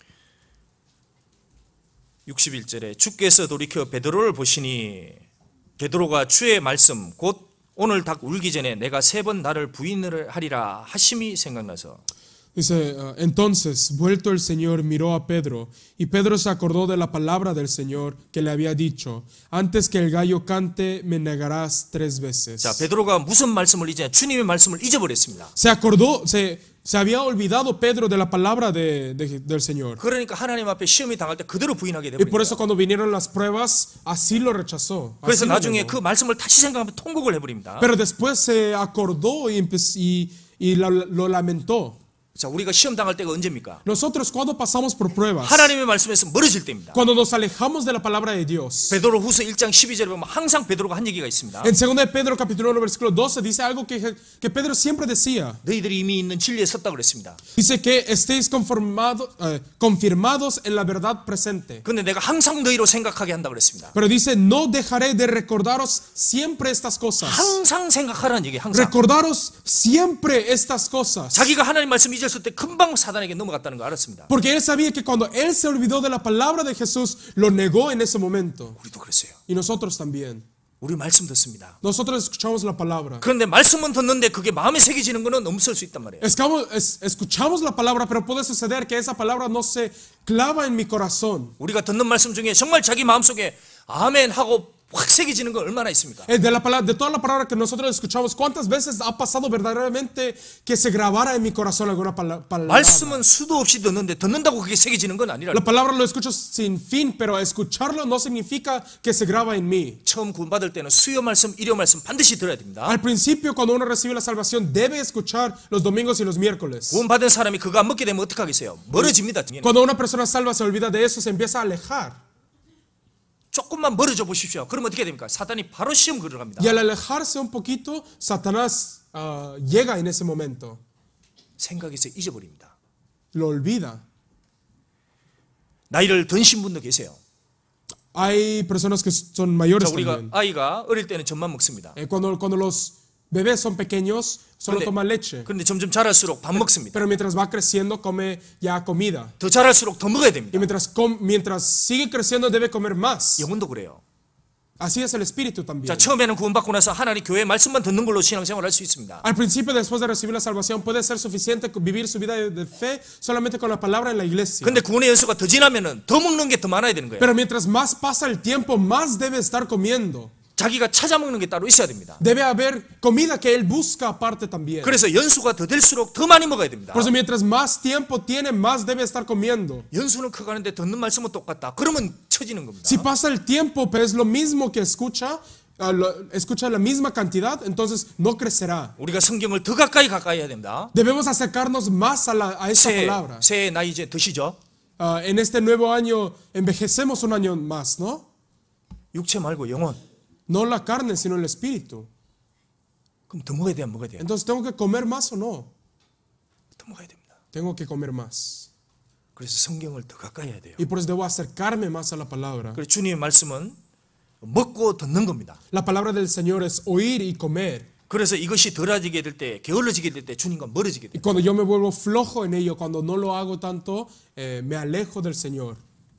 61절에 주께서 돌이켜 베드로를 보시니 베드로가 주의 말씀 곧 오늘 닭 울기 전에 내가 3번 나를 부인을 하리라 하심이 생각나서. Dice, entonces, vuelto el Señor, miró a Pedro, y Pedro se acordó de la palabra del Señor que le había dicho, antes que el gallo cante, me negarás 3 veces. 자, 베드로가 무슨 말씀을 이제 주님의 말씀을 잊어버렸습니다. Se acordó, se había olvidado Pedro de la palabra del Señor. 그러니까 하나님 앞에 시험이 당할 때 그대로 부인하게 Y por 됩니다. eso cuando vinieron las pruebas, así lo rechazó. 그래서 así lo 나중에 negó. 그 말씀을 다시 생각하면 통곡을 해버립니다. Pero después se acordó y lo lamentó. 자, 우리가 시험 당할 때가 언제입니까? Nosotros cuando pasamos por pruebas, 하나님의 말씀에서 멀어질 때입니다. cuando nos alejamos de la palabra de Dios. 베드로 후서 1장 12절에 보면 항상 베드로가 한 얘기가 있습니다. En 2 de Pedro capítulo 1 versículo 12 dice algo que Pedro siempre decía. 너희들이 이미 있는 진리에 섰다 그랬습니다. Dice que estéis confirmados en la verdad presente. 근데 내가 항상 너희로 생각하게 한다 그랬습니다. Pero dice, no dejaré de recordaros siempre estas cosas. 항상 생각하라는 얘기, 항상. Recordaros siempre estas cosas. 자기가 하나님 말씀 잊었을 때 금방 사단에게 넘어갔다는 거 알았습니다. Porque él sabía que cuando él se olvidó de la palabra de Jesús, lo negó en ese momento. 우리도 그랬어요. Y nosotros también. 우리 말씀 듣습니다. Nosotros escuchamos la palabra. 그런데 말씀은 듣는데 그게 마음에 새겨지는 거는 없을 수 있단 말이에요. Escuchamos la palabra, pero puede suceder que esa palabra no se clava en mi corazón. 우리가 듣는 말씀 중에 정말 자기 마음속에 아멘 하고 확 새겨지는 거 얼마나 있습니까? De toda la palabra que nosotros escuchamos, ¿cuántas veces ha pasado verdaderamente que se grabara en mi corazón alguna palabra? 말씀은 수도 없이 듣는데 듣는다고 그게 새겨지는 건 아니라. La palabra lo escucho sin fin, pero escucharlo no significa que se graba en mí. 처음 구원받을 때는 수요 말씀, 일요 말씀 반드시 들어야 됩니다. Al principio, cuando uno recibe la salvación, debe escuchar los domingos y los miércoles. 구원받은 사람이 그거 안 먹게 되면 어떻게 하겠어요? 멀어집니다. Cuando una persona salva se olvida de eso, se empieza a alejar. 조금만 멀어져 보십시오. 그러면 어떻게 됩니까? 사단이 바로 시험 들어갑니다. Y al alejarse un poquito, Satanás llega en ese momento. 생각에서 잊어버립니다. Lo olvida. 나이를 드신 분도 계세요. Hay personas que son mayores 자, 우리가 también. 아이가 어릴 때는 젖만 먹습니다. Cuando los bebés son pequeños, solo 그런데- toman leche. 그런데 점점 자랄수록 밥 먹습니다. Pero mientras va creciendo, come ya comida. 더 자랄수록 더 먹어야 Y 됩니다. mientras sigue creciendo, debe comer más. 영혼도 그래요. Así es el espíritu también. 자, 처음에는 구원받고 나서 하나님 교회 말씀만 듣는 걸로 신앙생활 할 수 있습니다. Al principio, después de recibir la salvación, puede ser suficiente vivir su vida de fe solamente con la palabra en la iglesia. 근데 구원의 연수가 더 지나면은 더 먹는 게 더 많아야 되는 거예요. Pero mientras más pasa el tiempo, más debe estar comiendo. 자기가 찾아 먹는 게 따로 있어야 됩니다. Debe haber comida que él busca aparte también. 그래서 연수가 더 될수록 더 많이 먹어야 됩니다. Por eso mientras más tiempo tiene, más debe estar comiendo. 연수는 커가는데 듣는 말씀은 똑같다. 그러면 처지는 겁니다. Si pasa el tiempo, pero es lo mismo que escucha la misma cantidad, entonces no crecerá. 우리가 성경을 더 가까이 해야 됩니다. Debemos acercarnos más a esta palabra. 새해 나이 이제 드시죠? En este nuevo año envejecemos un año más, ¿no? 육체 말고 영혼. No la carne, sino el espíritu. 그럼 더 먹어야 돼요, 안 먹어야 돼요? Entonces, ¿tengo que comer más o no? 더 먹어야 됩니다. Tengo que comer más. 그래서 성경을 더 가까이 해야 돼요. Y por eso debo acercarme más a la palabra. 그래서 주님의 말씀은 먹고 듣는 겁니다. La palabra del Señor es oír y comer. 그래서 이것이 덜어지게 될 때, 게을러지게 될 때 주님과 멀어지게 Y 돼요. cuando yo me vuelvo flojo en ello, cuando no lo hago tanto, me alejo del Señor.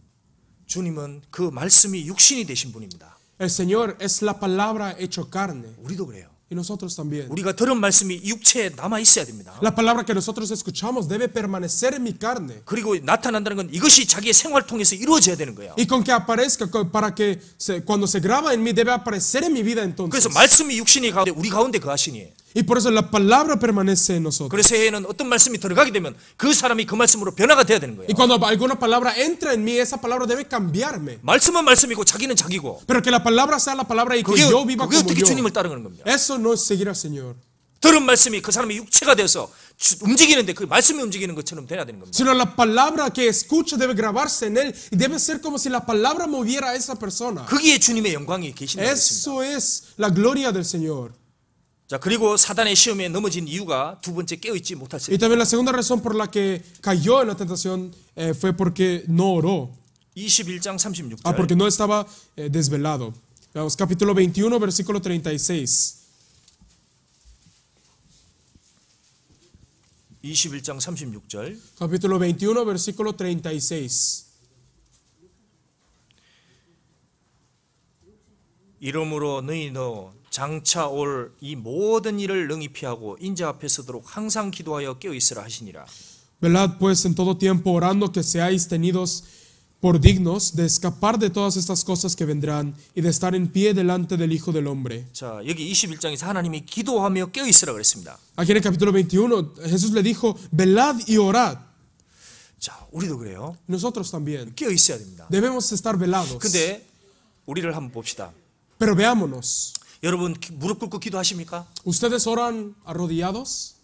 주님은 그 말씀이 육신이 되신 분입니다. El Señor es la palabra hecho carne. 우리도 그래요. Y nosotros también. 우리가 들은 말씀이 육체에 남아 있어야 됩니다. La palabra que nosotros escuchamos debe permanecer en mi carne. 그리고 나타난다는 건 이것이 자기의 생활 통해서 이루어져야 되는 거예요. Y con que aparezca, para que cuando se graba en mí, debe aparecer en mi vida entonces. 그래서 말씀이 육신이 가운데 우리 가운데 거하시니. Y por eso la palabra permanece en nosotros. 그래서 새해에는 어떤 말씀이 들어가게 되면 그 사람이 그 말씀으로 변화가 돼야 되는 거예요. Y cuando alguna palabra entra en mí, esa palabra debe cambiarme. 말씀은 말씀이고 자기는 자기고. Pero que la palabra sea la palabra y que 그게, yo viva 그게 como 어떻게 yo. 주님을 따르는 겁니다. Eso no es seguir al Señor. 들은 말씀이 그 사람의 육체가 되어서 움직이는데 그 말씀이 움직이는 것처럼 돼야 되는 겁니다. Sino la palabra que escucho debe grabarse en él y debe ser como si la palabra moviera a esa persona. 거기에 주님의 영광이 계신다고 했습니다. Eso es la gloria del Señor. 자, 그리고 사단의 시험에 넘어진 이유가 두 번째 깨어있지 Y 못했어요. también la segunda razón por la que cayó en la tentación fue porque no oró. 21장 36절. Porque no estaba desvelado. Veamos capítulo 21, versículo 36. 21장 36절. Capítulo 21, versículo 36. 이러므로 너희도 장차 올 이 모든 일을 능히 피하고 인자 앞에 서도록 항상 기도하여 깨어 있으라 하시니라. Velad pues en todo tiempo orando que seáis tenidos por dignos de escapar de todas estas cosas que vendrán y de estar en pie delante del Hijo del Hombre. 자, 여기 21장에서 하나님이 기도하며 깨어 있으라 그랬습니다. Aquí en el capítulo 21 Jesús le dijo, velad y orad. 자, 우리도 그래요. Nosotros también 깨어 있어야 됩니다. debemos estar velados. 근데 우리를 한번 봅시다. Pero veámonos. 여러분 무릎 꿇고 기도하십니까? ¿Ustedes oran arrodillados?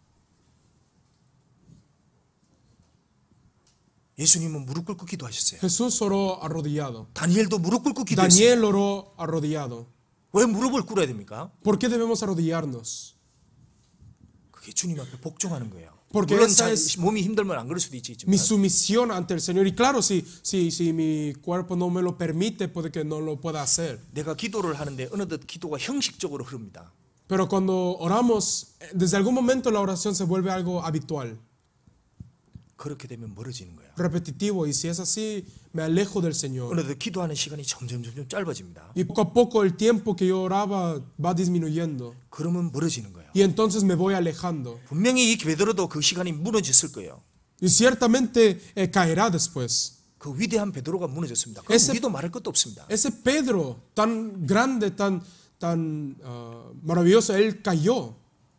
예수님은 무릎 꿇고 기도하셨어요. Jesús oró arrodillado. 다니엘도 무릎 꿇고 기도했어요. Daniel oró arrodillado. 왜 무릎을 꿇어야 됩니까? ¿Por qué debemos arrodillarnos? 그게 주님 앞에 복종하는 거예요. Porque 물론 esa es 몸이 힘들면 안 그럴 수도 있지만 mi sumisión ante el Señor. Y claro, si mi cuerpo no me lo permite, puede que no lo pueda hacer. 내가 기도를 하는데 어느덧 기도가 형식적으로 흐릅니다. Pero cuando oramos, desde algún momento la oración se vuelve algo habitual, 그렇게 되면 멀어지는 거예요. repetitivo. Y si es así, me alejo del Señor. 어느덧 기도하는 시간이 점점 짧아집니다. Y poco a poco el tiempo que yo oraba va disminuyendo. 그러면 멀어지는 거예요. Y entonces me voy alejando. 분명히 이 베드로도 그 시간이 무너졌을 거예요. Y ciertamente caerá después. 그 위대한 베드로가 무너졌습니다. 그럼 우리도 말할 것도 없습니다. Ese Pedro tan grande, tan maravilloso, él cayó.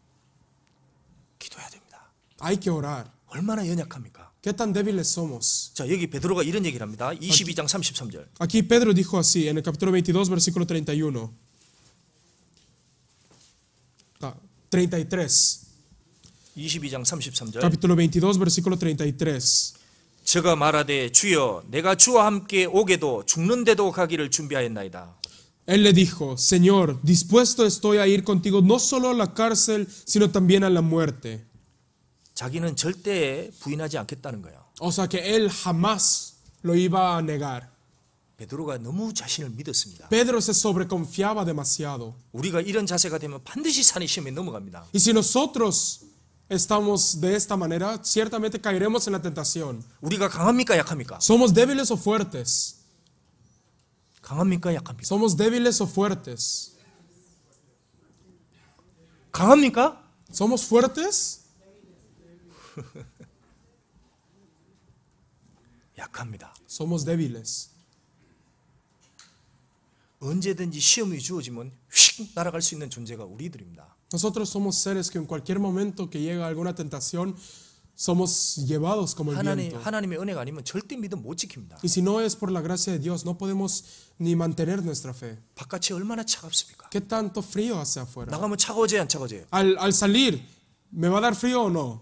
기도해야 됩니다. Hay que orar. 얼마나 연약합니까? ¿Qué tan débiles somos? 자, 여기 베드로가 이런 얘기를 합니다. 22장 33절. Aquí Pedro dijo así en el capítulo 22, versículo 31. 33. 22장 33절. Capítulo 22, versículo 33. 저가 말하되 주여 내가 주와 함께 오게도 죽는데도 가기를 준비하였나이다. Él le dijo, Señor, dispuesto estoy a ir contigo no solo a la cárcel, sino también a la muerte. 자기는 절대 부인하지 않겠다는 거예요. O sea que él jamás lo iba a negar. 베드로가 너무 자신을 믿었습니다. Pedro se sobreconfiaba demasiado. 우리가 이런 자세가 되면 반드시 산의 시험에 넘어갑니다. Y si nosotros estamos de esta manera, ciertamente caeremos en la tentación. 우리가 강합니까 약합니까? ¿Somos débiles o fuertes? 강합니까 약합니까? ¿Somos débiles o fuertes? 강합니까? ¿Somos fuertes? 약합니다. Somos débiles. 언제든지 시험이 주어지면 휙 날아갈 수 있는 존재가 우리들입니다. Nosotros somos seres que en cualquier momento que llega alguna tentación, somos llevados como el viento. 하나님의 은혜가 아니면 절대 믿음 못 지킵니다. Y si no es por la gracia de Dios, no podemos ni mantener nuestra fe. 바깥이 얼마나 차갑습니까? ¿Qué tanto frío hace afuera? 나가면 차가워져요 안 차가워져요? Al salir, ¿me va a dar frío o no?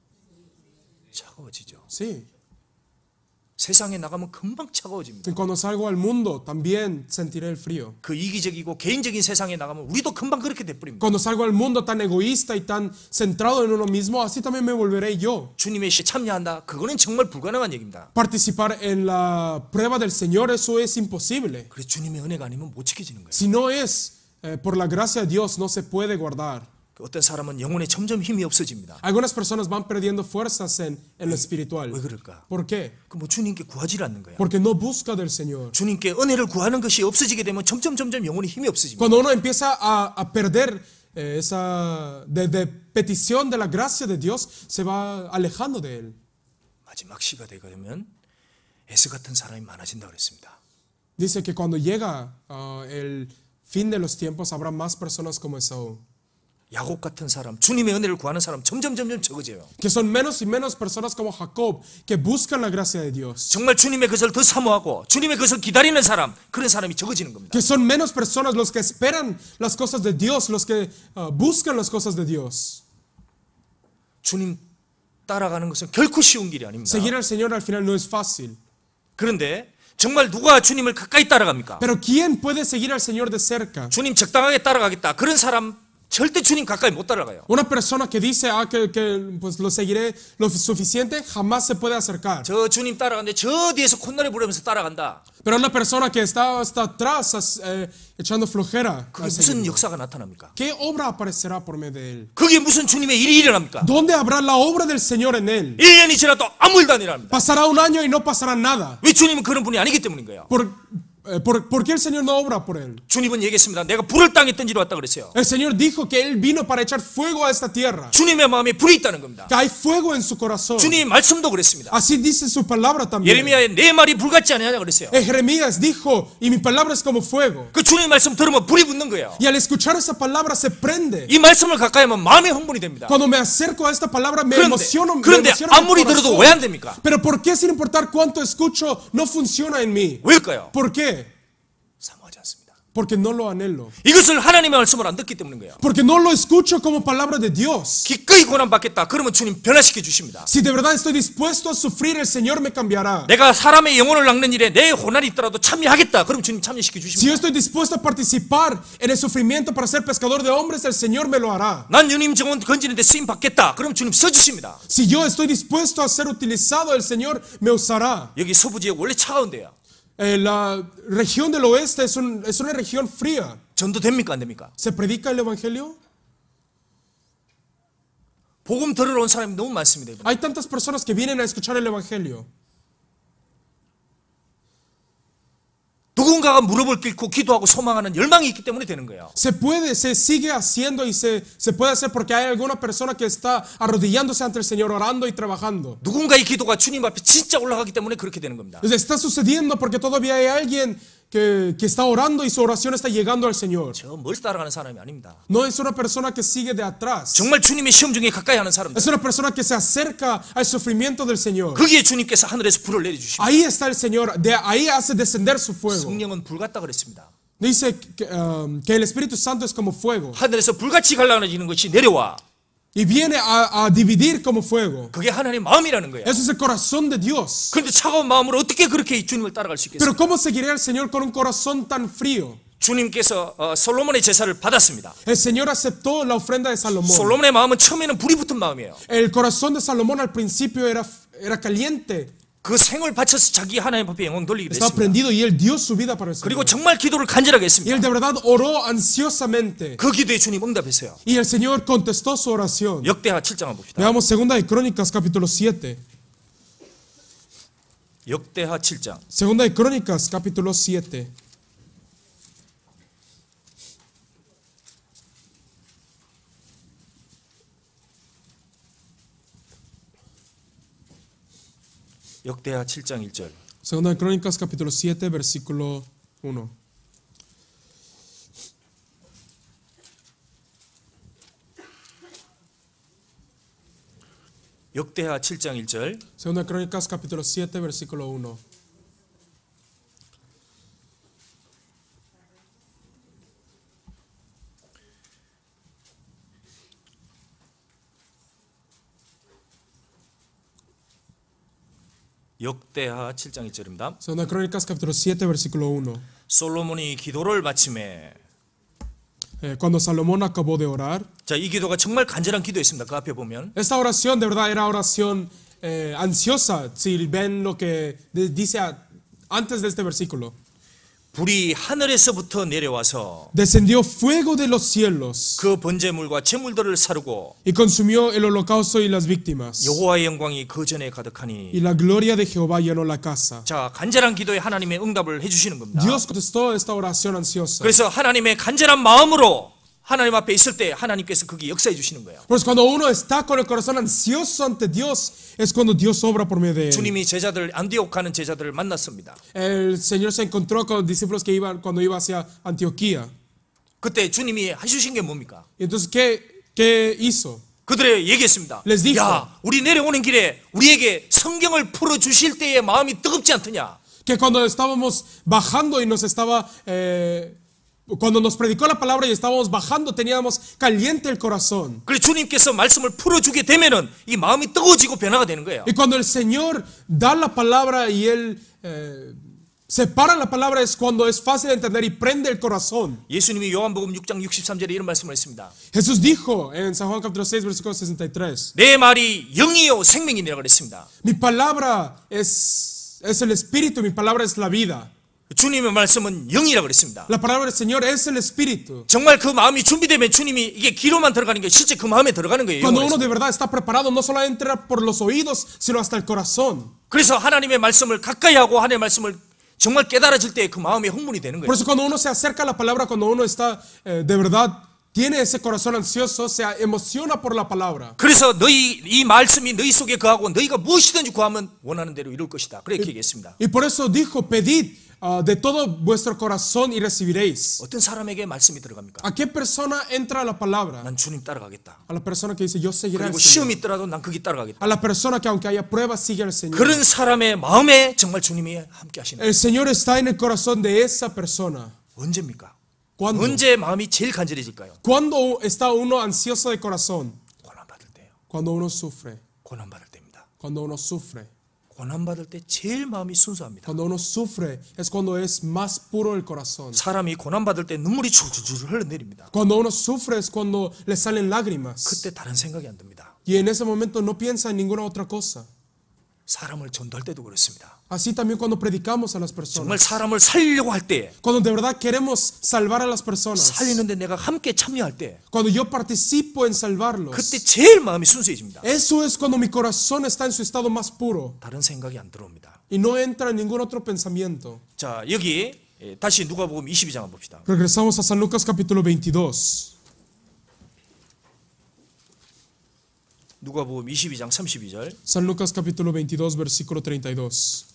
차가워지죠. Sí. 세상에 나가면 금방 차가워집니다. Y cuando salgo al mundo, también sentiré el frío. 그 이기적이고 개인적인 세상에 나가면 우리도 금방 그렇게 돼버립니다. Cuando salgo al mundo tan egoísta y tan centrado en uno mismo, así también me volveré yo. 주님의 시에 참여한다. 그거는 정말 불가능한 얘기입니다. Participar en la prueba del Señor, eso es imposible. 그래서 주님의 은혜가 아니면 못 지켜지는 거예요. Si no es por la gracia de Dios, no se puede guardar. 어떤 사람은 영혼에 점점 힘이 없어집니다. Algunas personas van perdiendo fuerzas en lo espiritual. 왜 그럴까? ¿Por qué? 그 뭐 주님께 구하지를 않는 거예요. Porque no busca del Señor. 주님께 은혜를 구하는 것이 없어지게 되면 점점 영혼의 힘이 없어집니다. Cuando uno empieza a perder esa de petición de la gracia de Dios, se va alejando de él. 마지막 시가 되게 되면 에스 같은 사람이 많아진다고 그랬습니다. Dice que cuando llega el fin de los tiempos, habrá más personas como Esaú. 야곱 같은 사람, 주님의 은혜를 구하는 사람 점점 적어져요. Que son menos y menos personas como Jacob que buscan la gracia de Dios. 정말 주님의 것을 더 사모하고 주님의 것을 기다리는 사람, 그런 사람이 적어지는 겁니다. Que son menos personas los que esperan las cosas de Dios, los que buscan las cosas de Dios. 주님 따라가는 것은 결코 쉬운 길이 아닙니다. Seguir al Señor al final no es fácil. 그런데 정말 누가 주님을 가까이 따라갑니까? Pero ¿quién puede seguir al Señor de cerca? 주님 적당하게 따라가겠다. 그런 사람 절대 주님 가까이 못 따라가요. Una persona que dice que pues lo seguiré lo suficiente jamás se puede acercar. 저 주님 따라가는데 저 뒤에서 콧노래 부르면서 따라간다. Pero una persona que está hasta atrás echando flojera. 그게 무슨 역사가 나타납니까? ¿Qué obra aparecerá por medio de él? 그게 무슨 주님의 일이 일어납니까? ¿Dónde habrá la obra del Señor en él? 1년이 지나도 아무 일도 안 일어납니다. Pasará un año y no pasará nada. 왜 주님은 그런 분이 아니기 때문인 거예요. ¿Por qué el Señor no obra por él? 주님은 얘기했습니다. 내가 불을 땅에 던지러 왔다 그랬어요. El Señor dijo que Él vino para echar fuego a esta tierra. 주님의 마음에 불이 있다는 겁니다. Que hay fuego en su corazón. 주님의 말씀도 그랬습니다. Así dice su palabra también. 예레미야에 내 말이 불 같지 않느냐 그랬어요. Jeremías dijo, y mi palabra es como fuego. 그 주님의 말씀 들으면 불이 붙는 거예요. Y al escuchar esa palabra se prende. 이 말씀을 가까이 하면 마음의 흥분이 됩니다. Cuando me acerco a esta palabra me 그런데, emociono. 그런데 아무리 들어도 왜 안 됩니까? Pero ¿por qué sin importar cuánto escucho no funciona en mí? 왜일까요? ¿Por qué? 사모하지 않습니다. Porque no lo anhelo. 이것을 하나님의 말씀을 안 듣기 때문인 거예요. Porque no lo escucho como palabra de Dios. 기꺼이 고난받겠다. 그러면 주님 변화시켜 주십니다. Si de verdad estoy dispuesto a sufrir, el Señor me cambiará. 내가 사람의 영혼을 낚는 일에 내 고난이 있더라도 참여하겠다. 그럼 주님 참여시켜 Si yo 주십니다. estoy dispuesto a participar en el sufrimiento para ser pescador de hombres, el Señor me lo hará. 난 유님 정원 건지는데 쓰임 받겠다. 그럼 주님 써주십니다. Si yo estoy dispuesto a ser utilizado, el Señor me usará. 여기 서부 지역 원래 차가운데요. La región del oeste es una región fría. 전도 됩니까 안 됩니까? ¿Se predica el evangelio? 복음 들으러 온 사람이 너무 많습니다. 이번에. Hay tantas personas que vienen a escuchar el evangelio. 누군가가 무릎을 꿇고 기도하고 소망하는 열망이 있기 때문에 되는 거예요. Se sigue haciendo y se puede hacer porque hay alguna persona que está arrodillándose ante el Señor, orando y trabajando. 누군가의 기도가 주님 앞에 진짜 올라가기 때문에 그렇게 되는 겁니다. Está sucediendo porque todavía hay alguien que está orando y su oración está llegando al Señor. 저 멀리 따라가는 사람이 아닙니다. No es una persona que sigue de atrás. 정말 주님의 시험 중에 가까이 하는 사람들. Es una persona que se acerca al sufrimiento del Señor. 거기에 주님께서 하늘에서 불을 내려주십니다. Ahí está el Señor, de ahí hace descender su fuego. 성령은 불 같다 그랬습니다. Dice que el Espíritu Santo es como fuego 하늘에서 불같이 갈라지는 것이 내려와. y viene a dividir como fuego. 그게 하나님의 마음이라는 거예요. Eso es el corazón de Dios. 그런데 차가운 마음으로 어떻게 그렇게 주님을 따라갈 수 있겠어요? Pero ¿cómo seguiré al Señor con un corazón tan frío? 주님께서 솔로몬의 제사를 받았습니다. El Señor aceptó la ofrenda de Salomón. 솔로몬의 마음은 처음에는 불이 붙은 마음이에요. El corazón de Salomón al principio era caliente. 그 생을 바쳐서 자기 하나님 앞에 영광 돌리기로 Estaba 했습니다. prendido y él dio su vida para el 그리고 Señor. 정말 기도를 간절하게 Y 했습니다. él de verdad oró ansiosamente. 그 기도에 주님 응답했어요. Y el Señor contestó su oración. 역대하 7장 봅시다. Veamos 2 Crónicas capítulo 7. 역대하 7장. 2 Crónicas capítulo 7. 역대하 7장 1절. 2 Crónicas capítulo 7 versículo 1. 역대하 7장 1절. 2 Crónicas capítulo 7 versículo 1. 역대하 7장 1절입니다. 2 Crónicas capítulo 7 versículo 1. 솔로몬이 기도를 마침에 Cuando Salomón acabó de orar, 자, 이 기도가 정말 간절한 기도였습니다. 그 앞에 보면 esta oración de verdad era oración ansiosa, si ven lo que dice antes de este versículo. 불이 하늘에서부터 내려와서 Descendió fuego de los cielos 그 번제물과 제물들을 사르고 y consumió el holocausto y las víctimas. 여호와의 영광이 그 전에 Y 가득하니. la gloria de Jehová llenó la casa. 자, 간절한 기도에 하나님의 응답을 해주시는 겁니다. Dios contestó esta oración ansiosa. 그래서 하나님의 간절한 마음으로 하나님 앞에 있을 때 하나님께서 거기 역사해 주시는 거예요. Pues cuando uno está con el corazón ansioso ante Dios, es cuando Dios obra por medio de él. 주님이 제자들 안디옥 가는 제자들을 만났습니다. El Señor se encontró con los discípulos que iban cuando iba hacia Antioquía. 그때 주님이 해주신 게 뭡니까? Y entonces, ¿qué hizo? 그들의 얘기했습니다. Les dijo. 야, 우리 내려오는 길에 우리에게 성경을 풀어 주실 때의 마음이 뜨겁지 않더냐? Que cuando estábamos bajando y nos estaba... cuando nos predicó la palabra y estábamos bajando, teníamos caliente el corazón. 그래서 주님께서 말씀을 풀어주게 되면은 이 마음이 뜨거워지고 변화가 되는 거예요. Y cuando el Señor da la palabra y Él separa la palabra, es cuando es fácil de entender y prende el corazón. 예수님이 요한복음 6장 63절에 이런 말씀을 했습니다. Jesús dijo en San Juan capítulo 6 versículo 63, 내 말이 영이요 생명이니라 그랬습니다. mi palabra es el espíritu, mi palabra es la vida. 주님의 말씀은 영이라 그랬습니다. La palabra del Señor es el espíritu. 정말 그 마음이 준비되면 주님이 이게 귀로만 들어가는 게 실제 그 마음에 들어가는 거예요. Cuando 영으로 uno 해서. de verdad está preparado, no solo entra por los oídos, sino hasta el corazón. 그래서 하나님의 말씀을 가까이 하고 하나님의 말씀을 정말 깨달아질 때 그 마음이 흥분이 되는 Por 거예요. eso cuando uno se acerca a la palabra, cuando uno está de verdad, tiene ese corazón ansioso, se emociona por la palabra. 그래서 이 말씀이 너희 속에 거하고 너희가 무엇이든지 구하면 원하는 대로 이룰 것이다. 그렇게 얘기했습니다. Y por eso dijo, pedid de todo vuestro corazón y recibiréis. 어떤 사람에게 말씀이 들어갑니까? ¿A qué persona entra la palabra? 난 주님 따라가겠다. A la persona que dice, yo seguiré al 그리고 Señor. 시험이 있더라도 난 거기 따라가겠다. A la persona que aunque haya pruebas, sigue al Señor. 그런 사람의 마음에 정말 주님이 함께 하시는 El Señor está en el corazón de esa persona. 언제입니까? ¿Cuándo? 언제 마음이 제일 간절해질까요? ¿Cuándo está uno ansioso de corazón? 고난받을 때요. Cuando uno sufre. 고난받을 때입니다. Cuando uno sufre. 고난받을 때 제일 마음이 순수합니다. Cuando uno sufre es cuando es más puro el corazón. 사람이 고난받을 때 눈물이 줄줄 흘러내립니다. Cuando uno sufre es cuando le salen lágrimas. 그때 다른 생각이 안 듭니다. Y en ese momento no piensa en ninguna otra cosa. 사람을 전도할 때도 그렇습니다. Así también cuando predicamos a las personas. 정말 사람을 살리려고 할 때, Cuando de verdad queremos salvar a las personas. 살리는데 내가 함께 참여할 때, Cuando yo participo en salvarlos. 그때 제일 마음이 순수해집니다. Eso es cuando mi corazón está en su estado más puro. 다른 생각이 안 들어옵니다. Y no entra en ningún otro pensamiento. 자, 여기 다시 누가복음 22장 한번 봅시다. Regresamos a San Lucas capítulo 22. 누가복음 22장 32절. San Lucas capítulo 22 versículo 32.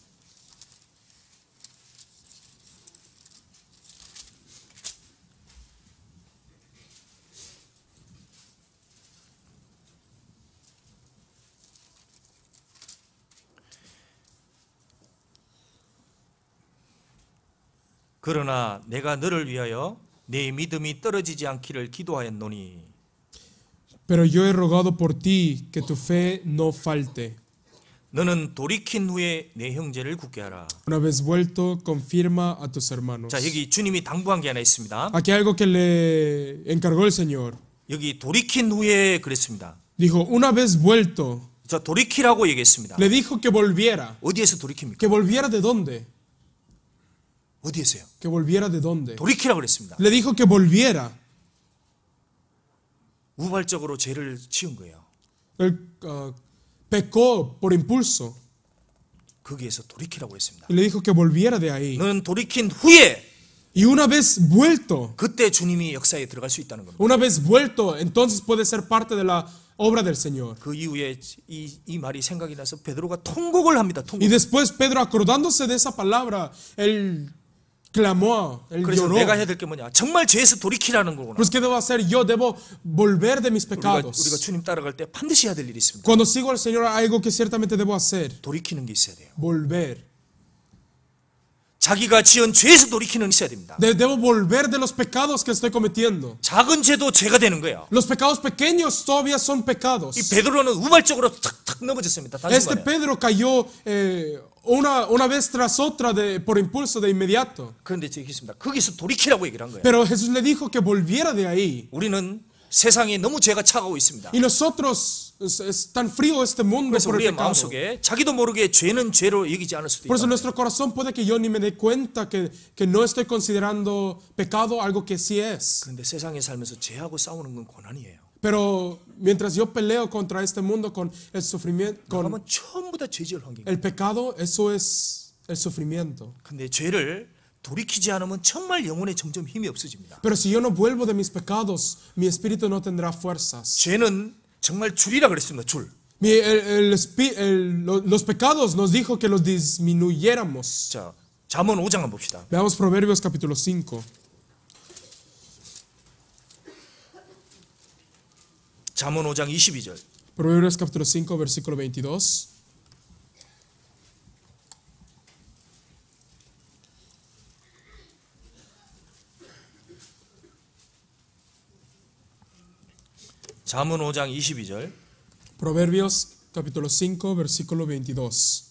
그러나 내가 너를 위하여 내 믿음이 떨어지지 않기를 기도하였노니 Pero yo he rogado por ti que tu fe no falte. 너는 돌이킨 후에 내 형제를 굳게 하라. Una vez vuelto, confirma a tus hermanos. 자, 여기 주님이 당부한 게 하나 있습니다. Aquí hay algo que le encargó el Señor. 여기 돌이킨 후에 그랬습니다. Dijo, una vez vuelto, 자, 돌이키라고 얘기했습니다. le dijo que volviera. 어디에서 돌이킵니까? ¿Que volviera de dónde? 어디에서요? Que volviera de dónde. 돌이키라고 그랬습니다. Le dijo que volviera. 우발적으로 죄를 지은 거예요. Él pecó por impulso. 거기에서 돌이키라고 했습니다. Y le dijo que volviera de ahí. 너는 돌이킨 후에 Y una vez vuelto, 그때 주님이 역사에 들어갈 수 있다는 겁니다. una vez vuelto, entonces puede ser parte de la obra del Señor. 그 이후에 이 말이 생각이 나서 베드로가 통곡을 합니다. 통곡. Y después Pedro, acordándose de esa palabra, él clamó, él 그래서 lloró. 내가 해야 될 게 뭐냐? 정말 죄에서 돌이키라는 거구나. Pues ¿qué debo hacer? Yo debo volver de mis 우리가 pecados. 주님 따라갈 때 반드시 해야 될 일이 있습니다. Cuando sigo al Señor hay algo que ciertamente debo hacer. 돌이키는 게 있어야 돼요. Volver. 자기가 지은 죄에서 돌이키는 있어야 됩니다. Debo volver de los pecados que estoy cometiendo. 작은 죄도 죄가 되는 거예요. Los pecados pequeños todavía son pecados. 이 베드로는 우발적으로 탁탁 넘어졌습니다. Este 단순간에. Pedro cayó una vez tras otra por impulso de inmediato. 그런데 저기 있습니다. 거기서 돌이키라고 얘기를 한 거예요. Pero Jesús le dijo que volviera de ahí. 우리는 세상에 너무 죄가 차가워 있습니다. Y nosotros, es tan frío este mundo 그래서 por el 우리의 pecado. 마음속에 자기도 모르게 죄는 죄로 여기지 않을 수도 Por eso en 있다. nuestro corazón puede que yo ni me dé cuenta que no estoy considerando pecado algo que sí es. 그런데 세상에 살면서 죄하고 싸우는 건 고난이에요. Pero mientras yo peleo contra este mundo con el sufrimiento, con 그러면 전부 다 죄지을 환경. el pecado, eso es el sufrimiento. 근데 죄를 돌이키지 않으면 정말 영혼에 점점 힘이 없어집니다. Pero si yo no vuelvo de mis pecados, mi espíritu no tendrá fuerzas. 죄는 정말 줄이라 그랬습니다. 줄. Los pecados nos dijo que los disminuyéramos. 자, 잠언 5장 한번 봅시다. Veamos Proverbios capítulo 5. 잠언 5장 22절. Proverbios capítulo 5, versículo 22. 잠언 5장 22절. Proverbios capítulo 5, versículo 22.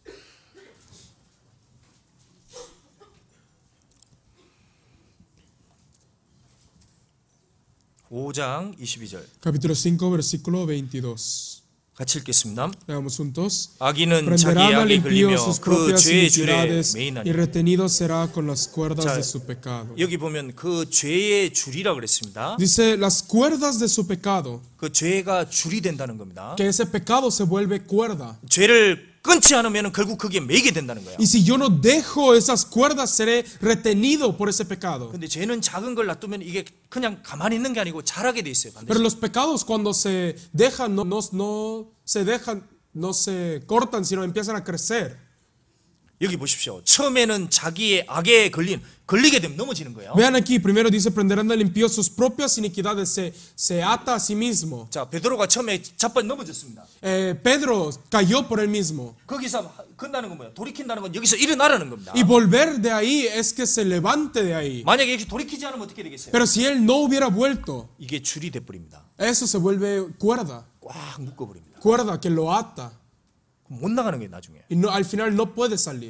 (5장 22절) Capítulo 5, versículo 22. 같이 읽겠습니다. Veamos juntos. 악인은 자기의 Prenderán al 악에 impío 걸리며 sus 그 propias 죄의 줄에 iniquidades y 매이나니. retenido será con las cuerdas 자, de su pecado. 여기 보면 그 죄의 줄이라 그랬습니다. Dice las cuerdas de su pecado, 그 죄가 줄이 된다는 겁니다. que ese pecado se vuelve cuerda. 죄를 끊지 않으면 결국 거기에 매이게 된다는 거예요. Y si yo no dejo esas cuerdas, seré retenido por ese pecado. 근데 죄는 작은 걸 놔두면 이게 그냥 가만히 있는 게 아니고 자라게 돼 있어요. 반드시. Pero los pecados cuando se dejan, no se cortan, sino empiezan a crecer. 여기 보십시오. 처음에는 자기의 악에 걸리게 되면 넘어지는 거예요. Vean aquí, primero dice, prenderán del impío sus propias iniquidades, se ata a sí mismo. 자, 베드로가 처음에 자빠져 넘어졌습니다. Pedro cayó por él mismo. 거기서 건다는 건 뭐야? 돌이킨다는 건 여기서 일어나라는 겁니다. Y volver de ahí es que se levante de ahí. 만약에 여기서 돌이키지 않으면 어떻게 되겠어요? Pero si él no hubiera vuelto, 이게 줄이 돼 버립니다. eso se vuelve cuerda. 꽉 묶어 버립니다. Cuerda que lo ata. 못 나가는 게 나중에. Y no, al final no puede salir.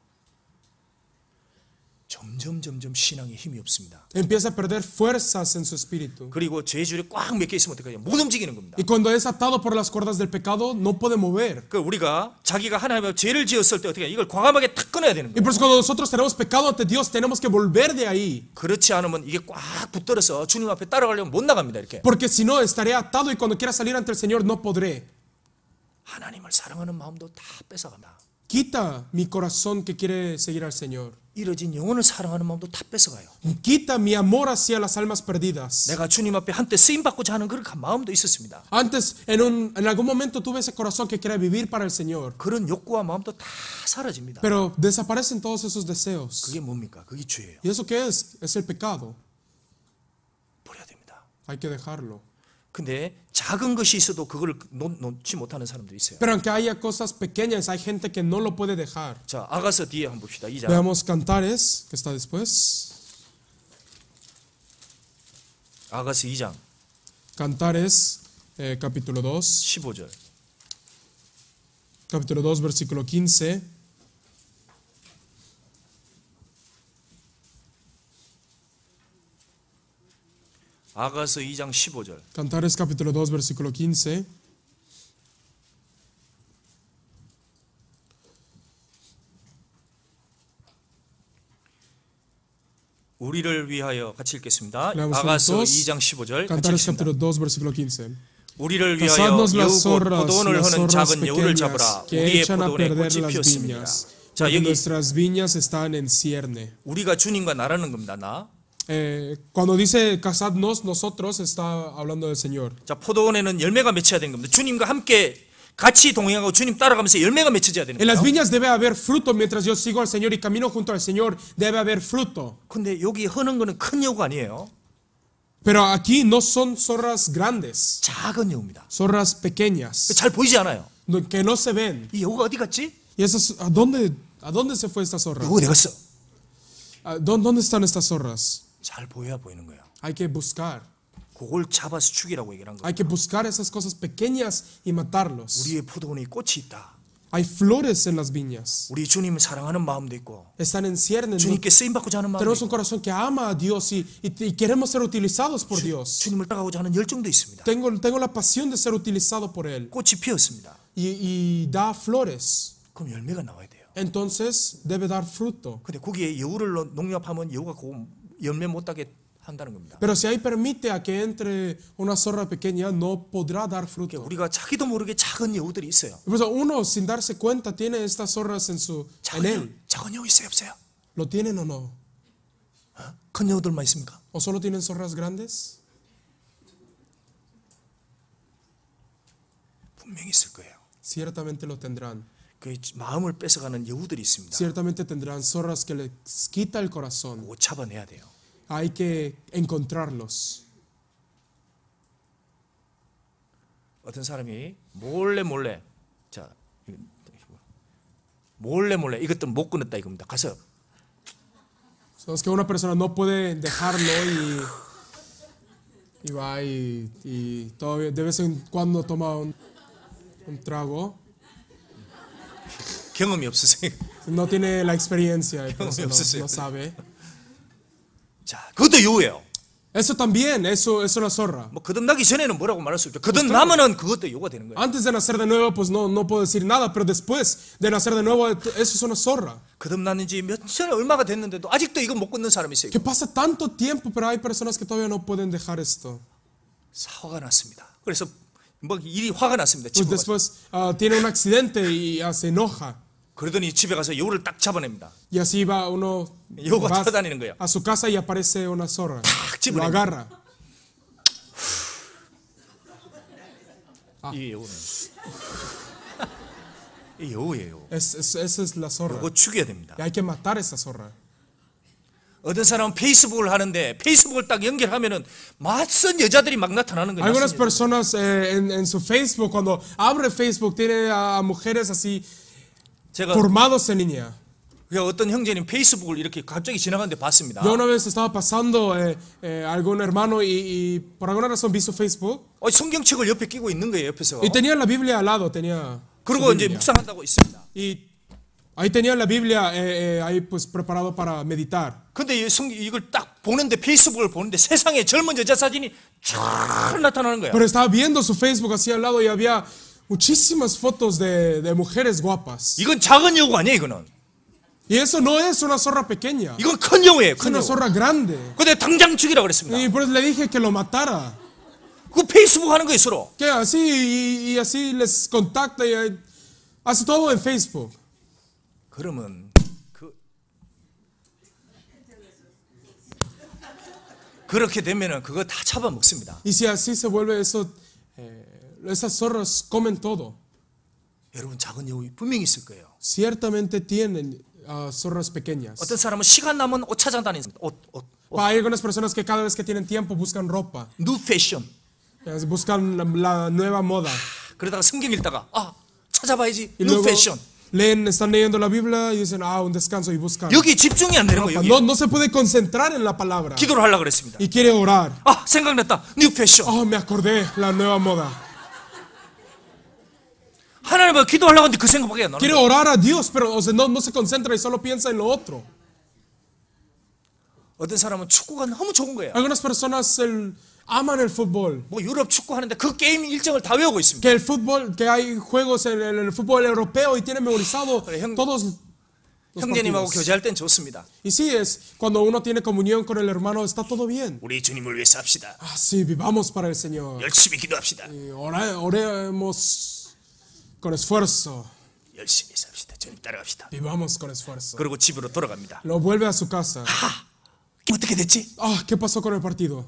점점 신앙에 힘이 없습니다. Empieza a perder fuerzas en su espíritu. 그리고 죄줄에 꽉 묶여 있으면 어떡해요? 못 움직이는 겁니다. Y cuando es atado por las cuerdas del pecado, no puede mover. 그 우리가 자기가 하나님 앞에 죄를 지었을 때 어떻게 해요? 이걸 과감하게 탁 끊어야 되는 Y 거예요. por eso cuando nosotros tenemos pecado ante Dios, tenemos que volver de ahí. 그렇지 않으면 이게 꽉 붙들어서 주님 앞에 따라가려면 못 나갑니다. 이렇게. Porque si no, estaré atado y cuando quiera salir ante el Señor, no podré. 하나님을 사랑하는 마음도 다 뺏어간다. Quita mi corazón que quiere seguir al Señor. 이뤄진 영혼을 사랑하는 마음도 다 뺏어가요. Quita mi amor hacia las almas perdidas. 내가 주님 앞에 한때 쓰임 받고자 하는 그런 마음도 있었습니다. Antes, en algún momento tuve ese corazón que quería vivir para el Señor. 그런 욕구와 마음도 다 사라집니다. Pero desaparecen todos esos deseos. 그게 뭡니까? 그게 죄예요. ¿Y eso qué es? Es el pecado. 버려야 됩니다. Hay que dejarlo. 근데 작은 것이 있어도 그걸 놓지 못하는 사람들이 있어요. Pero aunque haya cosas pequeñas, hay gente que no lo puede dejar. 자, 아가서 뒤에 한번 봅시다. 2장. Veamos Cantares, que está después. 아가서 2장 Cantares, capítulo 2. 15절. Capítulo 2, versículo 15. 아가서 2장 15절. Cantares, capítulo 2, versículo 15. 우리를 위하여 같이 읽겠습니다. Leamos 아가서 juntos. 2장 15절 같이 Cantares, 읽습니다. capítulo 2, versículo 15. 우리를 위하여 Cazadnos las 여우고 zorras, 포도원을 las 허는 zorras 작은 여우를 pequeñas 잡으라. que 우리의 echan a 포도원에 perder 꽃이 las 피었습니다. viñas. 자, Porque 여기 nuestras viñas están en cierne. 우리가 주님과 나라는 겁니다. 나. Cuando dice cazadnos nosotros, está hablando del Señor. 자, 포도원에는 열매가 맺혀야 되는 겁니다. 주님과 함께 같이 동행하고 주님 따라가면서 열매가 맺혀져야 되는 En las 거예요. viñas debe haber fruto mientras yo sigo al Señor y camino junto al Señor. Debe haber fruto. 근데 여기 허는 거는 큰 여우가 아니에요. Pero aquí no son zorras grandes, 작은 여우입니다. zorras pequeñas, 잘 보이지 않아요. que no se ven. 이 여우가 어디 갔지? ¿Y esas, a dónde se fue esta zorra? 여우 어디 갔어? ¿Dónde están estas zorras? 잘 보여야 보이는 거예요. Hay que buscar. 그걸 잡아서 죽이라고 얘기를 한 거예요. Hay que buscar esas cosas pequeñas y matarlos. 우리의 포도원에 꽃이 있다. Hay flores en las viñas. 우리 주님을 사랑하는 마음도 있고 Están en ciernes. 주님께 쓰임 받고자 하는 마음도 Tenemos 있고 un corazón que ama a Dios y queremos ser utilizados por Dios. 주님을 따라가고자 하는 열정도 있습니다. Tengo la pasión de ser utilizado por Él. 꽃이 피었습니다. Y da flores. 그럼 열매가 나와야 돼요. Entonces debe dar fruto. 근데 거기에 여우를 농협하면 여우가 그 열매 못 따게 한다는 겁니다. Pero si ahí permite a que entre una zorra pequeña, no podrá dar fruto. 우리가 자기도 모르게 작은 여우들이 있어요. Por eso uno, sin darse cuenta, tiene estas zorras en él. 작은 여우 있어요, 없어요? ¿Lo tienen o no? 큰 여우들만 있습니까? ¿O solo tienen zorras grandes? 분명히 있을 거예요. Ciertamente lo tendrán. 그 마음을 뺏어가는 여우들이 있습니다. Ciertamente tendrán zorras que les quita el corazón. 그거 잡아내야 돼요. Hay que encontrarlos. 어떤 사람이 몰래 자 몰래 이것들 못 끊었다 이겁니다. 가서 Es que una persona no puede dejarlo y va y todavía de vez en cuando toma un trago. 경험이 없으세요. No tiene la experiencia, 경험이 entonces 없으세요. no sabe. 자, 그것도 여우예요. Eso también, eso es una zorra. 뭐 거듭나기 전에는 뭐라고 말할 수 없죠. 거듭나면은 그것도 여우가 되는 거예요. Antes de nacer de nuevo, pues no puedo decir nada, pero después de nacer de nuevo, eso es una zorra. 거듭났는지 몇 년에 얼마가 됐는데도 아직도 이거 못 끊는 사람이 있어요. Que pasa tanto tiempo, pero hay personas que todavía no pueden dejar esto. 사화가 났습니다. 그래서 뭐 일이 화가 났습니다. Pues 집에 가서. después tiene un accidente y se enoja. 그러더니 집에 가서 여우를 딱 잡아냅니다. Y así va uno 여우가 va 돌아다니는 거예요. a su casa y aparece una zorra. Lo 집어냅니다. agarra. 이 여우는 이 여우예요. Esa es la zorra. 그거 죽여야 됩니다. Y hay que matar esa zorra. 어떤 사람은 페이스북을 하는데 페이스북을 딱 연결하면은 맞선 여자들이 막 나타나는 거예요. Algunas 낯선 여자들. personas en su Facebook, cuando abre Facebook, tiene a mujeres así 제가 formados en línea. 어떤 형제님 페이스북을 이렇게 갑자기 지나가는데 봤습니다. Yo una vez estaba pasando algún hermano y por alguna razón vi su Facebook 성경책을 옆에 끼고 있는 거예요. 옆에서. y tenía la Biblia al lado, tenía su 그리고 이제 Biblia. 묵상한다고 있습니다. Y ahí tenía la Biblia ahí pues preparado para meditar. 근데 이걸 딱 보는데 페이스북을 보는데 세상에 젊은 여자 사진이 쫙 나타나는 거야. Pero estaba viendo su Facebook así al lado y había muchísimas fotos de mujeres guapas. 이건 작은 여우 아니에요, 이거는. Y eso no es una zorra pequeña, 이건 큰 여우예요, es 큰 una 여우. zorra grande. 근데 당장 죽이라고 그랬습니다. Y por eso le dije que lo matara. 그 페이스북 하는 거예요, 서로. Que así y así les contacta y hace todo en Facebook. 그러면 그렇게 되면은 그거 다 잡아먹습니다. Y si así se vuelve eso, esas zorras comen todo. 여러분 작은 여우 분명히 있을 거예요. Ciertamente tienen zorras pequeñas. 어떤 사람은 시간 나면 옷 찾아다니는 옷. Hay algunas personas que cada vez que tienen tiempo buscan ropa, 뉴 패션. buscan la nueva moda. 그러다가 성경 읽다가 찾아봐야지. Y 뉴 luego 패션. están leyendo la Biblia y dicen, un descanso y buscan. 여기 집중이 안 되는 거예요. 여기. No se puede concentrar en la palabra. 기도를 하려고 그랬습니다. Y quiere orar. 생각났다. 뉴 패션. Me acordé, la nueva moda. 하나님과 기도하려고 하는데 그 생각밖에 안 나는 Quiere 거예요. orar a Dios, pero no se concentra y solo piensa en lo otro. 어떤 사람은 축구가 너무 좋은 거예요. Algunas personas aman el fútbol. 뭐 유럽 축구 하는데 그 게임 일정을 다 외우고 있습니다. Que el fútbol, que hay juegos en el fútbol europeo y tiene memorizado 그래, todos los 형제님하고 partidos. 교제할 땐 좋습니다. Y sí, es cuando uno tiene comunión con el hermano, está todo bien. 우리 주님을 위해서 합시다. Sí, vivamos para el Señor. 열심히 기도합시다. Y oremos con esfuerzo. 열심히 삽시다. 주님 따라갑시다. Vivamos con esfuerzo. 그리고 집으로 돌아갑니다. Lo vuelve a su casa. 어떻게 됐지? ¿Qué pasó con el partido?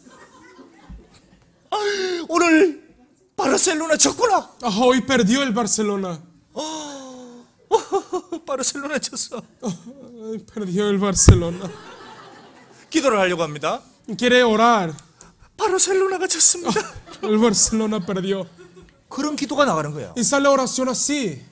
오늘 바르셀로나 졌구나. Hoy perdió el Barcelona. 바르셀로나 졌어. Perdió el Barcelona. 기도를 하려고 합니다. Quiere orar. 바르셀로나가 졌습니다. El Barcelona perdió. 그런 기도가 나가는 거예요. Y sale oración así.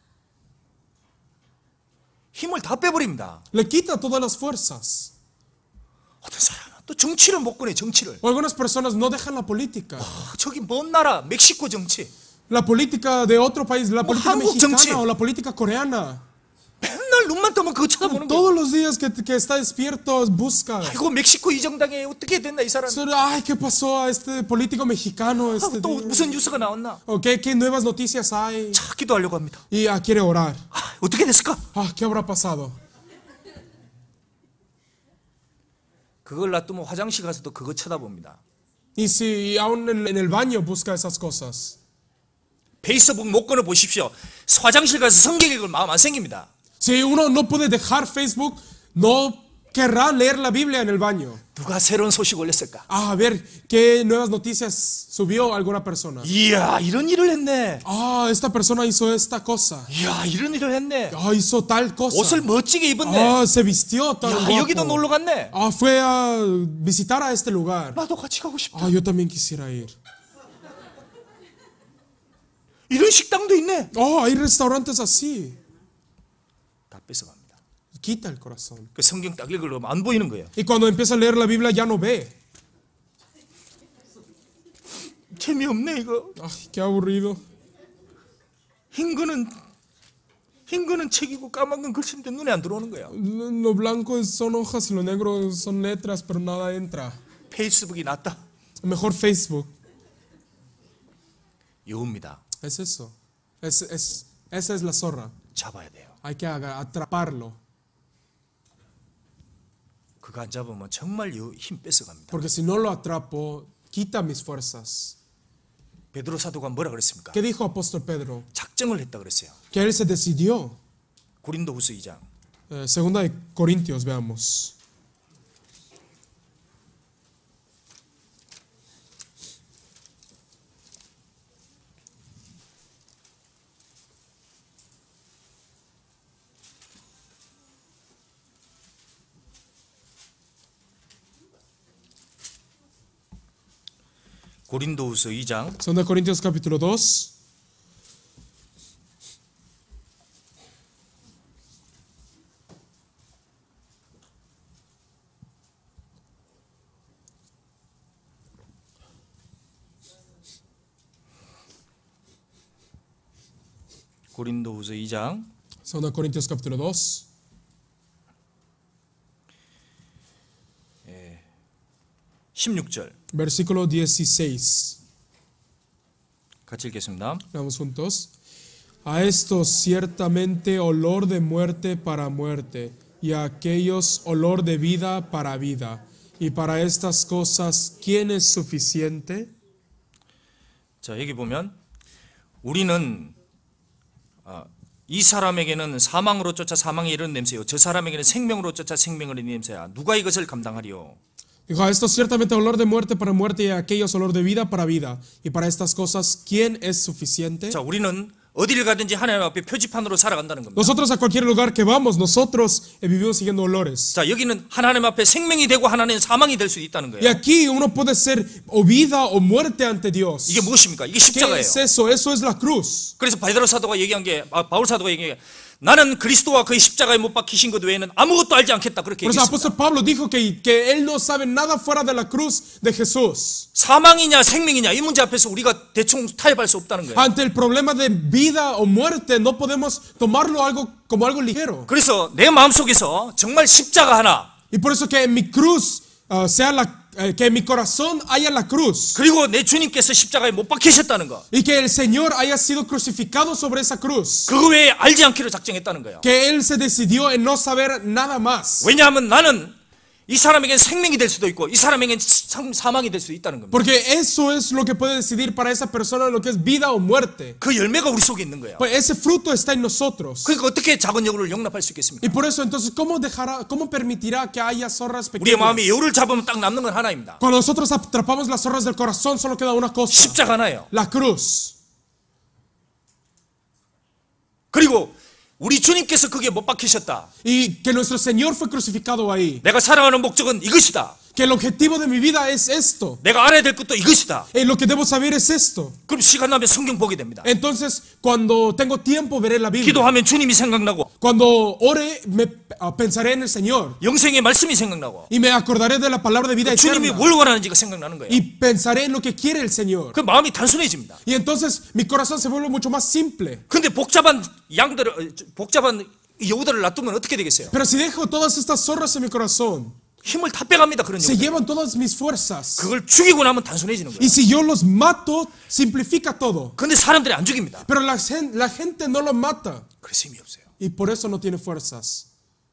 힘을 다 빼버립니다. Le quita todas las fuerzas. 어떤 사람은 또 정치를 못 꺼내. 정치를. O algunas personas no dejan la política. 저기 먼 나라 멕시코 정치. La política de otro país, la política 한국 mexicana 정치. o la política coreana. 맨날 눈만 뜨면 그거 쳐다보는 거예요. Todos los días que está despierto busca. 아이고 멕시코 이 정당에 어떻게 됐나 이 사람. Ay, ¿qué pasó a este político mexicano? 또 무슨 뉴스가 나왔나. ¿O qué nuevas noticias hay? 자, 기도하려고 합니다. Y quiere orar. 어떻게 됐을까? ¿Qué habrá pasado? 그걸 놔두면 화장실 가서도 그거 쳐다봅니다. Y si aún en el baño busca esas cosas. 페이스북 못 끊어 보십시오. 화장실 가서 성경 읽을 마음 안 생깁니다. Si uno no puede dejar Facebook, no querrá leer la Biblia en el baño. 누가 새로운 소식 올렸을까? A ver, ¿qué nuevas noticias subió alguna persona? 이야, 이런 일을 했네. Esta persona hizo esta cosa. 이야, 이런 일을 했네. Hizo tal cosa. 옷을 멋지게 입었네. Se vistió tan 야, 여기도 guapo. 놀러 갔네. Fue a visitar a este lugar. 나도 같이 가고 싶다. Yo también quisiera ir. 이런 식당도 있네. Hay restaurantes así. 다 뺏어갑니다. Quita el corazón. 그 성경 딱 읽으려면 안 보이는 거예요. Y cuando empieza a leer la Biblia ya no ve. 재미없네 이거. Qué aburrido. 흰 거는 책이고 까만 건 글씨인데 눈에 안 들어오는 거야. Lo blanco son hojas y lo negro son letras, pero nada entra. 페이스북이 낫다. Mejor Facebook. 여우입니다. Es eso. Esa es la zorra. 잡아야 돼요. Hay que atraparlo. 그거 안 잡으면 정말 힘 뺏어갑니다. Porque si no lo atrapo, quita mis fuerzas. 베드로 사도가 뭐라 그랬습니까? ¿Qué dijo apóstol Pedro? 작정을 했다 그랬어요. Que él se decidió. 고린도후서 2장. Segunda de Corintios, veamos. 고린도후서 2장. Segunda de Corintios capítulo 2. 고린도후서 2장. Segunda de Corintios capítulo 2. 16절. Versículo 16. 같이 읽겠습니다. Vamos juntos. A estos ciertamente olor de muerte para muerte, y a aquellos olor de vida para vida. Y para estas cosas, ¿quién es suficiente? 자, 여기 보면 우리는 이 사람에게는 사망으로 쫓아 사망에 이르는 냄새요, 저 사람에게는 생명으로 쫓아 생명을 이르는 냄새야. 누가 이것을 감당하리요? Dijo, a estos ciertamente olor de muerte para muerte, y a aquellos olor de vida para vida. Y para estas cosas, ¿quién es suficiente? 자, 우리는 어디를 가든지 하나님 앞에 표지판으로 살아간다는 겁니다. Nosotros a cualquier lugar que vamos, nosotros vivimos siguiendo olores. 자, 여기는 하나님 앞에 생명이 되고 하나님은 사망이 될 수도 있다는 Y 거예요. aquí uno puede ser o vida o muerte ante Dios. 이게 무엇입니까? 이게 ¿Qué 십자가예요. es eso? Eso es la cruz. 그래서 베드로 사도가 얘기한 게, 바울 사도가 얘기한 게, 나는 그리스도와 그의 십자가에 못 박히신 것 외에는 아무것도 알지 않겠다, 그렇게 Por eso el 얘기했습니다. apóstol Pablo dijo que él no sabe nada fuera de la cruz de Jesús. 사망이냐 생명이냐 이 문제 앞에서 우리가 대충 타협할 수 없다는 거예요. Ante el problema de vida o muerte no podemos tomarlo como algo ligero. 그래서 내 마음속에서 정말 십자가 하나, Y por eso que en mi cruz que en mi corazón haya la cruz. 그리고 내 주님께서 십자가에 못 박히셨다는 거, Y que el Señor haya sido crucificado sobre esa cruz. 그거 외에 알지 않기로 작정했다는 거예요. Que Él se decidió en no saber nada más. 왜냐하면 나는 이 사람에겐 생명이 될 수도 있고 이 사람에겐 사망이 될 수도 있다는 겁니다. Porque eso es lo que puede decidir para esa persona lo que es vida o muerte. 그 열매가 우리 속에 있는 거예요. Pues ese fruto está en nosotros. 그러니까 어떻게 작은 여우를 용납할 수 있겠습니까? Y por eso entonces, ¿cómo permitirá que haya zorras 우리의 마음이 pequeñas? 여우를 잡으면 딱 남는 건 하나입니다. Cuando nosotros atrapamos las zorras del corazón, solo queda una cosa: 십자가 하나예요. la cruz. 그리고 우리 주님께서 그게 못 박히셨다. Y que nuestro Señor fue crucificado ahí. 내가 살아가는 목적은 이것이다. Que el objetivo de mi vida es esto. 내가 알아야 될 것도 이것이다. Lo que debo saber es esto. 그럼 시간 나면 성경 보게 됩니다. Entonces, cuando tengo tiempo, veré la Biblia. 기도하면 주님이 생각나고 Cuando ore, pensaré en el Señor. 영생의 말씀이 생각나고 Y me acordaré de la palabra de vida 주님이 eterna. 뭘 원하는지가 생각나는 거예요. Y pensaré en lo que quiere el Señor. 그 마음이 단순해집니다. Y entonces mi corazón se vuelve mucho más simple. 근데 복잡한 여우들을 놔두면 어떻게 되겠어요? Pero si dejo todas estas zorras en mi corazón, 힘을 다 빼갑니다. 그런 se 여우들. llevan todas mis fuerzas. 그걸 죽이고 나면 단순해지는 Y 거예요. si yo los mato, simplifica todo. 근데 사람들이 안 죽입니다. Pero la gente no lo mata. 그래서 힘이 없어요. Y por eso no tiene fuerzas.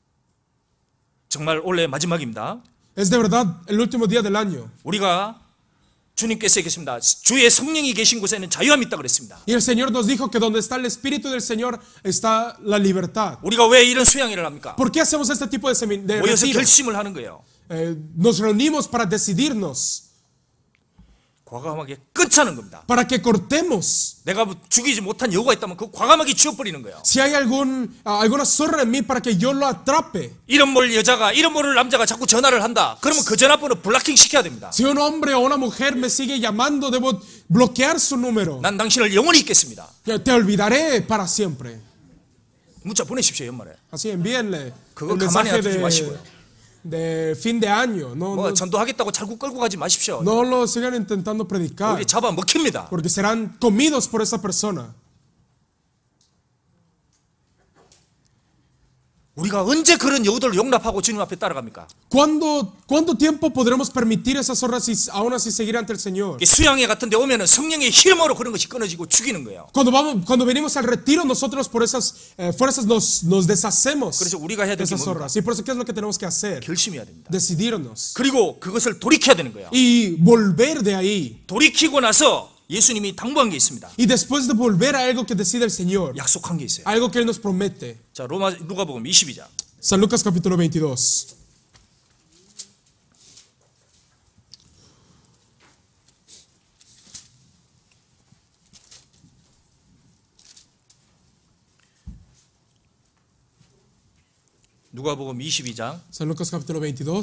정말 올해 마지막입니다. Es de verdad el último día del año. 우리가 주님께서 계십니다. 주의 성령이 계신 곳에는 자유함이 있다 그랬습니다. Y el Señor nos dijo que donde está el Espíritu del Señor está la libertad. 우리가 왜 이런 수양회를 합니까? ¿Por qué hacemos este tipo de 모여서 retiro? 결심을 하는 거예요. Nos reunimos para decidirnos, 과감하게 끊자는 겁니다. para que cortemos. 내가 죽이지 못한 여우가 있다면 그 과감하게 쥐어버리는 거예요. Si hay alguna zorra en mí, para que yo lo atrape. 이름 모를 여자가, 이름 모를 남자가 자꾸 전화를 한다. 그러면 그 전화번호 블락킹 시켜야 됩니다. Si un hombre o una mujer me sigue llamando, debo bloquear su número. 난 당신을 영원히 잊겠습니다. Te olvidaré para siempre. 문자 보내십시오, 연말에. Así envíenle 그거 el 가만히 mensaje 놔두지 마시고요. de fin de año. No, 뭐 no, 전도하겠다고 자꾸 끌고 가지 마십시오. no lo sigan intentando predicar, 우리 잡아 먹힙니다. porque serán comidos por esa persona. 우리가 언제 그런 여우들을 용납하고 주님 앞에 따라갑니까? ¿Cuánto tiempo podremos permitir esas zorras y aún así seguir ante el Señor? 수양회 같은 데 오면은 성령의 힘으로 그런 것이 끊어지고 죽이는 거예요. Cuando venimos al retiro, nosotros por esas fuerzas nos deshacemos 그래서 우리가 해야 de 될 게 esas 뭡니까? zorras. Y por eso, ¿qué es lo que tenemos que hacer? 결심해야 됩니다. Decidirnos 그리고 그것을 돌이켜야 되는 거예요. y volver de ahí. 돌이키고 나서 예수님이 당부한 게 있습니다. Y después de volver a algo que decide el Señor, 약속한 게 있어요. algo que Él nos promete. 자, 누가복음 22장. San Lucas capítulo 22. 누가복음 22장 San Lucas capítulo 22.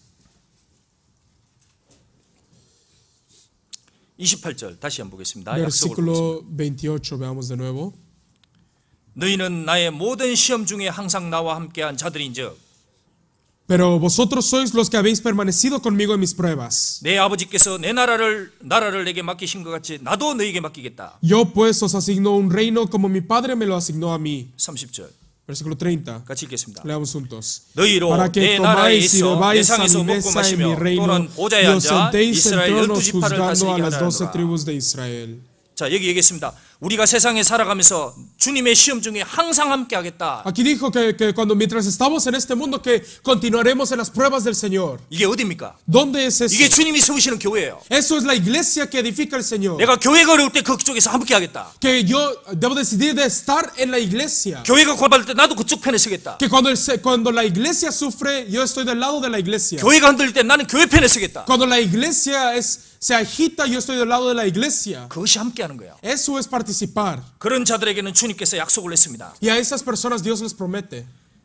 28절 다시 한번 보겠습니다. 약속을 보겠습니다. Versículo 28, veamos de nuevo. 너희는 나의 모든 시험 중에 항상 나와 함께한 자들인즉 Pero vosotros sois los que habéis permanecido conmigo en mis pruebas. 내 아버지께서 내 나라를 내게 맡기신 것 같이 나도 너희에게 맡기겠다. Yo pues os asigno un reino como mi Padre me lo asignó a mí. 30절 Versículo 30. 같이 읽겠습니다. Leamos juntos. 너희로 Para que 내 나라에 comáis y 있어 내 bebáis a 상에서 mi 먹고 mesa en 마시며 mi reino 또는 보좌에 y os 앉아 sentéis en 이스라엘 tronos 12지파를 juzgando a 다스리게 las 12 하라. tribus de Israel. 자, 여기 얘기했습니다. 우리가 세상에 살아가면서 주님의 시험 중에 항상 함께 하겠다. Aquí dijo que cuando mientras estamos en este mundo que continuaremos en las pruebas del Señor. 이게 어디입니까? ¿Dónde es eso? 이게 주님이 세우시는 교회예요. Eso es la iglesia que edifica el Señor. 내가 교회가 어려울 때 그쪽에서 함께 하겠다. Que yo debo decidir de estar en la iglesia. 교회가 고발할 때 나도 그쪽 편에 서겠다. Que cuando la iglesia sufre, yo estoy del lado de la iglesia. 교회가 흔들릴 때 나는 교회 편에 서겠다. Cuando la iglesia se agita, yo estoy del lado de la iglesia. 그것이 함께 하는 거예요. Eso es participar. 그런 자들에게는 주님께서 약속을 했습니다. Y a esas personas Dios les promete.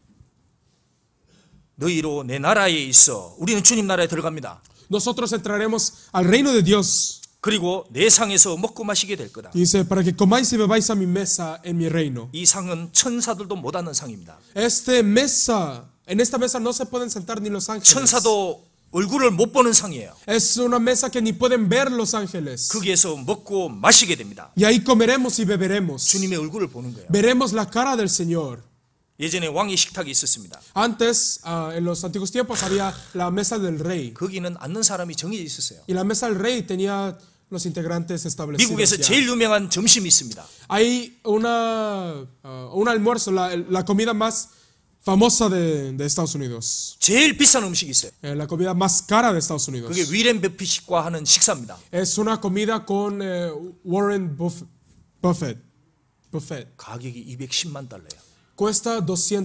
너희로 내 나라에 있어. 우리는 주님 나라에 들어갑니다. Nosotros entraremos al reino de Dios. 그리고 내 상에서 먹고 마시게 될 거다. Y dice, para que comáis y bebáis a mi mesa en mi reino. 이 상은 천사들도 못 하는 상입니다. En esta mesa no se pueden sentar ni los ángeles. 천사도 얼굴을 못 보는 상이에요. Es una mesa que ni pueden ver los ángeles. 거기에서 먹고 마시게 됩니다. Y ahí comeremos y beberemos. 주님의 얼굴을 보는 거예요. Veremos la cara del Señor. 예전에 왕의 식탁이 있었습니다. Antes, en los antiguos tiempos, había la mesa del rey. 거기는 앉는 사람이 정해져 있었어요. Y la mesa del rey tenía los integrantes establecidos. 미국에서 ya. 제일 유명한 점심이 있습니다. Hay un almuerzo, la comida más famosa de Estados Unidos. 제일 비싼 음식이 있어요. La comida más cara de Estados Unidos. 그게 위렌 버핏과 하는 식사입니다. Es una comida con Warren Buffett. 가격이 210만 달러예요. Cuesta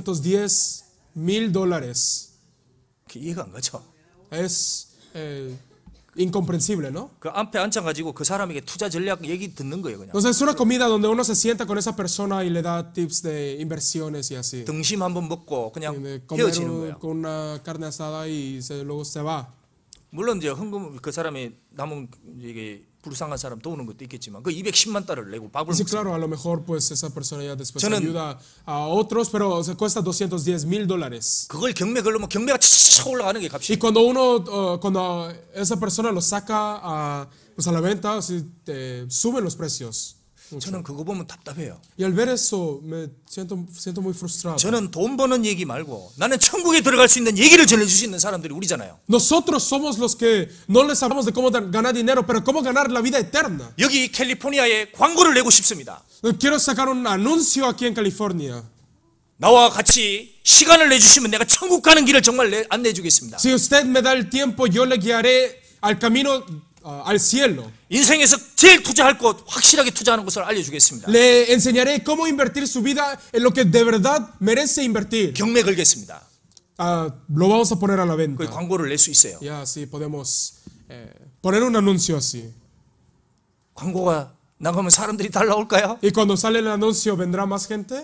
$210,000. 그 이해가 안 가죠? Es incomprensible, ¿no? 그 앞에 앉아가지고 그 사람에게 투자 전략 얘기 듣는 거예요, 그냥. Entonces es una comida donde uno se sienta con esa persona y le da tips de inversiones y así. 등심 한번 먹고 그냥 De 헤어지는 comer 거예요. con una carne asada y luego se va. 물론 이제 헌금 그 사람이 남은 이게 불쌍한 사람 도우는 것도 있겠지만 그 210만 달러를 내고 밥을 Sí, 먹습니다. claro, a lo mejor pues esa persona ya después 저는- ayuda a otros, pero se cuesta $210,000. 그걸 경매 걸르면 경매가 차 올라가는 게 Y 값이. cuando esa persona lo saca pues a la venta, así, suben los precios. mucho. 저는 그거 보면 답답해요. Y al ver eso me siento muy frustrado. 저는 돈 버는 얘기 말고 나는 천국에 들어갈 수 있는 얘기를 전해줄 수 있는 사람들이 우리잖아요. Nosotros somos los que no les hablamos de cómo ganar dinero, pero cómo ganar la vida eterna. 여기 캘리포니아에 광고를 내고 싶습니다. Quiero sacar un anuncio aquí en California. 나와 같이 시간을 내주시면 내가 천국 가는 길을 정말 안내해 주겠습니다. Si usted me da el tiempo, yo le guiaré al camino al cielo. 인생에서 제일 투자할 것, 확실하게 투자하는 것을 알려주겠습니다. Le enseñaré cómo invertir su vida en lo que de verdad merece invertir. 경매 걸겠습니다. Lo vamos a poner a la 그 venta. 광고를 낼 수 있어요. Ya, sí, podemos poner un anuncio así. 광고가 나가면 사람들이 달라올까요? Y cuando sale el anuncio, ¿vendrá más gente?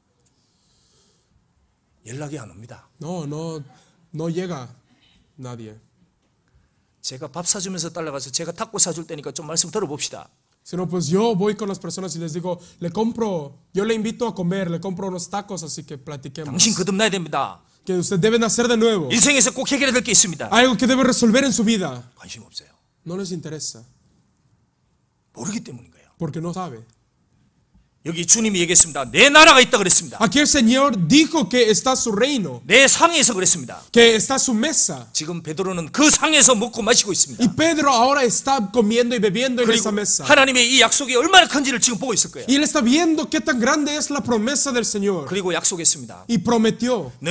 연락이 안 옵니다. No llega nadie. 제가 밥 사주면서 따라가서 제가 탁구 사줄 때니까 좀 말씀 들어봅시다. Sino pues yo voy con las personas y les digo, yo le invito a comer, le compro unos tacos, así que platiquemos. 당신 거듭나야 됩니다. Que usted debe nacer de nuevo. 인생에서 꼭 해결해야 될 게 있습니다. Algo que debe resolver en su vida. 관심 없어요. No les interesa, 모르기 때문인 거예요. porque no sabe. 여기 주님이 얘기했습니다. 내 나라가 있다 그랬습니다. Aquí el Señor dijo que está su reino, 내 상에서 그랬습니다. que está su mesa. 지금 베드로는 그 상에서 먹고 마시고 있습니다. Y Pedro ahora está comiendo y bebiendo en 그리고 esa mesa. 하나님의 이 약속이 얼마나 큰지를 지금 보고 있을 거예요. Y él está viendo qué tan grande es la promesa del Señor. 그리고 약속했습니다. Y prometió, 너는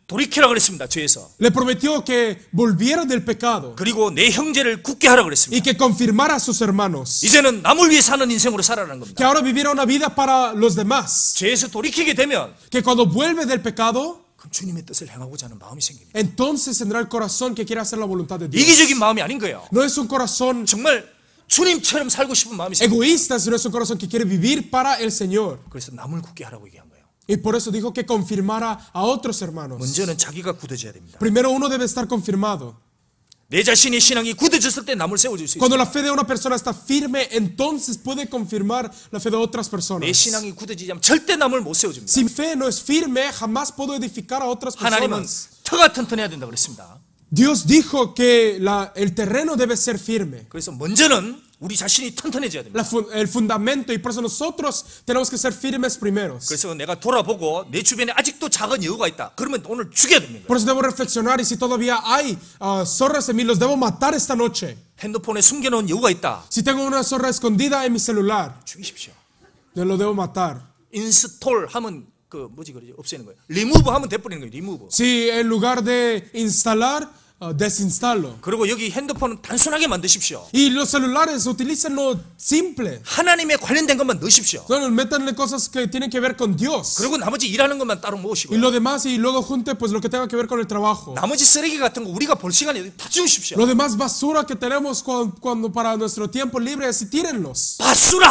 돌이키라 그랬습니다. 죄에서. Le prometió que volviera del pecado 그리고 내 형제를 굳게 하라 y 그랬습니다. que confirmara a sus hermanos. 이제는 남을 위해 사는 인생으로 살아라는 Que 겁니다. ahora viviera una vida para los demás. 죄에서 돌이키게 되면 Que cuando vuelve del pecado, 그럼 주님의 뜻을 행하고자 하는 마음이 생깁니다. entonces tendrá el corazón que quiere hacer la voluntad de Dios. 이기적인 마음이 아닌 거예요. No es un corazón 정말 주님처럼 살고 싶은 마음이 생깁니다. egoísta, sino es un corazón que quiere vivir para el Señor. 그래서 남을 굳게 하라고 얘기한 거예요. Y por eso dijo que confirmara a otros hermanos. 먼저는 자기가 굳어져야 됩니다. Primero uno debe estar confirmado. 내 자신의 신앙이 굳어졌을 때 남을 세워줄 수 있어요. Cuando la fe de una persona está firme, entonces puede confirmar la fe de otras 내 personas. 신앙이 굳어지지 않으면 절대 남을 못 세워줍니다. Si mi fe no es firme, jamás puedo edificar a otras 하나님은 personas. 터가 튼튼해야 된다고 그랬습니다. Dios dijo que el terreno debe ser firme. 그래서 먼저는 우리 자신이 튼튼해져야 됩니다. El fundamento, y por eso nosotros tenemos que ser firmes primeros. 그래서 내가 돌아보고 내 주변에 아직도 작은 여우가 있다. 그러면 오늘 죽여야 됩니다. Por eso debo reflexionar, y si todavía hay zorras en mí, los debo matar esta noche. 핸드폰에 숨겨놓은 여우가 있다. Si tengo una zorra escondida en mi celular, 죽이십시오. yo lo debo matar. 인스톨 하면 그 뭐지 그러지 없애는 거예요. 리무브 하면 돼버리는 거예요. 리무브. Si en lugar de instalar, desinstalo. 그리고 여기 핸드폰은 단순하게 만드십시오. Y los celulares, utilícenlo simple. 하나님에 관련된 것만 넣으십시오. Solo métanle cosas que tienen que ver con Dios. 그리고 나머지 일하는 것만 따로 Y 모으시고 lo demás, y luego junte pues lo que tenga que ver con el trabajo. 나머지 쓰레기 같은 거 우리가 볼 시간에 다 주십시오. Lo demás basura que tenemos cuando para nuestro tiempo libre, así tírenlos. 바수라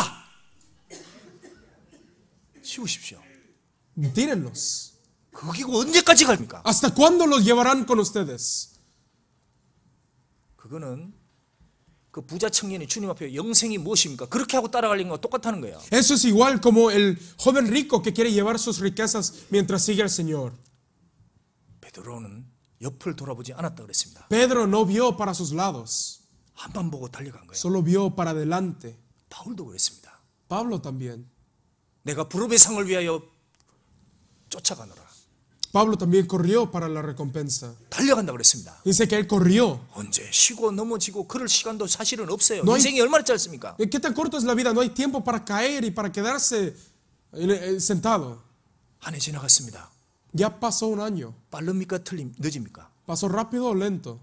치우십시오. Tírenlos. 거기고 언제까지 갑니까? ¿Hasta cuándo los llevarán con ustedes? 그거는 그 부자 청년이 주님 앞에 영생이 무엇입니까? 그렇게 하고 따라가려는 거 똑같다는 거예요. Eso es igual como el joven rico que quiere llevar sus riquezas mientras sigue al Señor. 베드로는 옆을 돌아보지 않았다 그랬습니다. Pedro no vio para sus lados, 한번 보고 달려간 거예요. solo vio para adelante. 바울도 그랬습니다. Pablo también. 내가 부름의 상을 위하여 쫓아가노라. Pablo también corrió para la recompensa. 달려간다 그랬습니다. Dice que él corrió. 언제 쉬고 넘어지고 그럴 시간도 사실은 없어요. No hay- 인생이 얼마나 짧습니까? ¿Qué tan corto es la vida? No hay tiempo para caer y para quedarse sentado. 한 해 지나갔습니다. Ya pasó un año. 빠릅니까? 늦습니까? ¿Pasó rápido o lento?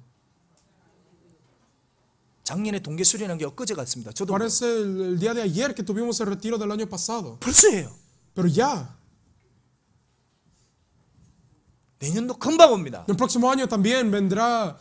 작년에 동계 수련한 게 엊그제 같습니다. 저도 Parece el día de ayer que tuvimos el retiro del año pasado. 벌써예요. Pero ya. 내년도 금방 옵니다. El próximo año también vendrá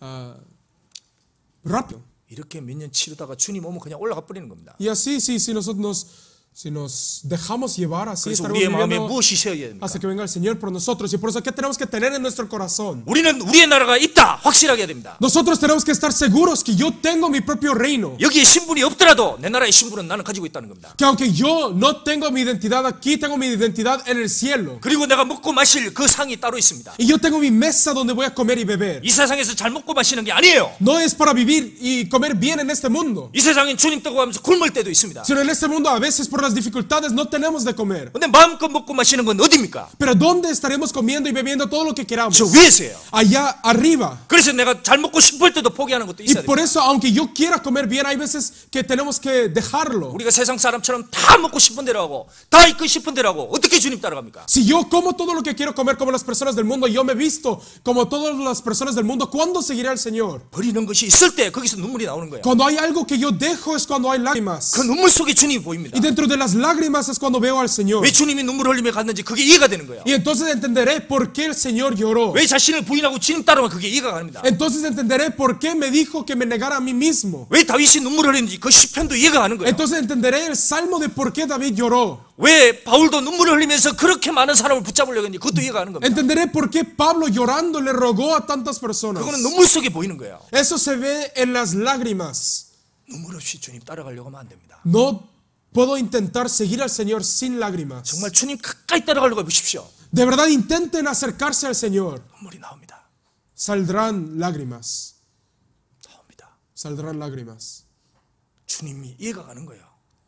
rápido. 이렇게 몇 년 치르다가 주님 오면 그냥 올라가 버리는 겁니다. Y así, si nos dejamos llevar así, 그래서 estaremos 우리의 마음에 viviendo 무엇이 있어야 됩니까? hasta que venga el Señor por nosotros. Y por eso, ¿qué tenemos que tener en nuestro corazón? 우리는 우리의 나라가 있다 확실하게 해야 됩니다. Nosotros tenemos que estar seguros que yo tengo mi propio reino. 여기에 신분이 없더라도 내 나라의 신분은 나는 가지고 있다는 겁니다. Que aunque yo no tengo mi identidad aquí, tengo mi identidad en el cielo. 그리고 내가 먹고 마실 그 상이 따로 있습니다. Y yo tengo mi mesa donde voy a comer y beber. 이 세상에서 잘 먹고 마시는 게 아니에요. No es para vivir y comer bien en este mundo. 이 세상엔 주님 떠고 하면서 굶을 때도 있습니다. Sino en este mundo a veces por las dificultades no tenemos de comer. 근데 마음껏 먹고 마시는 건 어디입니까? Pero ¿dónde estaremos comiendo y bebiendo todo lo que queramos? 저 위에서요. Allá arriba. 그래서 내가 잘 먹고 싶을 때도 포기하는 것도 Y 있어야 por 됩니다. eso, aunque yo quiera comer bien, hay veces que tenemos que dejarlo. 우리가 세상 사람처럼 다 먹고 싶은 대로 하고 다 입고 싶은 대로 하고 어떻게 주님 따라갑니까? Si yo como todo lo que quiero comer como las personas del mundo, yo me visto como todas las personas del mundo, ¿cuándo seguiré al Señor? 버리는 것이 있을 때 거기서 눈물이 나오는 거예요. Cuando hay algo que yo dejo es cuando hay lágrimas. 그 눈물 속에 주님이 보입니다. Y dentro de las lágrimas es cuando veo al Señor. 왜 주님이 눈물 흘리며 갔는지 그게 이해가 되는 거예요. Y entonces entenderé por qué el Señor lloró. 왜 자신을 부인하고 주님 따라오면 그게 이해가 갑니다. Entonces entenderé por qué me dijo que me negara a mí mismo. 왜 다윗이 눈물 흘리는지 그 시편도 이해가 가는 거예요. Entonces entenderé el salmo de por qué David lloró. 왜 바울도 눈물을 흘리면서 그렇게 많은 사람을 붙잡으려고 했는지 그것도 이해가 가는 겁니다. Entenderé por qué Pablo llorando le rogó a tantas personas. 그거는 눈물 속에 보이는 거예요. Eso se ve en las lágrimas. 눈물 없이 주님 따라가려고 하면 안 됩니다. No puedo intentar seguir al Señor sin lágrimas. 정말 주님 가까이 따라가려고 해보십시오. De verdad intenten acercarse al Señor. 눈물이 나옵니다. Saldrán lágrimas. 나옵니다. Saldrán lágrimas. 주님이 이해가 가는 거예요.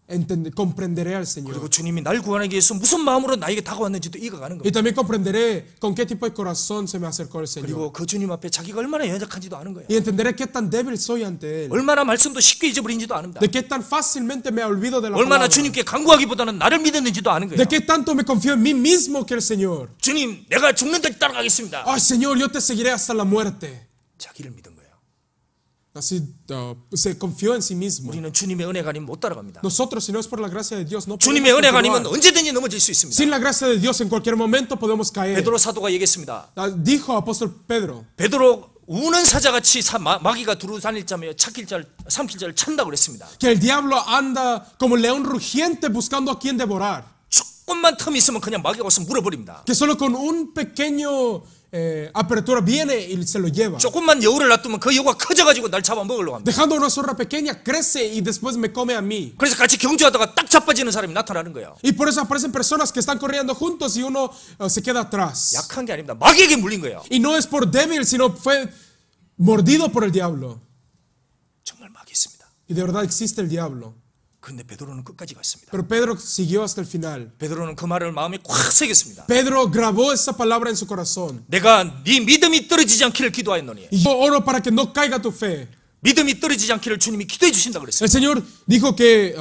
comprenderé al Señor. 그리고 주님이 날 구하기 위해서 무슨 마음으로 나에게 다가왔는지도 익어가는 Y 겁니다. también comprenderé con qué tipo de corazón se me acercó el Señor. 그리고 그 주님 앞에 자기가 얼마나 연약한지도 아는 거예요. Y entenderé qué tan débil soy ante Él. 얼마나 말씀도 쉽게 잊어버린지도 아는다. De qué tan fácilmente me olvido de la 얼마나 palabra. 주님께 간구하기보다는 나를 믿었는지도 아는 거예요. De qué tanto me confío en mí mismo que el Señor. 주님, 내가 죽는 데까지 따라가겠습니다. Ay, Señor, yo te seguiré hasta la muerte. 자기를 믿은 거예요. Así se confió en sí mismo. 우리는 주님의 은혜가 아니면 못 따라갑니다. Nosotros, si no es por la gracia de Dios, no 주님의 podemos 은혜가 아니면 continuar. 언제든지 넘어질 수 있습니다. Sin la gracia de Dios, en cualquier momento podemos caer. 베드로 사도가 얘기했습니다. Dijo apóstol Pedro 베드로 우는 사자같이 마귀가 두루 다닐 자며 삼킬 자를 찾는다고 그랬습니다. que el diablo anda como león rugiente buscando a quien devorar. 조금만 틈이 있으면 그냥 마귀가 와서 물어버립니다. Que solo con un pequeño apertura viene y se lo lleva. 조금만 여우를 놔두면 그 여우가 커져가지고 날 잡아먹으려고 합니다. Dejando una zorra pequeña, crece y después me come a mí. 그래서 같이 경주하다가 딱 자빠지는 사람이 나타나는 거예요. Y por eso aparecen personas que están corriendo juntos y uno se queda atrás. 약한 게 아닙니다. 마귀에게 물린 거예요. Y no es por débil, sino fue mordido por el diablo. 정말 마귀 있습니다. Y de verdad existe el diablo. 그런데 베드로는 끝까지 갔습니다. Pero Pedro siguió hasta el final. 베드로는 그 말을 마음에 꽉 새겼습니다. Pedro grabó esa palabra en su corazón. 내가 네 믿음이 떨어지지 않기를 기도하였노니. Y yo oro para que no caiga tu fe. 믿음이 떨어지지 않기를 주님이 기도해 주신다 그랬어요. El Señor dijo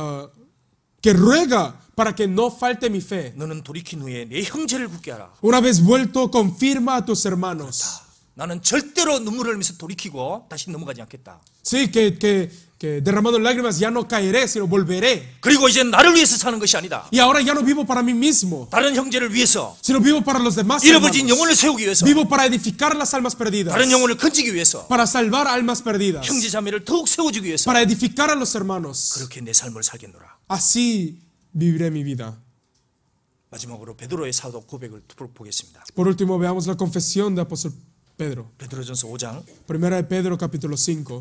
que ruega para que no falte mi fe. 너는 돌이킨 후에 내 형제를 굳게 하라. Una vez vuelto, confirma a tus hermanos. 나는 절대로 눈물을 흘리면서 돌이키고 다시 넘어가지 않겠다. Sí, que derramando lágrimas ya no caeré, sino volveré. 그리고 이제 나를 위해서 사는 것이 아니다. Y ahora ya no vivo para mí mismo, 다른 형제를 위해서, sino vivo para los demás 잃어버린 hermanos. 영혼을 세우기 위해서, Vivo para edificar las almas perdidas, 다른 영혼을 건지기 위해서, para salvar almas perdidas, 형제 자매를 더욱 세워주기 위해서 para edificar a los hermanos. 그렇게 내 삶을 살겠노라. Así viviré mi vida. 마지막으로 베드로의 사도 고백을 보겠습니다. Por último, veamos la confesión de apóstol Pedro. 베드로전서 5장 Primera de Pedro, capítulo 5.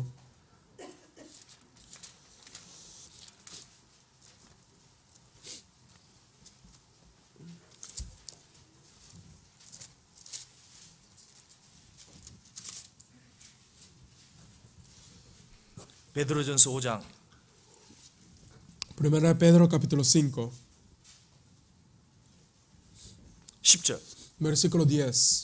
베드로전서 5장 Primera de Pedro, capítulo 5, 10절. versículo 10.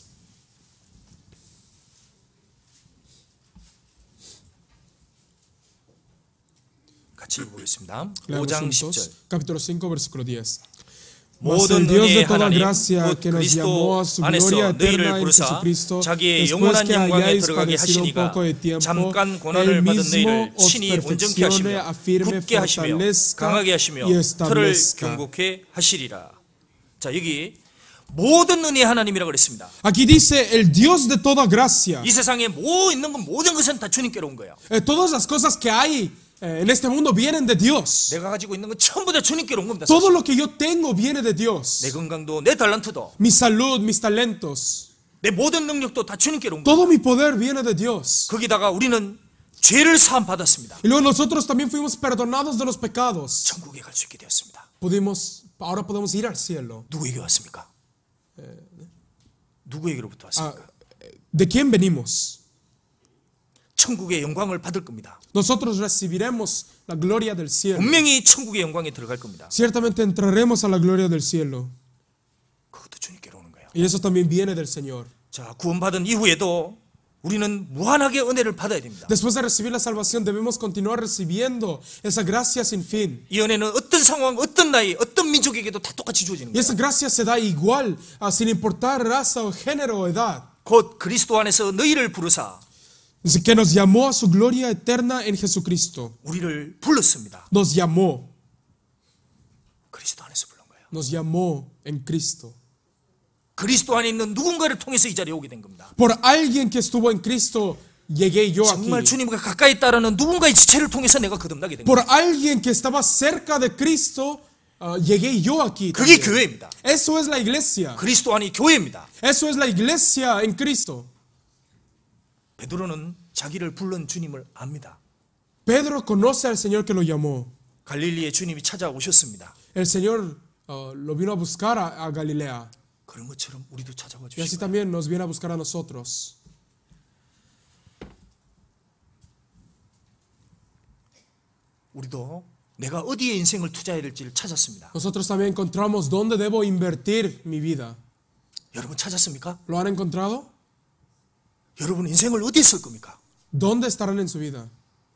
같이 읽어보겠습니다. Leamos 5장 juntos. 10절. Capítulo 5, versículo 10. Mas 모든 el Dios de 은혜의 toda 하나님 gracia 곧 que nos llamó a su 그리스도 gloria 안에서 eterna 너희를 en 부르사 Jesucristo, 자기의 después 영원한 que 영광에 hayáis 들어가게 padecido un 하시니가 poco de tiempo, 잠깐 él 고난을 받은 mismo 너희를 os 친히 온전케 perfeccione, 하시며 afirme, 굳게 하시며 fortalezca 강하게 하시며 y 틀을 establezca. 견고케 하시리라. 자, 여기 모든 은혜의 하나님이라고 그랬습니다. Aquí dice el Dios de toda gracia. 이 세상에 뭐 있는 건 모든 것은 다 주님께로 온 거예요. Todas las cosas que hay en este mundo vienen de Dios. 내가 가지고 있는 건 전부 다 주님께로 온 겁니다. Todo 사실. lo que yo tengo viene de Dios. 내 건강도 내 달란트도 Mi salud, mis talentos, 내 모든 능력도 다 주님께로 온 거예요. todo mi poder viene de Dios. 거기다가 우리는 죄를 사함 받았습니다. Y luego nosotros también fuimos perdonados de los pecados. 천국에 갈 수 있게 되었습니다. Ahora podemos ir al cielo. 누구에게 왔습니까? 누구에게로부터 왔습니까? ¿De quién venimos? 천국의 영광을 받을 겁니다. Nosotros recibiremos la gloria del cielo. 분명히 천국의 영광에 들어갈 겁니다. Ciertamente entraremos a la gloria del cielo. 그것도 주님께로 오는 거예요. Y eso también viene del Señor. 자, 구원받은 이후에도 우리는 무한하게 은혜를 받아야 됩니다. Después de recibir la salvación debemos continuar recibiendo esa gracia sin fin. 이 은혜는 어떤 상황, 어떤 나이, 어떤 민족에게도 다 똑같이 주어지는 Y 거예요. esa gracia se da igual, sin importar raza o género o edad. 곧 그리스도 안에서 너희를 부르사 Dice que nos llamó a su gloria eterna en Jesucristo. 우리를 불렀습니다. Nos llamó. 그리스도 안에서 부른 거예요. Nos llamó en Cristo. 그리스도 안에 있는 누군가를 통해서 이 자리에 오게 된 겁니다. Por alguien que estuvo en Cristo, llegué yo 정말 aquí. 주님과 가까이 따르는 누군가의 지체를 통해서 내가 거듭나게 된 Por 겁니다. alguien que estaba cerca de Cristo, llegué yo aquí. 그게 también. 교회입니다. Eso es la iglesia. 그리스도 안이 교회입니다. Eso es la iglesia en Cristo. 베드로는 자기를 부른 주님을 압니다. Pedro conoce al Señor que lo llamó. 갈릴리에 주님이 찾아오셨습니다. El Señor lo vino a buscar a Galilea. 그런 것처럼 우리도 찾아와 Y así 주시고 también nos viene a buscar a nosotros. 우리도 내가 어디에 인생을 투자해야 될지를 찾았습니다. Nosotros también encontramos dónde debo invertir mi vida. 여러분 찾았습니까? ¿Lo han encontrado? 여러분 인생을 어디에 쓸 겁니까? ¿Dónde estarán en su vida?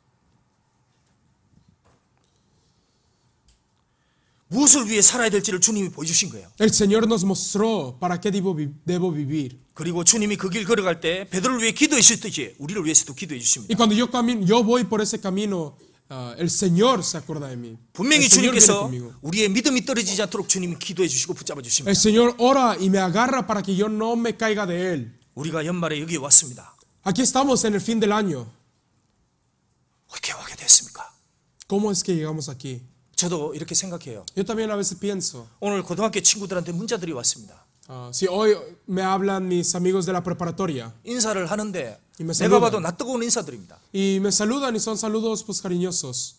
무엇을 위해 살아야 될지를 주님이 보여주신 거예요. El Señor nos mostró para qué debo vivir. 그리고 주님이 그 길 걸어갈 때 베드로를 위해 기도해 주셨듯이 우리를 위해서도 기도해 Y 주십니다. cuando yo voy por ese camino, el Señor se acuerda de mí. 분명히 El Señor viene 주님께서 conmigo. 우리의 믿음이 떨어지지 않도록 주님이 기도해 주시고 붙잡아 주십니다. El Señor ora y me agarra para que yo no me caiga de Él. 우리가 연말에 여기 왔습니다. Aquí estamos en el fin del año. 어떻게 오게 됐습니까? ¿Cómo es que llegamos aquí? 저도 이렇게 생각해요. Yo también a veces pienso, 오늘 고등학교 친구들한테 문자들이 왔습니다. si hoy me hablan mis amigos de la preparatoria 인사를 하는데 이 me 내가 saludan. 봐도 낯뜨거운 인사들입니다. y me saludan y son saludos pues cariñosos,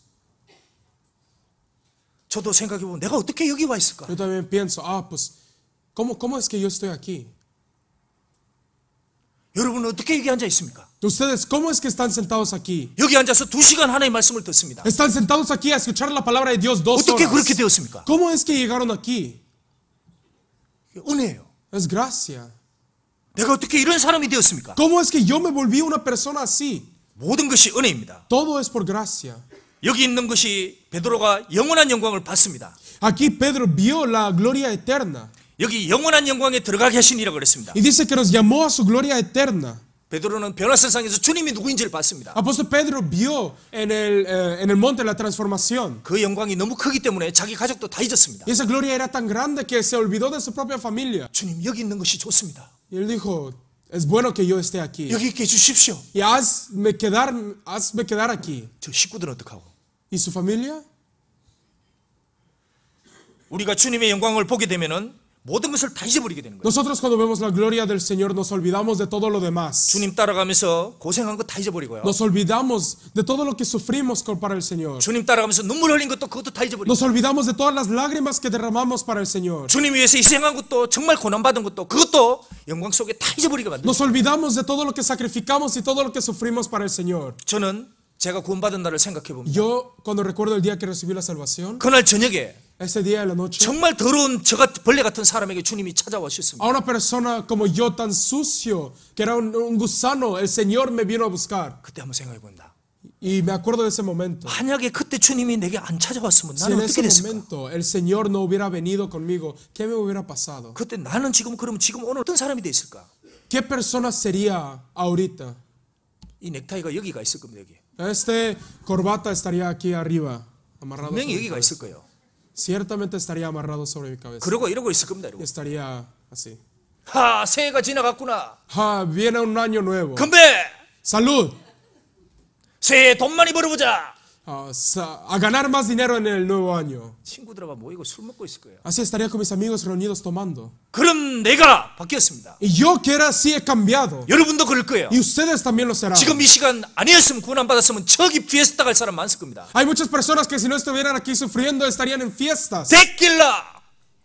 저도 생각해보면 내가 어떻게 여기 와 있을까? yo también pienso, pues, ¿cómo es que yo estoy aquí? 여러분은 어떻게 여기 앉아 있습니까? Ustedes, ¿cómo es que están sentados aquí? 여기 앉아서 2시간 하나의 말씀을 듣습니다. Están sentados aquí a escuchar la palabra de Dios 2 어떻게 horas. 그렇게 되었습니까? ¿Cómo es que llegaron aquí? 은혜예요. Es gracia. 내가 어떻게 이런 사람이 되었습니까? ¿Cómo es que yo me volví una persona así? 모든 것이 은혜입니다. Todo es por gracia. 여기 있는 것이 베드로가 영원한 영광을 받습니다. Aquí Pedro vio la gloria eterna 여기 영원한 영광에 들어가게 하시니라고 그랬습니다. y dice que nos llamó a su gloria eterna. 베드로는 변화세상에서 주님이 누구인지를 봤습니다. Apóstol Pedro vio en el monte la transformación. 그 영광이 너무 크기 때문에 자기 가족도 다 잊었습니다. Y esa gloria era tan grande que se olvidó de su propia familia. 주님 여기 있는 것이 좋습니다. Y él dijo, es bueno que yo esté aquí. 여기 있게 해주십시오. Y hazme quedar aquí. 저 식구들은 어떡하고? ¿Y su familia? 우리가 주님의 영광을 보게 되면은 모든 것을 다 잊어버리게 되는 거예요. Nosotros cuando vemos la gloria del Señor nos olvidamos de todo lo demás. 주님 따라가면서 고생한 거 다 잊어버리고요. Nos olvidamos de todo lo que sufrimos para el Señor. 주님 따라가면서 눈물 흘린 것도 그것도 다 잊어버리고 Nos olvidamos de todas las lágrimas que derramamos para el Señor. 주님 위해서 희생한 것도 정말 고난받은 것도 그것도 영광 속에 다 잊어버리게 만들어요. Nos olvidamos de todo lo que sacrificamos y todo lo que sufrimos para el Señor. 저는 제가 구원받은 날을 생각해 봅니다. Yo cuando recuerdo el día que recibí la salvación, 그날 저녁에 ese día de la noche, 정말 더러운 벌레 같은 사람에게 주님이 찾아오셨습니다. a una persona como yo tan sucio, que era un gusano, el Señor me vino a buscar. 그때 한번 생각해 본다. Y me acuerdo de ese momento. 만약에 그때 주님이 내게 안 찾아왔으면 Si 나는 en 어떻게 ese 됐을까? momento el Señor no hubiera venido conmigo, ¿qué me hubiera pasado? 그때 나는 그러면 지금 오늘 어떤 사람이 돼 있을까? ¿Qué persona sería ahorita? 이 넥타이가 여기가 있을 겁니다. 여기. Este corbata estaría aquí arriba, amarrado 분명히 sobre mi 여기가 cabeza. 있을 거예요. Ciertamente estaría amarrado sobre mi cabeza. 그러고 이러고 있을 겁니다. Y 여러분. estaría así. 하, 새해가 지나갔구나. Viene un año nuevo. 건배! Salud. 새해에 돈 많이 벌어보자. A ganar más dinero en el nuevo año. 친구들하고 모이고 술 먹고 있을 거예요. Así estaría con mis amigos reunidos tomando. 그럼 내가 바뀌었습니다. Y yo que era así he cambiado. 여러분도 그럴 거예요. Y ustedes también lo serán. 지금 이 시간 아니었으면 구원 안 받았으면 저기 피에스타 갈 사람 많을 겁니다. Hay muchas personas que si no estuvieran aquí sufriendo estarían en fiestas. 데킬라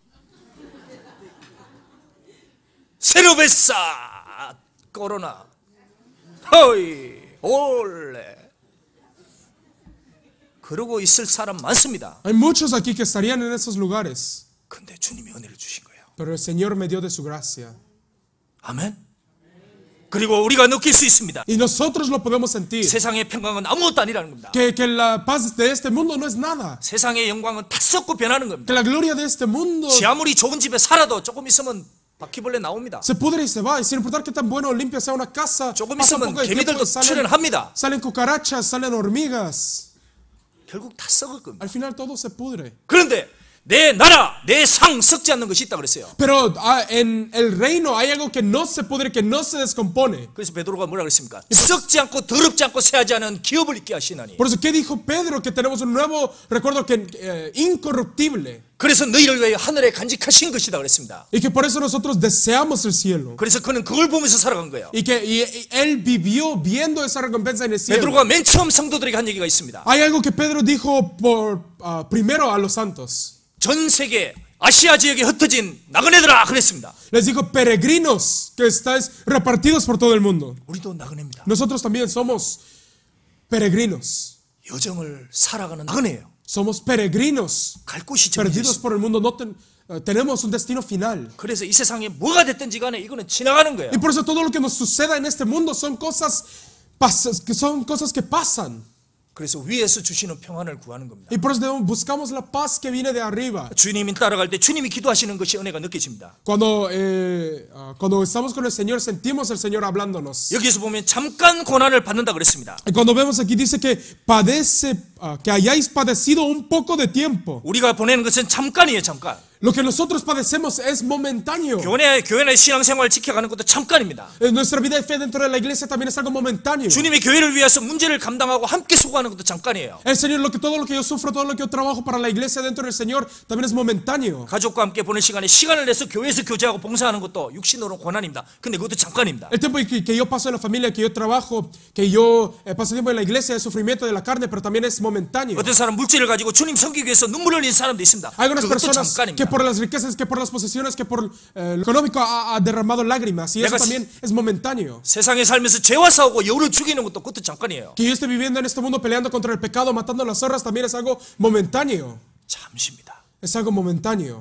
세르베사 코로나 허이 올레 그러고 있을 사람 많습니다. Hay muchos aquí que estarían en esos lugares. 근데 주님이 은혜를 주신 거예요. Pero el Señor me dio de su gracia. 아멘. 그리고 우리가 느낄 수 있습니다. Y nosotros lo podemos sentir. 세상의 평강은 아무것도 아니라는 겁니다. Que la paz de este mundo no es nada. 세상의 영광은 다 썩고 변하는 겁니다. Que la gloria de este mundo 지 아무리 좋은 집에 살아도 조금 있으면 바퀴벌레 나옵니다. se pudre y se va. Y sin importar que tan bueno o limpia sea una casa, 조금 pasa un 있으면 poco de tiempo 개미들도 y 출현합니다. salen cucarachas, salen hormigas. 결국 다 썩을 겁니다. Al final todo se pudre. 그런데 내 나라, 내 상 썩지 않는 것이 있다 그랬어요. Pero en el reino hay algo que no se pudre, que no se descompone. 그래서 베드로가 뭐라 그랬습니까? 썩지 않고 더럽지 않고 쇠하지 않은 기업을 있게 하시나니. Por eso, ¿qué dijo Pedro? Que tenemos un nuevo recuerdo que incorruptible. 그래서 너희를 위해 하늘에 간직하신 것이다 그랬습니다. Y que por eso nosotros deseamos el cielo. 그래서 그는 그걸 보면서 살아간 거예요. Y él vivió viendo esa recompensa en el cielo. 베드로가 맨 처음 성도들에게 한 얘기가 있습니다. Hay algo que Pedro dijo primero a los santos. 전 세계 아시아 지역에 흩어진 나그네들아 그랬습니다. Les dijo, peregrinos que estáis repartidos por todo el mundo. 우리도 나그네입니다. Nosotros también somos peregrinos. 여정을 살아가는 나그네예요. Somos peregrinos, 갈 곳이 perdidos 정해져 있습니다. por el mundo. Tenemos un destino final. 그래서 이 세상에 뭐가 됐든지 간에 이거는 지나가는 거예요. Y por eso todo lo que nos suceda en este mundo son cosas que pasan. 그래서 위에서 주시는 평안을 구하는 겁니다. Y por eso buscamos la paz que viene de arriba. 주님이 따라갈 때 주님이 기도하시는 것이 은혜가 느껴집니다. Cuando estamos con el Señor, sentimos el Señor hablándonos. 여기서 보면 잠깐 고난을 받는다 그랬습니다. Y cuando vemos aquí dice que que hayáis padecido un poco de tiempo. 우리가 보내는 것은 잠깐이에요, 잠깐. Lo que nosotros padecemos es momentáneo. 교회 신앙생활 지켜가는 것도 잠깐입니다. Nuestra vida de fe dentro de la iglesia también es algo momentáneo. 주님의 교회를 위해서 문제를 감당하고 함께 수고하는 것도 잠깐이에요. El Señor, todo lo que yo sufro, todo lo que yo trabajo para la iglesia dentro del Señor también es momentáneo. 가족과 함께 보낼 시간을 내서 교회에서 교제하고 봉사하는 것도 육신으로 고난입니다. 근데 그것도 잠깐입니다. El tiempo que yo paso en la familia, que yo trabajo, que yo paso tiempo en la iglesia es sufrimiento de la carne, pero también es momentáneo. 어떤 사람 물질을 가지고 주님 섬기기 위해서 눈물 흘리는 사람도 있습니다. Hay algunas 그것도 personas que 잠깐입니다. por las riquezas, que por las posesiones, que por lo económico ha derramado lágrimas, y eso también es momentáneo. 세상에 살면서 죄와 싸우고 여우를 죽이는 것도 그것도 잠깐이에요. Que yo esté viviendo en este mundo peleando contra el pecado, matando a las zorras, también es algo momentáneo. 잠시입니다. Es algo momentáneo.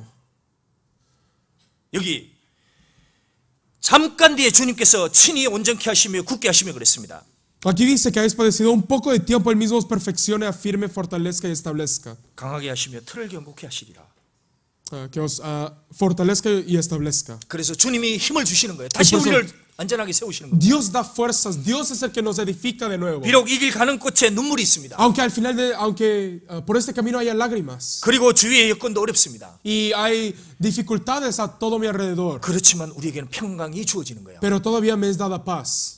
여기 잠깐 뒤에 주님께서 친히 온전케 하시며 굳게 하시며 그랬습니다. Aquí dice que habéis padecido un poco de tiempo, él mismo os perfeccione, afirme, fortalezca y establezca. 강하게 하시며 틀을 견고케 하시리라. Que os fortalezca y establezca. 그래서 주님이 힘을 주시는 거예요. 다시 우리를 안전하게 세우시는 거예요. Dios da fuerzas, Dios es el que nos edifica de nuevo. 비록 이 길 가는 끝에 눈물이 있습니다. Aunque al final por este camino haya lágrimas. 그리고 주위의 여건도 어렵습니다. Y hay dificultades a todo mi alrededor. 그렇지만 우리에게는 평강이 주어지는 거예요. Pero todavía me es dada paz.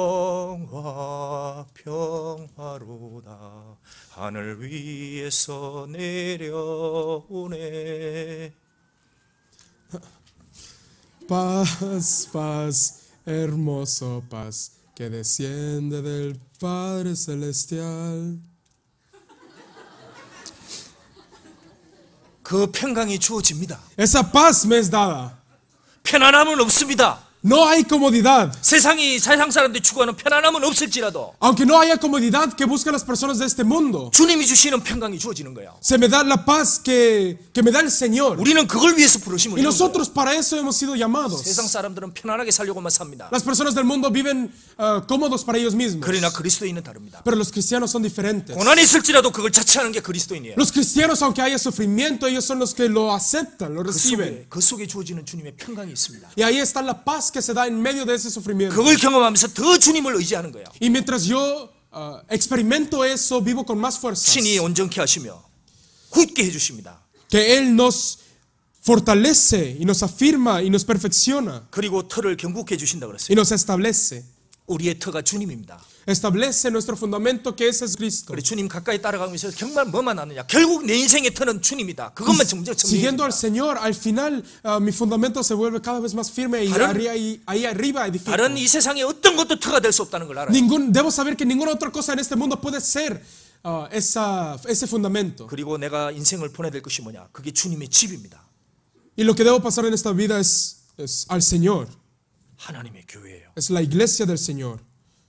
평화 평화로다 하늘 위에서 내려오네. Paz, paz, hermoso paz, que desciende del Padre Celestial. 그 평강이 주어집니다. Esa paz me es dada. 편안함은 없습니다. No hay comodidad. 세상 사람들이 추구하는 편안함은 없을지라도 Aunque no haya comodidad que buscan las personas de este mundo, 주님이 주시는 평강이 주어지는 거예요. se me da la paz que me da el Señor. 우리는 그걸 위해서 부르심을 Y 입은 거예요. nosotros para eso hemos sido llamados. 세상 사람들은 편안하게 살려고만 삽니다. Las personas del mundo viven cómodos para ellos mismos. 그러나 그리스도인은 다릅니다. Pero los cristianos son diferentes. 고난이 있을지라도 그걸 자처하는 게 그리스도인이에요. Los cristianos, aunque haya sufrimiento, ellos son los que lo aceptan, lo reciben. 그 속에 주어지는 주님의 평강이 있습니다. Y ahí está la paz que se da en medio de ese sufrimiento. 그걸 경험하면서 더 주님을 의지하는 거예요. Y mientras yo experimento eso, vivo con más fuerza. 신이 온전케 하시며 굳게 해주십니다. Que Él nos fortalece y nos afirma y nos perfecciona 그리고 터를 견고케 해주신다 y 그랬어요. nos establece. 우리의 터가 주님입니다. Establece nuestro fundamento que es Cristo. 그래 주님 가까이 따라가면서 정말 뭐만 하느냐. 결국 내 인생의 터는 주님이다. 그것만 정작 Siguiendo al 정리해줍니다. Señor, al final mi fundamento se vuelve cada vez más firme y ahí arriba edifico. 다른 이 세상에 어떤 것도 터가 될 수 없다는 걸 알아요. Debo saber que ninguna otra cosa en este mundo puede ser ese fundamento. 그리고 내가 인생을 보내야 될 것이 뭐냐. 그게 주님의 집입니다. Y lo que debo pasar en esta vida es al Señor. 하나님의 교회예요. Es la iglesia del Señor.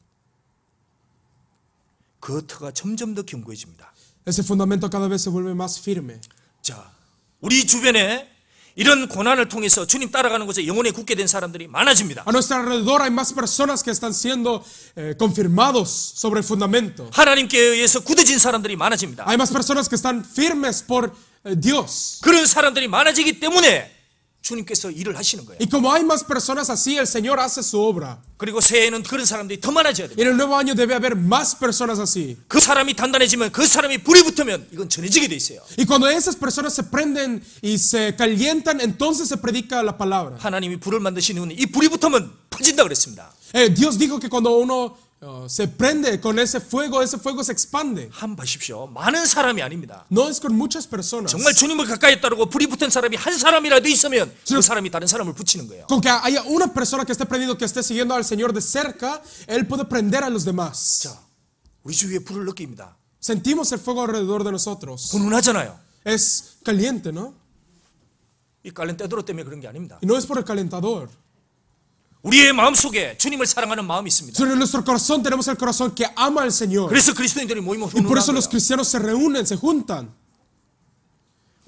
그 터가 점점 더 견고해집니다. Ese fundamento cada vez se vuelve más firme. 자, 우리 주변에 이런 고난을 통해서 주님 따라가는 곳에 영혼에 굳게 된 사람들이 많아집니다. A nuestro alrededor hay más personas que están siendo confirmados sobre el fundamento. 하나님께 의해서 굳어진 사람들이 많아집니다. Hay más personas que están firmes por Dios. 그런 사람들이 많아지기 때문에 주님께서 일을 하시는 거예요. Y como hay más personas así, el Señor hace su obra. 그리고 새해에는 그런 사람들이 더 많아져야 Y 돼요. en el nuevo año debe haber más personas así. 그 사람이 단단해지면 그 사람이 불이 붙으면 이건 전해지게 돼 있어요. Y cuando esas personas se prenden y se calientan, entonces se predica la palabra. 하나님이 불을 만드신 이유는 이 불이 붙으면 퍼진다 그랬습니다. Dios dijo que cuando uno se prende con ese fuego se expande. 한번 보십시오. 많은 사람이 아닙니다. No es con muchas personas. 정말 주님을 가까이 따르고 불이 붙은 사람이 한 사람이라도 있으면 그 사람이 다른 사람을 붙이는 거예요. Con que haya una persona que esté prendido, que esté siguiendo al Señor de cerca, Él puede prender a los demás. 자, 우리 주위에 불을 느낍니다. Sentimos el fuego alrededor de nosotros. 훈훈하잖아요. Es caliente, ¿no? 이 칼렌테드로 때문에 그런 게 아닙니다. Y no es por el calentador. 우리의 마음속에 주님을 사랑하는 마음이 있습니다. Sino en nuestro corazón tenemos el corazón que ama al Señor. 그래서 그리스도인들이 모이면 Y por eso 훈훈한 los 거예요. cristianos se reúnen, se juntan.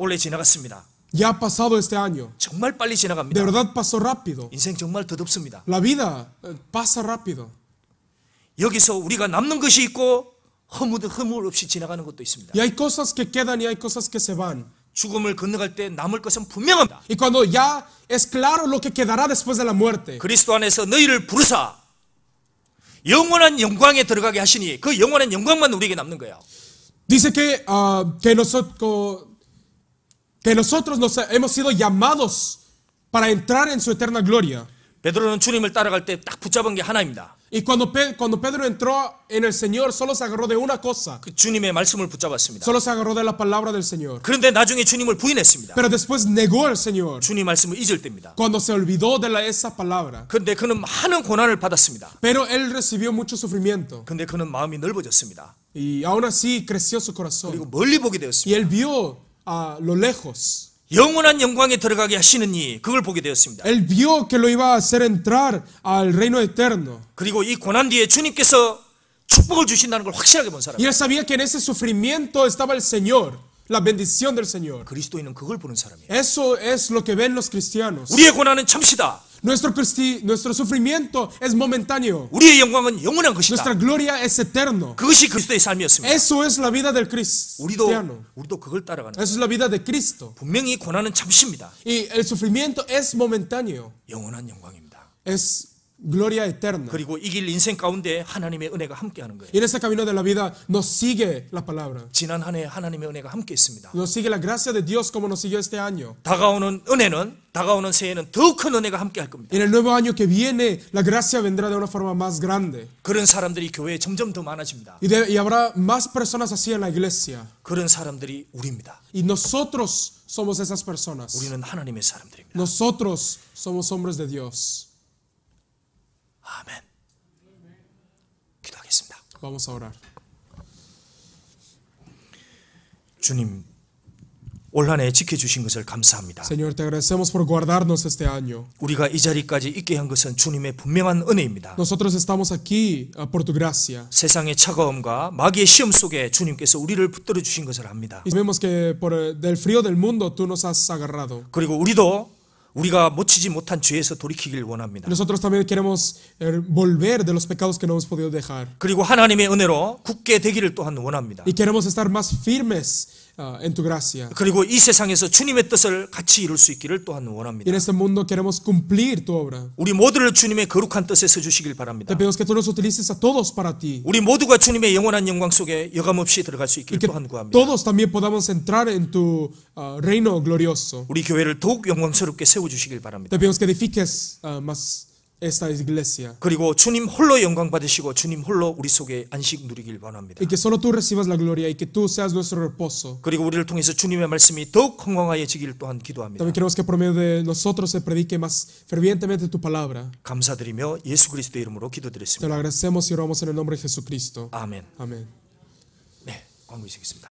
올해 지나갔습니다. Ya ha pasado este año. 정말 빨리 De 지나갑니다. verdad pasó rápido. 인생 정말 더덥습니다. La vida pasa rápido. 여기서 우리가 남는 것이 있고 허물 없이 지나가는 것도 있습니다. Y hay cosas que quedan y hay cosas que se van. 죽음을 건너갈 때 남을 것은 분명합니다. Y cuando ya es claro lo que quedará después de la muerte. 그리스도 안에서 너희를 부르사 영원한 영광에 들어가게 하시니 그 영원한 영광만 우리에게 남는 거예요. Dice que nosotros nos hemos sido llamados para entrar en su eterna gloria. 베드로는 주님을 따라갈 때 딱 붙잡은 게 하나입니다. Y cuando Pedro entró en el Señor, solo se agarró de una cosa. 그 주님의 말씀을 붙잡았습니다. Solo se agarró de la palabra del Señor. 그런데 나중에 주님을 부인했습니다. Pero después negó al Señor 주님 말씀을 잊을 때입니다. cuando se olvidó de esa palabra. 그런데 그는 많은 고난을 받았습니다. Pero él recibió mucho sufrimiento. 그런데 그는 마음이 넓어졌습니다. Y aún así creció su 그리고 corazón. 멀리 보게 되었습니다. Y él vio a lo lejos. 영원한 영광에 들어가게 하시는 이 그걸 보게 되었습니다. Él vio que lo iba a hacer entrar al reino eterno. 그리고 이 고난 뒤에 주님께서 축복을 주신다는 걸 확실하게 본 사람. Y él sabía que en ese sufrimiento estaba el Señor, la bendición del Señor. 그리스도인은 그걸 보는 사람이에요. Eso es lo que ven los cristianos. 우리의 고난은 잠시다. Nuestro sufrimiento es momentáneo. 우리의 영광은 영원한 Nuestra 것이다. gloria es eterno. 그것이 그리스도의 삶이었습니다. Eso es la vida del cristiano. 우리도 그걸 따라가는. Eso es la vida de Cristo. 분명히 고난은 잠시입니다. Y el sufrimiento es momentáneo. 영원한 영광입니다. Es gloria eterna. 그리고 이 길 인생 가운데 하나님의 은혜가 함께하는 거예요. Y en este camino de la vida nos sigue la palabra. 지난 한 해 하나님의 은혜가 함께했습니다. Nos sigue la gracia de Dios como nos siguió este año. 다가오는 새해는 더욱 큰 은혜가 함께할 겁니다. En el nuevo año que viene, la gracia vendrá de una forma más grande. 그런 사람들이 교회에 점점 더 많아집니다. Y habrá más personas así en la iglesia. 그런 사람들이 우리입니다. Y nosotros somos esas personas. 우리는 하나님의 사람들입니다. Nosotros somos hombres de Dios. 아멘. 기도하겠습니다. Vamos a orar. 주님, 올 한 해 지켜주신 것을 감사합니다. Señor, te agradecemos por guardarnos este año. 우리가 이 자리까지 있게 한 것은 주님의 분명한 은혜입니다. Nosotros estamos aquí por tu gracia. 세상의 차가움과 마귀의 시험 속에 주님께서 우리를 붙들어 주신 것을 압니다. Y sabemos que del frío del mundo tú nos has agarrado. 그리고 우리가 놓치지 못한 죄에서 돌이키길 원합니다. Nosotros también queremos volver de los pecados que no hemos podido dejar. 그리고 하나님의 은혜로 굳게 되기를 또한 원합니다. Y queremos estar más firmes en tu gracia. 그리고 이 세상에서 주님의 뜻을 같이 이룰 수 있기를 또한 Y 원합니다. en este mundo queremos cumplir tu obra. 우리 모두를 주님의 거룩한 뜻에 써주시길 Te 바랍니다. pedimos que tú nos utilices a todos para ti. 우리 모두가 주님의 영원한 영광 속에 여감없이 들어갈 수 Y 있기를 que 또한 구합니다. todos también podamos entrar en tu reino glorioso. 우리 교회를 더욱 영광스럽게 세워주시길 바랍니다. Te pedimos que edifiques más esta iglesia. 그리고 주님 홀로 영광 받으시고 주님 홀로 우리 속에 안식 누리길 원합니다. Y que solo tú recibas la gloria y que tú seas nuestro reposo. 그리고 우리를 통해서 주님의 말씀이 더욱 건강해지기를 또한 기도합니다. También queremos que por medio de nosotros se predique más fervientemente tu palabra. 감사드리며 예수 그리스도의 이름으로 Te 기도드렸습니다. lo agradecemos y oramos en el nombre de Jesucristo. 아멘. Amén. 네, 광고이시겠습니다.